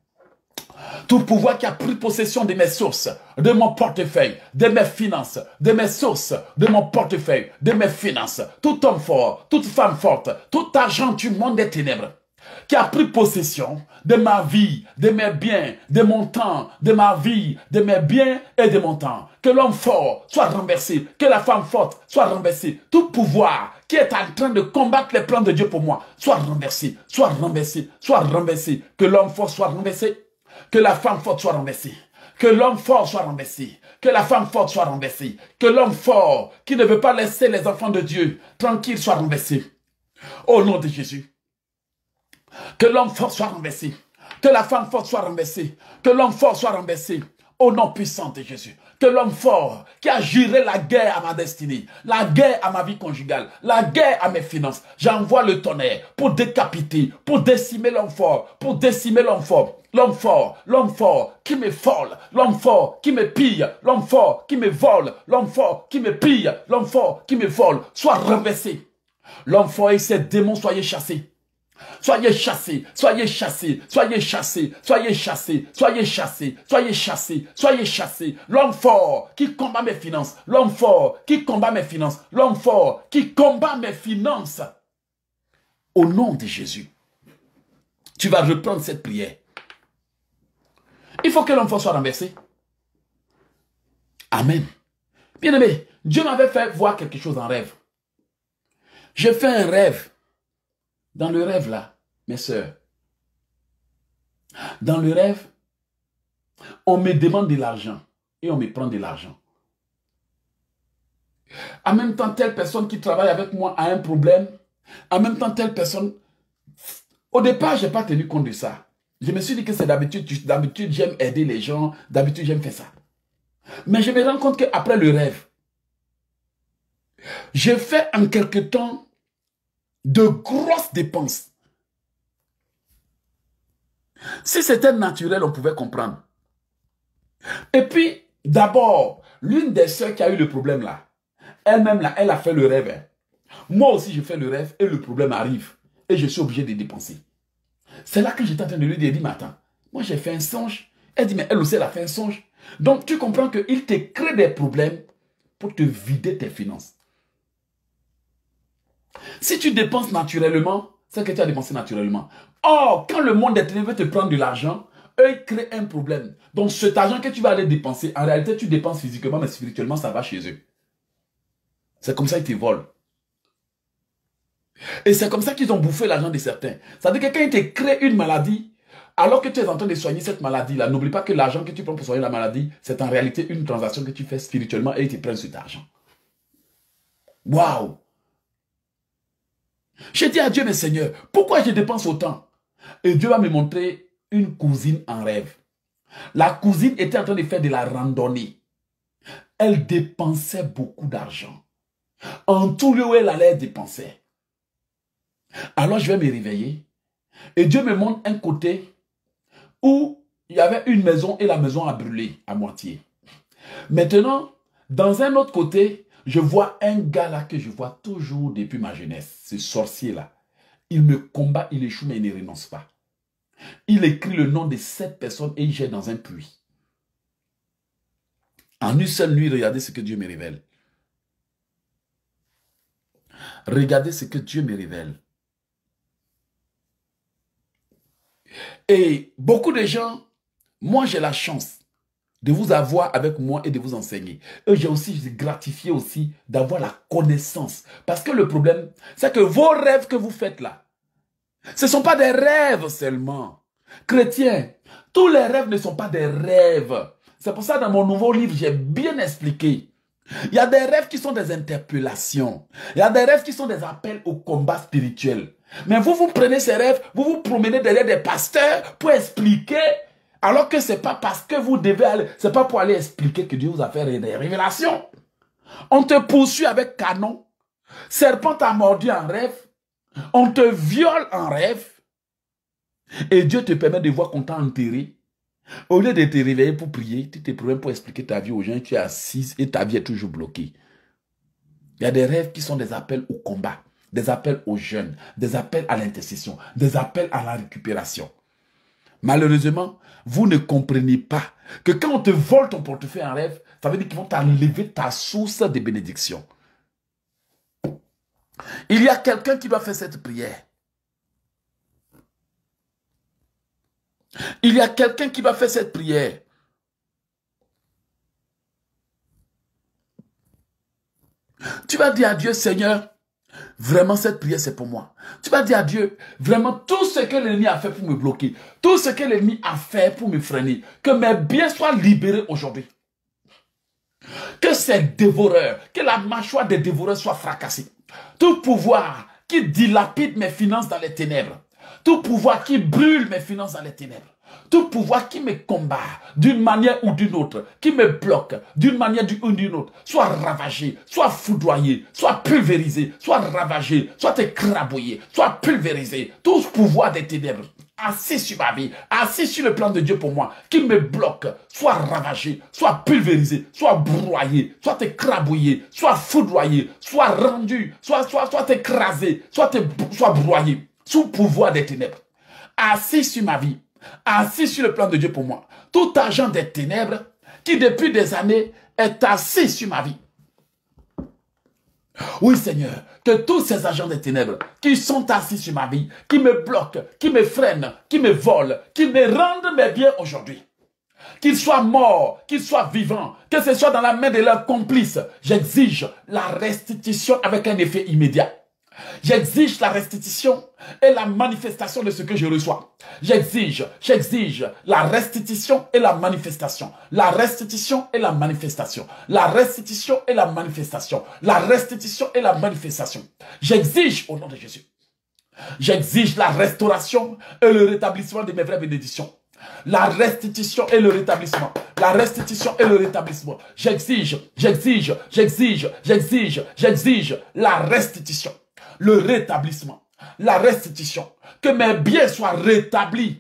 Tout pouvoir qui a pris possession de mes sources, de mon portefeuille, de mes finances, de mes sources, de mon portefeuille, de mes finances. Tout homme fort, toute femme forte, tout agent du monde des ténèbres qui a pris possession de ma vie, de mes biens, de mon temps, de ma vie, de mes biens et de mon temps. Que l'homme fort soit renversé, que la femme forte soit renversée. Tout pouvoir qui est en train de combattre les plans de Dieu pour moi soit renversé, soit renversé, soit renversé. Que l'homme fort soit renversé. Que la femme forte soit renversée. Que l'homme fort soit renversé. Que la femme forte soit renversée. Que l'homme fort qui ne veut pas laisser les enfants de Dieu tranquilles soit renversé. Au nom de Jésus. Que l'homme fort soit renversé. Que la femme forte soit renversée. Que l'homme fort soit renversé. Au nom puissant de Jésus. Que l'homme fort qui a juré la guerre à ma destinée, la guerre à ma vie conjugale, la guerre à mes finances, j'envoie le tonnerre pour décapiter, pour décimer l'homme fort, pour décimer l'homme fort. L'homme fort, l'homme fort qui me vole, l'homme fort qui me pille, l'homme fort qui me vole, l'homme fort qui me pille, l'homme fort qui me vole, soit renversé. L'homme fort et ses démons, soyez chassés. Soyez chassés, soyez chassés, soyez chassés, soyez chassés, soyez chassés, soyez chassés, soyez chassés. L'homme fort qui combat mes finances, l'homme fort qui combat mes finances, l'homme fort qui combat mes finances. Au nom de Jésus, tu vas reprendre cette prière. Il faut que l'homme fort soit renversé. Amen. Bien-aimé, Dieu m'avait fait voir quelque chose en rêve. J'ai fait un rêve. Dans le rêve là, mes sœurs, dans le rêve, on me demande de l'argent et on me prend de l'argent. En même temps, telle personne qui travaille avec moi a un problème. En même temps, telle personne... Au départ, je n'ai pas tenu compte de ça. Je me suis dit que c'est d'habitude, d'habitude j'aime aider les gens, d'habitude j'aime faire ça. Mais je me rends compte qu'après le rêve, j'ai fait en quelque temps de grosses dépenses. Si c'était naturel, on pouvait comprendre. Et puis, d'abord, l'une des sœurs qui a eu le problème là, elle-même là, elle a fait le rêve. Hein. Moi aussi, je fais le rêve et le problème arrive. Et je suis obligé de dépenser. C'est là que j'étais en train de lui dire, mais attends, moi j'ai fait un songe. Elle dit, mais elle aussi, elle a fait un songe. Donc, tu comprends qu'il te crée des problèmes pour te vider tes finances. Si tu dépenses naturellement, c'est que tu as dépensé naturellement. Or, quand le monde des ténèbres veut te prendre de l'argent, eux, ils créent un problème. Donc, cet argent que tu vas aller dépenser, en réalité, tu dépenses physiquement, mais spirituellement, ça va chez eux. C'est comme ça qu'ils te volent. Et c'est comme ça qu'ils ont bouffé l'argent de certains. C'est-à-dire que quand ils te créent une maladie, alors que tu es en train de soigner cette maladie-là, n'oublie pas que l'argent que tu prends pour soigner la maladie, c'est en réalité une transaction que tu fais spirituellement et ils te prennent cet argent. Waouh! J'ai dit à Dieu, mais Seigneur, pourquoi je dépense autant? Et Dieu va me montrer une cousine en rêve. La cousine était en train de faire de la randonnée. Elle dépensait beaucoup d'argent. En tout lieu où elle allait, elle dépensait. Alors je vais me réveiller. Et Dieu me montre un côté où il y avait une maison et la maison a brûlé à moitié. Maintenant, dans un autre côté, je vois un gars là que je vois toujours depuis ma jeunesse. Ce sorcier là. Il me combat, il échoue mais il ne renonce pas. Il écrit le nom de sept personnes et il jette dans un puits. En une seule nuit, regardez ce que Dieu me révèle. Regardez ce que Dieu me révèle. Et beaucoup de gens, moi j'ai la chance de vous avoir avec moi et de vous enseigner. Et j'ai aussi gratifié aussi d'avoir la connaissance. Parce que le problème, c'est que vos rêves que vous faites là, Ce ne sont pas des rêves seulement. Chrétiens, tous les rêves ne sont pas des rêves. C'est pour ça que dans mon nouveau livre, j'ai bien expliqué. Il y a des rêves qui sont des interpellations. Il y a des rêves qui sont des appels au combat spirituel. Mais vous, vous prenez ces rêves, vous vous promenez derrière des pasteurs pour expliquer, alors que ce n'est pas parce que vous devez aller, ce n'est pas pour aller expliquer que Dieu vous a fait des révélations. On te poursuit avec canon. Serpent t'a mordu en rêve. On te viole en rêve. Et Dieu te permet de voir qu'on t'a enterré. Au lieu de te réveiller pour prier, tu te promènes pour expliquer ta vie aux gens, tu es assise et ta vie est toujours bloquée. Il y a des rêves qui sont des appels au combat, des appels aux jeunes, des appels à l'intercession, des appels à la récupération. Malheureusement, vous ne comprenez pas que quand on te vole ton portefeuille en rêve, ça veut dire qu'ils vont t'enlever ta source de bénédiction. Il y a quelqu'un qui doit faire cette prière. Il y a quelqu'un qui va faire cette prière. Tu vas dire à Dieu, Seigneur, vraiment cette prière c'est pour moi. Tu vas dire à Dieu, vraiment tout ce que l'ennemi a fait pour me bloquer, tout ce que l'ennemi a fait pour me freiner, que mes biens soient libérés aujourd'hui. Que ces dévoreurs, que la mâchoire des dévoreurs soit fracassée. Tout pouvoir qui dilapide mes finances dans les ténèbres. Tout pouvoir qui brûle mes finances dans les ténèbres. Tout pouvoir qui me combat d'une manière ou d'une autre, qui me bloque d'une manière ou d'une autre, soit ravagé, soit foudroyé, soit pulvérisé, soit ravagé, soit écrabouillé, soit pulvérisé. Tout pouvoir des ténèbres, assis sur ma vie, assis sur le plan de Dieu pour moi, qui me bloque, soit ravagé, soit pulvérisé, soit broyé, soit écrabouillé, soit foudroyé, soit rendu, soit, soit, soit écrasé, soit, soit broyé, sous pouvoir des ténèbres. Assis sur ma vie, assis sur le plan de Dieu pour moi. Tout agent des ténèbres qui depuis des années est assis sur ma vie. Oui Seigneur, que tous ces agents des ténèbres qui sont assis sur ma vie, qui me bloquent, qui me freinent, qui me volent, qui me rendent mes biens aujourd'hui, qu'ils soient morts, qu'ils soient vivants, que ce soit dans la main de leurs complices, j'exige la restitution avec un effet immédiat. J'exige la restitution et la manifestation de ce que je reçois. J'exige, j'exige la restitution et la manifestation. La restitution et la manifestation. La restitution et la manifestation. La restitution et la manifestation. J'exige au nom de Jésus. J'exige la restauration et le rétablissement de mes vraies bénédictions. La restitution et le rétablissement. La restitution et le rétablissement. J'exige, j'exige, j'exige, j'exige, j'exige la restitution. Le rétablissement, la restitution, que mes biens soient rétablis,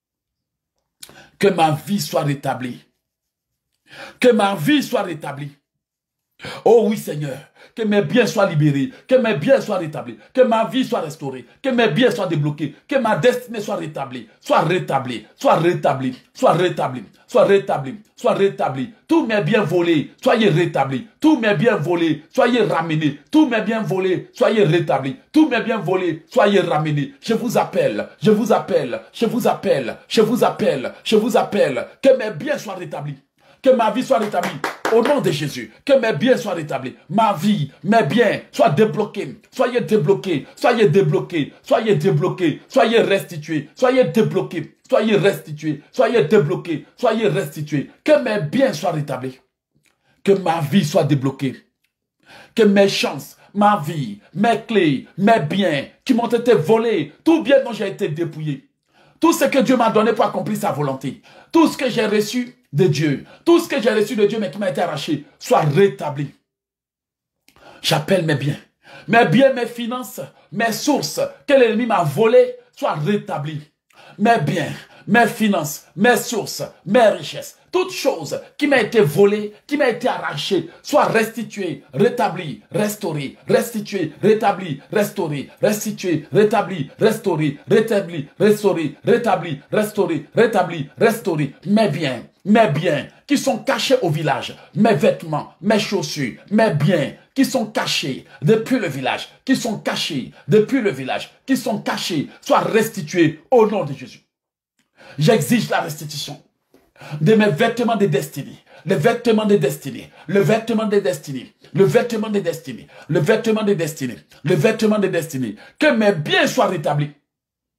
que ma vie soit rétablie, que ma vie soit rétablie. Oh oui Seigneur, que mes biens soient libérés, que mes biens soient rétablis, que ma vie soit restaurée, que mes biens soient débloqués, que ma destinée soit rétablie, soit rétablie, soit rétablie, soit rétablie, soit rétablie, soit rétablie. Tous mes biens volés, soyez rétablis. Tous mes biens volés, soyez ramenés. Tous mes biens volés, soyez rétablis. Tous mes biens volés, soyez ramenés. Je vous appelle, je vous appelle, je vous appelle, je vous appelle, je vous appelle, que mes biens soient rétablis. Que ma vie soit rétablie au nom de Jésus. Que mes biens soient rétablis. Ma vie, mes biens soient débloqués. Soyez débloqués. Soyez débloqués. Soyez débloqués. Soyez restitués. Soyez débloqués. Soyez restitués. Soyez débloqués. Soyez restitués. Que mes biens soient rétablis. Que ma vie soit débloquée. Que mes chances, ma vie, mes clés, mes biens qui m'ont été volés, tout bien dont j'ai été dépouillé. Tout ce que Dieu m'a donné pour accomplir sa volonté. Tout ce que j'ai reçu de Dieu. Tout ce que j'ai reçu de Dieu mais qui m'a été arraché, soit rétabli. J'appelle mes biens. Mes biens, mes finances, mes sources que l'ennemi m'a volées, soient rétablis. Mes biens, mes finances, mes sources, mes richesses, toutes choses qui m'ont été volées, qui m'ont été arrachées, soient restituées, rétablies, restaurées, restituées, rétablies, restaurées, restituées, rétablies, restaurées, rétablies, restaurées, rétablies, restaurées, rétablies, restaurées. Mes biens, mes biens qui sont cachés au village, mes vêtements, mes chaussures, mes biens qui sont cachés depuis le village, qui sont cachés depuis le village, qui sont cachés, soient restitués au nom de Jésus. J'exige la restitution de mes vêtements de destinée, le vêtement de destinée, le vêtement de destinée, le vêtement de destinée, le vêtement de destinée, le vêtement de destinée, que mes biens soient rétablis.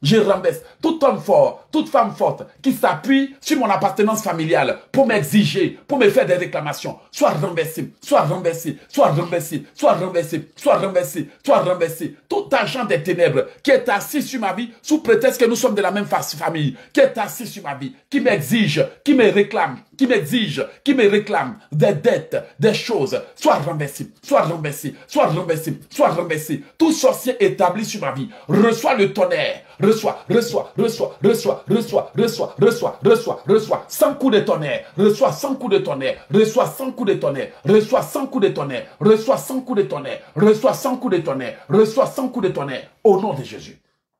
Je renverse tout homme fort, toute femme forte qui s'appuie sur mon appartenance familiale pour m'exiger, pour me faire des réclamations. Soit renversé, soit renversé, soit renversé, soit renversé, soit renversé, soit renversé. Tout agent des ténèbres qui est assis sur ma vie sous prétexte que nous sommes de la même famille, qui est assis sur ma vie, qui m'exige, qui me réclame, qui m'exige, qui me réclame des dettes, des choses, soit renversé, soit renversé, soit renversé, soit renversé. Tout sorcier établi sur ma vie reçoit le tonnerre, reçoit, reçoit, reçoit, reçoit, reçoit, reçoit, reçoit, reçoit, reçoit, cent coups de tonnerre, reçoit cent coups de tonnerre, reçoit cent coups de tonnerre, reçoit cent coups de tonnerre, reçoit cent coups de tonnerre, reçoit cent coups de tonnerre, reçoit cent coups de tonnerre, au nom de Jésus.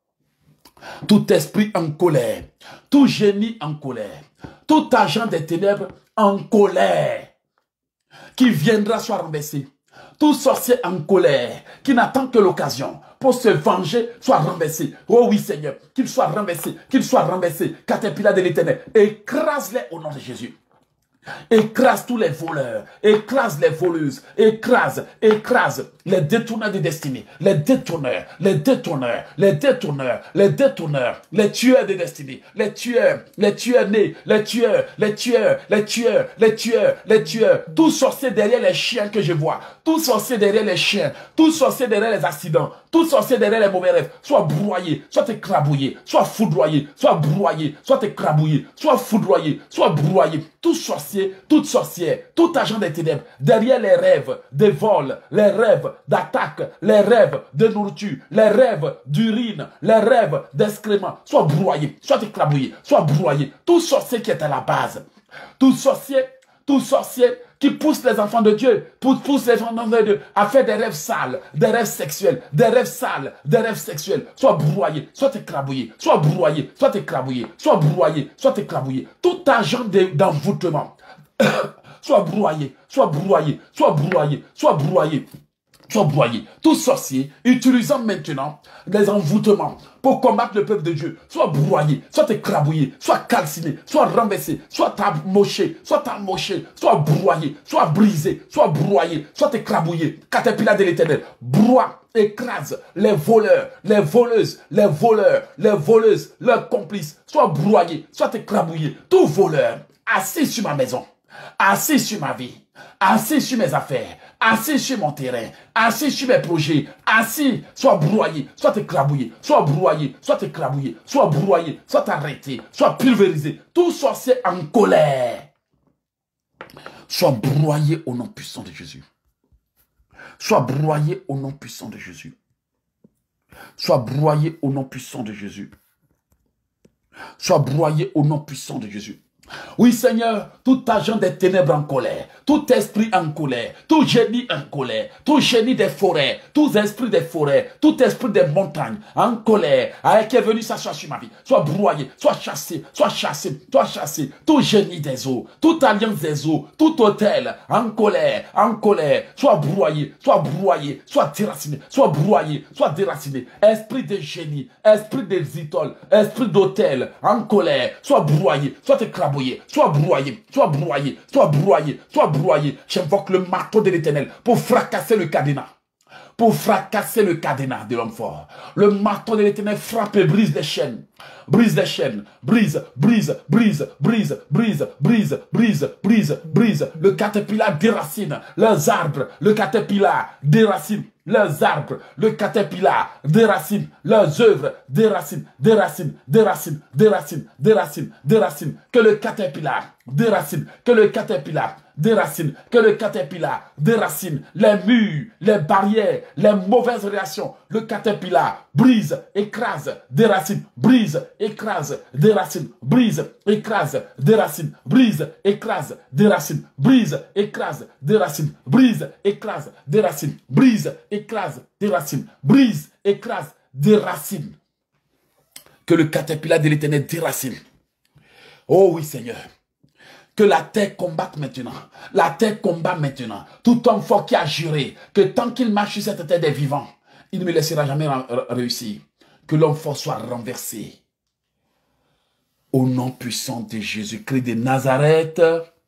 Tout esprit en colère, tout génie en colère, tout agent des ténèbres en colère, qui viendra soit renversé. Tout sorcier en colère, qui n'attend que l'occasion pour se venger, soit renversé. Oh oui Seigneur, qu'il soit renversé, qu'il soit renversé. Caterpillar de l'Éternel, écrase-les au nom de Jésus. Écrase tous les voleurs, écrase les voleuses, écrase, écrase les détourneurs de destinée, les détourneurs, les détourneurs, les détourneurs, les détourneurs, les tueurs de destinée, les tueurs, les tueurs nés, les tueurs, les tueurs, les tueurs, les tueurs, les tueurs, tout sorcier derrière les chiens que je vois, tout sorcier derrière les chiens, tout sorcier derrière les accidents, tout sorcier derrière les mauvais rêves, soit broyé, soit écrabouillé, soit foudroyé, soit broyé, soit écrabouillé, soit foudroyé, soit broyé, tout sorcier, toute sorcière, tout agent des ténèbres, derrière les rêves des vols, les rêves d'attaque, les rêves de nourriture, les rêves d'urine, les rêves d'excréments, soit broyé, soit écrabouillé, soit broyé, tout sorcier qui est à la base, tout sorcier, tout sorcier qui pousse les enfants de Dieu, pousse les enfants de Dieu à faire des rêves sales, des rêves sexuels, des rêves sales, des rêves sexuels, soit broyé, soit écrabouillé, soit broyé, soit écrabouillé, soit broyé, soit écrabouillé, tout agent d'envoûtement, soit broyé, soit broyé, soit broyé, soit broyé, soit broyé. Tout sorcier utilisant maintenant des envoûtements pour combattre le peuple de Dieu, soit broyé, soit écrabouillé, soit calciné, soit renversé, soit amoché, soit amoché, soit broyé, soit brisé, soit broyé, soit écrabouillé. Caterpillar de l'Éternel, broie, écrase les voleurs, les voleuses, les voleurs, les voleuses, leurs complices, soit broyé, soit écrabouillé. Tout voleur assis sur ma maison, assis sur ma vie, assis sur mes affaires, assis sur mon terrain, assis sur mes projets, assis, soit broyé, soit écrabouillé, soit broyé, soit écrabouillé, soit broyé, soit arrêté, soit pulvérisé. Tout sorcier en colère, soit broyé au nom puissant de Jésus. Soit broyé au nom puissant de Jésus. Soit broyé au nom puissant de Jésus. Soit broyé au nom puissant de Jésus. Oui Seigneur, tout agent des ténèbres en colère, tout esprit en colère, tout génie en colère, tout génie des forêts, tout esprit des forêts, tout esprit des montagnes en colère, avec qui est venu s'asseoir sur ma vie, soit broyé, soit chassé, soit chassé, soit chassé, tout génie des eaux, toute alliance des eaux, tout hôtel en colère, en colère, soit broyé, soit broyé, soit déraciné, soit broyé, soit déraciné, esprit de génie, esprit des idoles, esprit d'hôtel en colère, soit broyé, soit écrabouillé, soit broyé, soit broyé, soit broyé, soit broyé. J'invoque le marteau de l'Éternel pour fracasser le cadenas. Pour fracasser le cadenas de l'homme fort. Le marteau de l'Éternel frappe et brise les chaînes. Brise les chaînes. Brise, brise, brise, brise, brise, brise, brise, brise, brise. Le caterpillar déracine leurs arbres. Le caterpillar déracine leurs arbres, le caterpillar déracine leurs œuvres, déracine, déracine, déracine, déracine, déracine, déracine, que le caterpillar déracine, que le caterpillar déracine, que le caterpillar déracine les murs, les barrières, les mauvaises réactions. Le caterpillar brise, écrase, déracine, brise, écrase, déracine, brise, écrase, déracine, brise, écrase, déracine, brise, écrase, déracine, brise, écrase, déracine, brise, écrase, déracine, brise, écrase, déracine. Que le caterpillar de l'Éternel déracine. Oh oui Seigneur. Que la terre combatte maintenant. La terre combat maintenant. Tout homme fort qui a juré que tant qu'il marche sur cette terre des vivants, il ne me laissera jamais réussir. Que l'homme fort soit renversé. Au nom puissant de Jésus-Christ de Nazareth.